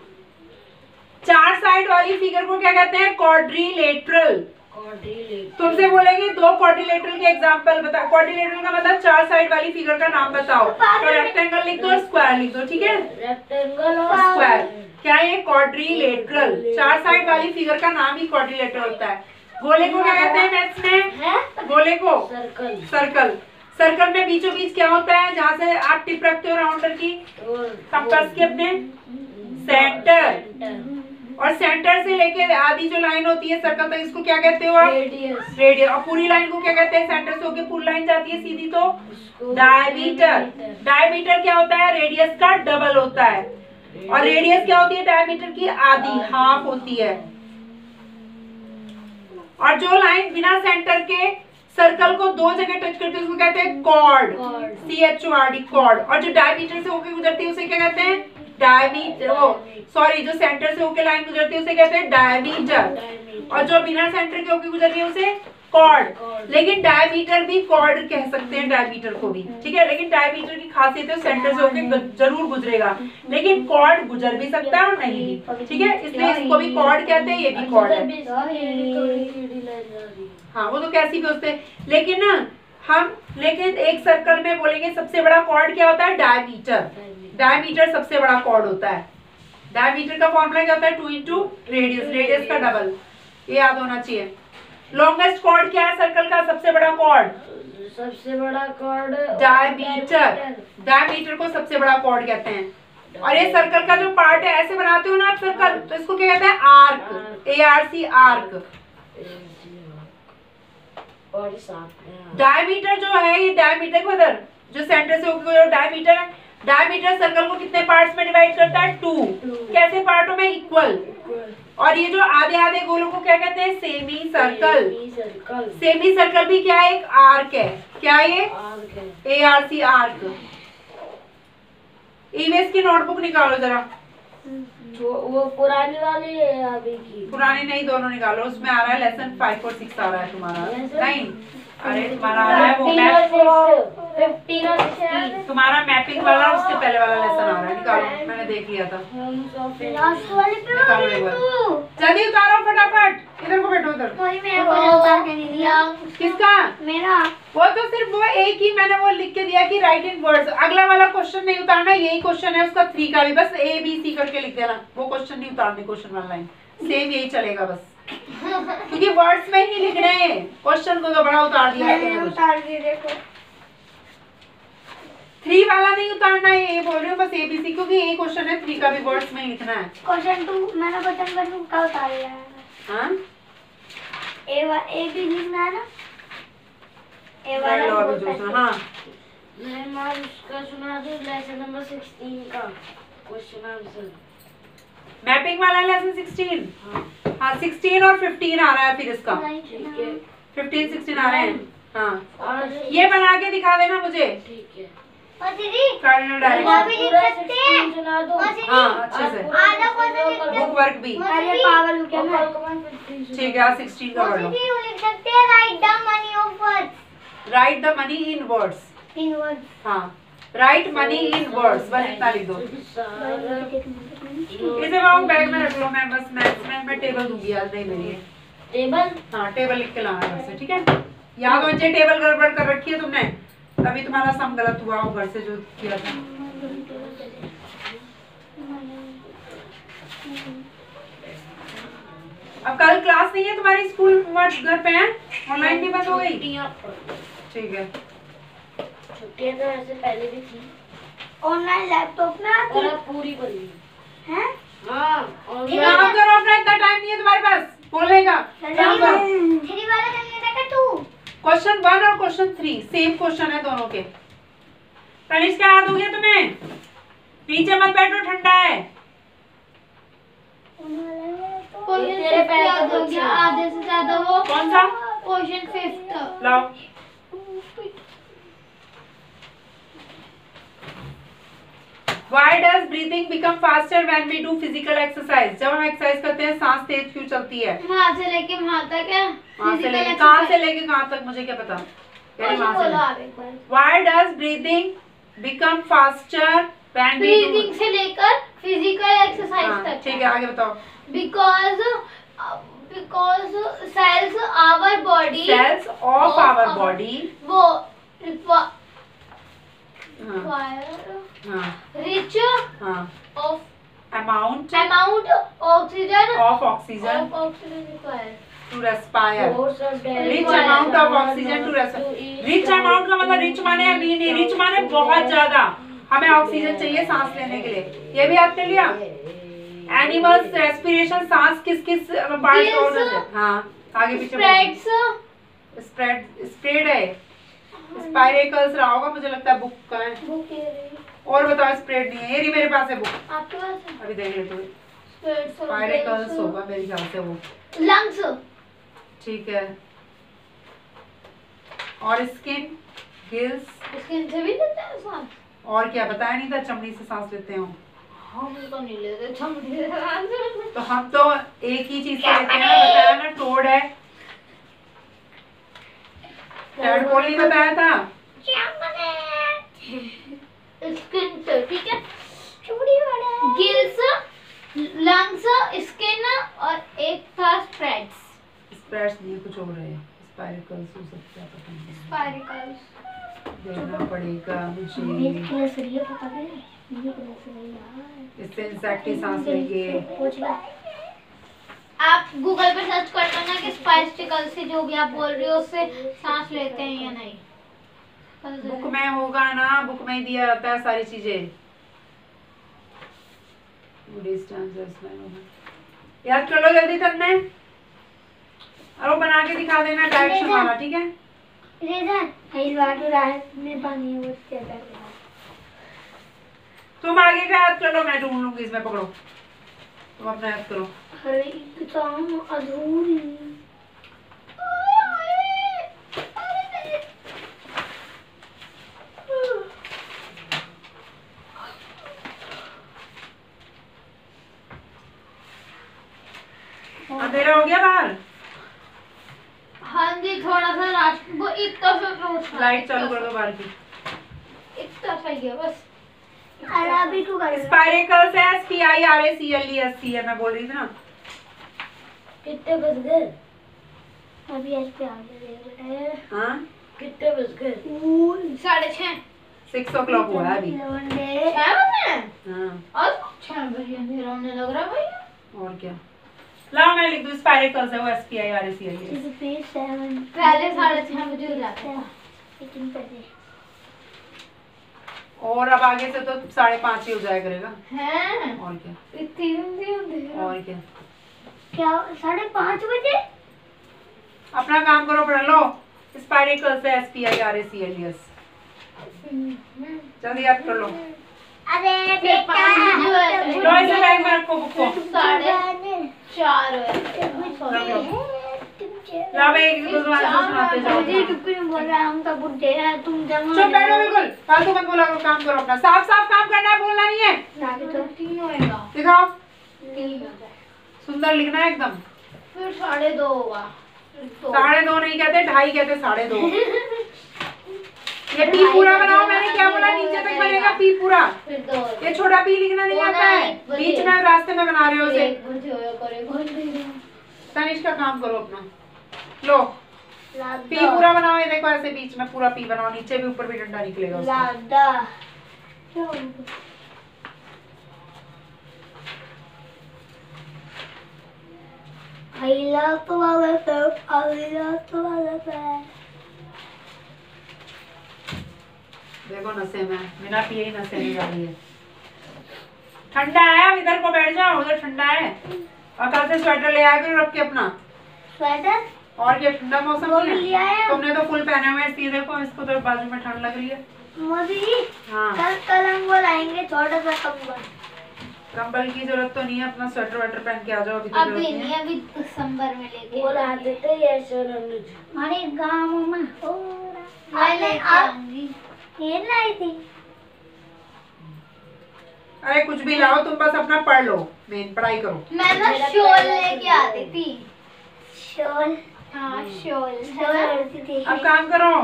4 साइड वाली फिगर को क्या कहते हैं? क्वाड्रिलेटरल। तुमसे बोलेंगे 2 क्वाड्रिलेटरल के एग्जांपल बता। क्वाड्रिलेटरल का मतलब 4 साइड वाली फिगर का नाम बताओ। तो रेक्टेंगल लिख दो, स्क्वायर लिख दो, ठीक है? रेक्टेंगल और स्क्वायर क्या है? क्वाड्रिलेटरल। 4 साइड वाली फिगर का नाम ही क्वाड्रिलेटरल होता है। गोले को क्या कहते हैं मैथ्स में? गोले को सर्कल। सर्कल। सर्कल में बीचों बीच क्या होता है? जहाँ से आप टिप रखते हो राउंडर की, कंपास के अपने सेंटर। और सेंटर से लेके आधी जो लाइन होती है सर्कल तक, इसको क्या कहते हो आप? रेडियस। रेडियस। और पूरी लाइन को क्या कहते हैं? सेंटर से होके पूरी लाइन जाती है सीधी तो डायमीटर। डायमीटर क्या होता है? रेडियस का डबल होता है। और रेडियस क्या होती है? डायमीटर की आधी, हाफ होती है। और जो लाइन बिना सेंटर के सर्कल को 2 जगह टच करती है उसको कहते हैं कॉर्ड। CHORD, cord. और जो डायमीटर से होके गुजरती है उसे क्या कहते हैं? डायमीटर। सॉरी, जो सेंटर से होके लाइन गुजरती है उसे कहते हैं डायमीटर। और जो बिना सेंटर के होके गुजरती है उसे कॉर्ड। लेकिन डायमीटर भी कॉर्ड कह सकते हैं, डायमीटर को भी, ठीक है? लेकिन डायमीटर की खासियत है सेंटर से होके जरूर गुजरेगा, लेकिन कॉर्ड गुजर भी सकता है और नहीं भी, ठीक है? इसलिए इसको भी कॉर्ड कहते हैं, ये भी कॉर्ड है। हाँ, वो तो कैसी भी होते हैं, लेकिन ना लेकिन एक सर्कल में बोलेंगे सबसे बड़ा कॉर्ड क्या होता है? डायमीटर। डायमीटर सबसे बड़ा कॉर्ड होता है। डायमीटर का फॉर्मूला क्या होता है? 2 इंटू रेडियस, रेडियस का डबल। ये याद होना चाहिए। लॉन्गेस्ट कॉर्ड क्या है सर्कल का? सबसे बड़ा कॉर्ड, सबसे बड़ा कॉर्ड डायमीटर। डायमीटर को सबसे बड़ा कॉर्ड कहते हैं। और ये सर्कल का जो पार्ट है, ऐसे बनाते हो ना आप सर्कल, तो इसको क्या कहते हैं? आर्क। ARC, arc. डायमीटर जो है, ये डायमीटर को इधर जो सेंटर से होकर डायमीटर है, डायमीटर सर्कल को कितने पार्ट्स में डिवाइड करता है? 2। कैसे पार्टों में? इक्वल। और ये जो आधे आधे गोलों को क्या कहते हैं? Semi circle. सेमी सर्कल भी क्या है? एक आर्क है। क्या ये? ARC, arc. ईवीएस की नोटबुक निकालो जरा। वो पुरानी वाली है अभी की? पुरानी नहीं, दोनों निकालो। उसमें आ रहा है लेसन 5 और 6 आ रहा है तुम्हारा। नहीं, अरे तुम्हारा आ रहा है वो मैप 15 और 16। तुम्हारा मैपिंग वाला, उससे पहले वाला लेसन आ रहा है। निकालो, मैंने देख लिया था। लास्ट वाले पे निकालो एक बार, जल्दी उतारो फटाफट। इधर को बैठो, इधर। कोई मेरे को उतार के नहीं दिया। किसका? मेरा। वो तो सिर्फ वो एक ही मैंने वो लिख के दिया कि राइट इन वर्ड्स। अगला वाला क्वेश्चन नहीं उतारना, यही क्वेश्चन है उसका 3 का भी, बस ABC करके लिख देना। वो क्वेश्चन नहीं उतारने, क्वेश्चन वाला लाइन सेम यही चलेगा बस, क्योंकि वर्ड्स में ही लिखने हैं। क्वेश्चन को तो बड़ा उतार दिया मैंने उतार दिया, देखो। 3 वाला नहीं उतारना है, ये बोल रही हूँ बस ABC, क्योंकि यही क्वेश्चन है, 3 का भी वर्ड्स में ही लिखना है। क्वेश्चन 2 मैंने क्वेश्चन 2 का उतार लिया है। हाँ, A भी लिखना है ना? A वाला लो अभी जो सुना। हाँ, मैं उसका सुना दूं, लेसन नंबर 16 का क्वेश्चन आंसर। मैपिंग वाला लेसन 16। हाँ, 16 और 15 आ रहा है फिर इसका। ठीक है, 15, 16 आ रहे हैं। हाँ, और ये बना के दिखा देना मुझे। ठीक है, और दीदी कार्डिनल वो डायरेक्शन। भी लिख सकते हैं। सुना दो। और दीदी हाँ, अच्छे से। आधा क्वेश्चन लिख सकते बुक वर्क भी। अरे पागल हो क्या मैं? ठीक है, 16 का और पढ़ लो। दीदी वो लिख सकते हैं write the money of words write the money in words. In words. हाँ, राइट मनी इन वर्ड्स, बस इतना लिख दो। इसे मैं बैग में रख लो, मैं बस मैं टेबल दूंगी आज, नहीं मेरी टेबल। हाँ टेबल लिख के लाना घर से, ठीक है। याद हो जाए टेबल गड़बड़ कर रखी है तुमने, तभी तुम्हारा सम गलत हुआ हो घर से जो किया था। अब कल क्लास नहीं है तुम्हारी, स्कूल घर पे है, ऑनलाइन भी बंद हो गई। ठीक है, छुट्टियां तो ऐसे पहले भी थी, ऑनलाइन लैपटॉप में आती और अब पूरी बंद है। हाँ काम करो अपना, इतना टाइम नहीं है तुम्हारे पास बोलने का, काम करो। थ्री वाला करने का तू। क्वेश्चन 1 और क्वेश्चन 3 सेम क्वेश्चन है दोनों के। तनिष्क क्या याद हो गया तुम्हें? नीचे मत बैठो, ठंडा है। क्वेश्चन याद हो गया आधे से ज्यादा। वो कौन सा? क्वेश्चन 5 लाओ। Why does breathing become faster when we do physical exercise? जब हम एक्सरसाइज करते हैं सांस तेज क्यों चलती है? वहाँ से लेके वहाँ तक है। कहाँ से लेके कहाँ तक मुझे क्या पता? Why does breathing become faster when we do? Breathing से लेकर फिजिकल एक्सरसाइज तक। ठीक है, आगे बताओ। Because cells our body Cells of our body वो हाँ rich हाँ of amount oxygen of oxygen required to respire. rich Rich amount of oxygen to respire. Rich amount का मतलब रिच माने अमीर नहीं, रिच माने बहुत ज्यादा हमें ऑक्सीजन चाहिए सांस लेने के लिए। ये भी याद कर लिया। एनिमल्स रेस्पिरेशन सांस किस किस पार्ट को होता है? हाँ आगे पीछे स्प्रेड है, स्पाइरेकल्स रहा होगा मुझे लगता है, बुक का है। और बताओ, स्प्रेड नहीं है, ये रही मेरे पास है बुक, आपके पास है? अभी देख ले तो। स्पाइरेकल्स होगा मेरे ख्याल से वो। लंग्स ठीक है, और स्किन, गिल्स, स्किन से भी लेते हैं सांस? और क्या बताया नहीं था, चमड़ी से सांस लेते हो। हम तो नहीं लेते चमड़ी से सांस। तो हम तो एक ही चीज से लेते हैं, बताया ना, टोड है, टैडपोल नहीं बताया था। स्किन से, ठीक है, गिल्स, लंग्स, स्किन और एक था स्प्रेड्स। स्प्रेड्स नहीं, कुछ और है, स्पाइरेकल्स हो सकता है, पता नहीं, स्पाइरेकल्स देखना पड़ेगा मुझे। पता है इससे इंसेक्टी सांस लेंगे। आप गूगल पे सर्च कर लेना कि स्पाइरेकल से जो भी आप बोल रहे हो उससे सांस लेते हैं या नहीं। बुक में होगा ना, बुक में ही दिया जाता है सारी चीजें। याद कर लो जल्दी तक में, और बना के दिखा देना डायरेक्शन वाला, ठीक है। तुम आगे का याद कर लो, मैं ढूंढ लूंगी इसमें, पकड़ो तुम अपना याद करो। अधूरी अंधेरा हो गया बाहर। हाँ जी, थोड़ा सा राष्ट्र वो इतना सा रोशनी, लाइट चालू कर दो बाहर की। इतना सही है बस। अभी तू कर स्पाइरेकल्स है, SPIRACLES है, मैं बोल रही थी ना। कितने बज गए? अभी एस पे आ गए। हाँ कितने बज गए? 6:30 6 o'clock हुआ है अभी। 6 बजे। हाँ और 6 बजे अंधेरा होने लग रहा है भैया। और क्या, लाओ मैं लिख दूँ, स्पाइरेकल्स है वो, SPIRACLES। पहले 6:30 बजे हो जाता है और अब आगे से तो 5:30 ही हो जाया करेगा। हैं? और क्या, इतनी जल्दी अंधेरा? और क्या, क्या 5:30 बजे? अपना काम करो, पढ़ लो। स्पाइरेकल्स है, SPIRACLES, जल्दी याद कर लो। अरे फिर 5 बजे है। लो इसे बैग में रखो बुक को। 4:30 ला भाई, एक दो बार सुनाते जाओ। बोल रहा है हम तो बुढ़े हैं, तुम जमा चुप बैठो, बिल्कुल फालतू मत बोला करो, काम करो अपना, साफ साफ काम करना है, बोलना नहीं है। दिखाओ, सुंदर लिखना है एकदम। फिर 2:30 होगा। 2:30 नहीं कहते, 2:30 कहते, 2:30। ये टी पूरा बनाओ, मैंने क्या बोला, नीचे तक वाली तो ये छोटा पी लिखना नहीं आता है, बीच में रास्ते में बना रहे हो उसे। तनिष्का काम करो अपना, लो पी पूरा बनाओ, ये देखो ऐसे बीच में पूरा पी बनाओ, नीचे भी ऊपर भी डंडा निकलेगा उसका। लादा I love to lollipop, I love to lollipop. देखो नशे में, बिना पिए ही नशे में जा रही है। ठंडा है, अब इधर को बैठ जाओ, उधर ठंडा है। और कल से स्वेटर ले आया करो रख के अपना। स्वेटर? और क्या ठंडा मौसम वो नहीं भी लिया है? है। तुमने तो फुल पहने हुए हैं, देखो इसको तो बाजू में ठंड लग रही है। मोदी हाँ कल हम वो लाएंगे छोटा सा कंबल। कंबल की जरूरत तो नहीं है, अपना स्वेटर वेटर पहन के आ जाओ, अभी तो अभी जरूरत नहीं नहीं, है। अभी दिसंबर में लेके वो लाते थे ऐसे अनुज। हमारे गाँव में हो रहा। मैं लेके आऊंगी। ये लाई थी। अरे कुछ भी लाओ, तुम बस अपना पढ़ लो, मेन पढ़ाई करो। मैं ना शॉल लेके आती थी। शॉल? हाँ शॉल शॉल लड़ती थी। अब काम करो।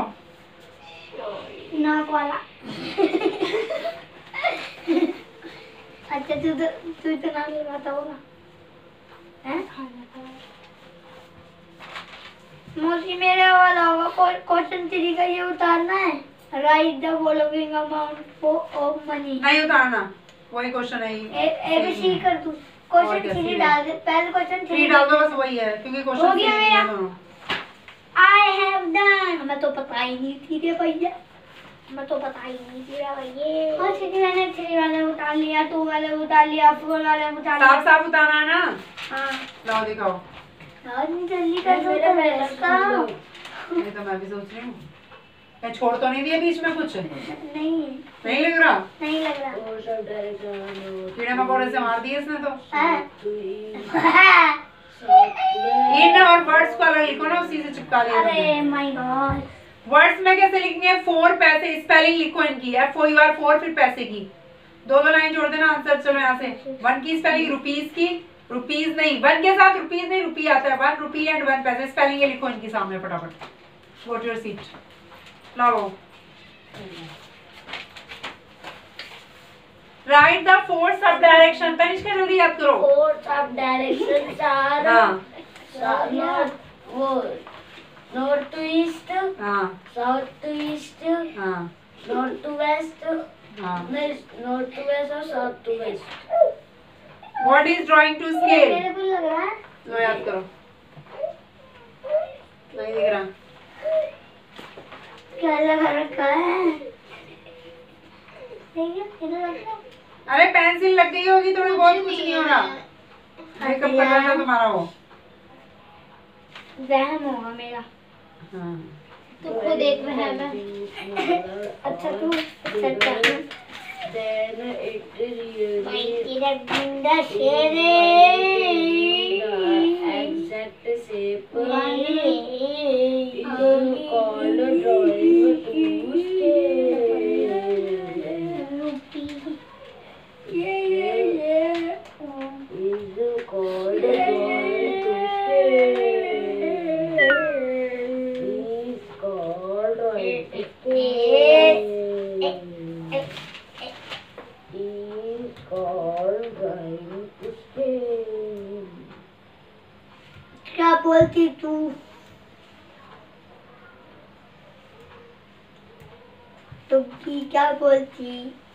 नाक वाला। अच्छा तू तो नाक लगाता होगा, हैं? मौसी मेरे वाला होगा, क्वेश्चन 3 का ये उतारना है। Write the following amount of money. नहीं उतारना, वही क्वेश्चन है। एबीसी कर तू। क्वेश्चन 3 डाल दे, पहले क्वेश्चन 3 डाल दो, बस वही है, क्योंकि क्वेश्चन हो गया मेरा। दोनों। I have done. हमें तो पता ही नहीं थी रे भैया, हमें तो पता ही नहीं थी रे भैया। और 3 वाले उतार लिया, 2 वाले उतार लिया, 4 वाले उतार लिया। साफ साफ उतारना है ना। हाँ लाओ दिखाओ। जल्दी कर दो तो रास्ता। ये तो मैं भी सोच रही हूँ, मैं छोड़ तो नहीं दिया बीच में कुछ? नहीं नहीं लग रहा, नहीं लग रहा। वो सब डायरेक्ट कीड़े मकोड़े से मार दिए इसने तो। हाँ। इन और वर्ड्स को अलग लिखो ना, उसी से चिपका दिया अरे तुमने। My God. वर्ड्स में कैसे लिखेंगे? 4 पैसे, स्पेलिंग लिखो इनकी, FOUR 4, फिर पैसे की 2 लाइन जोड़ देना आंसर। चलो यहाँ से 1 की स्पेलिंग, रुपीज की, रुपीज नहीं, 1 के साथ रुपीज नहीं, रुपी आता है। 1 रुपी एंड 1 पैसे, स्पेलिंग ये लिखो इनकी सामने फटाफट। गो टू योर सीट, लाओ। राइट द 4 सब डायरेक्शन। तनिष्का जल्दी याद करो। 4 सब डायरेक्शंस आर हाँ नॉर्थ टू ईस्ट, हाँ साउथ टू ईस्ट, हाँ नॉर्थ टू वेस्ट, हाँ। नॉर्थ टू वेस्ट और south to west. What is drawing to scale? मेरे को लग रहा है लो याद करो, नहीं दिख रहा। क्या लगा रखा है? ठीक है, इधर रखो। अरे पेंसिल लग गई होगी थोड़ी बहुत, कुछ नहीं हो रहा। मेकअप कर रहा था तुम्हारा वो। वहम होगा मेरा। हाँ। तुमको देख रहा है मैं। अच्छा तू सेट कर। Then it really भाई तेरा गुंडा शेर exact shape है। is called drawing to scale. Is called drawing to scale. Is called drawing to scale. Is called drawing to scale. क्या बोलती तू? तुम की क्या बोलती?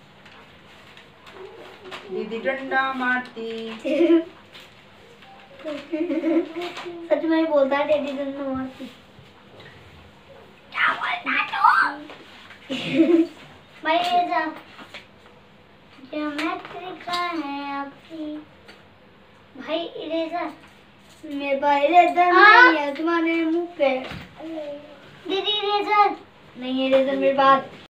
दीदी डंडा मारती। सच में ही बोलता है टेडी डंडा मारती। क्या बोलता तू? भाई ये जा ज्योमेट्रिका है आपकी। भाई इरेजर मेरे पास इरेजर नहीं है, तुम्हारे मुंह पे। दीदी इरेजर नहीं है, इरेजर मेरे पास।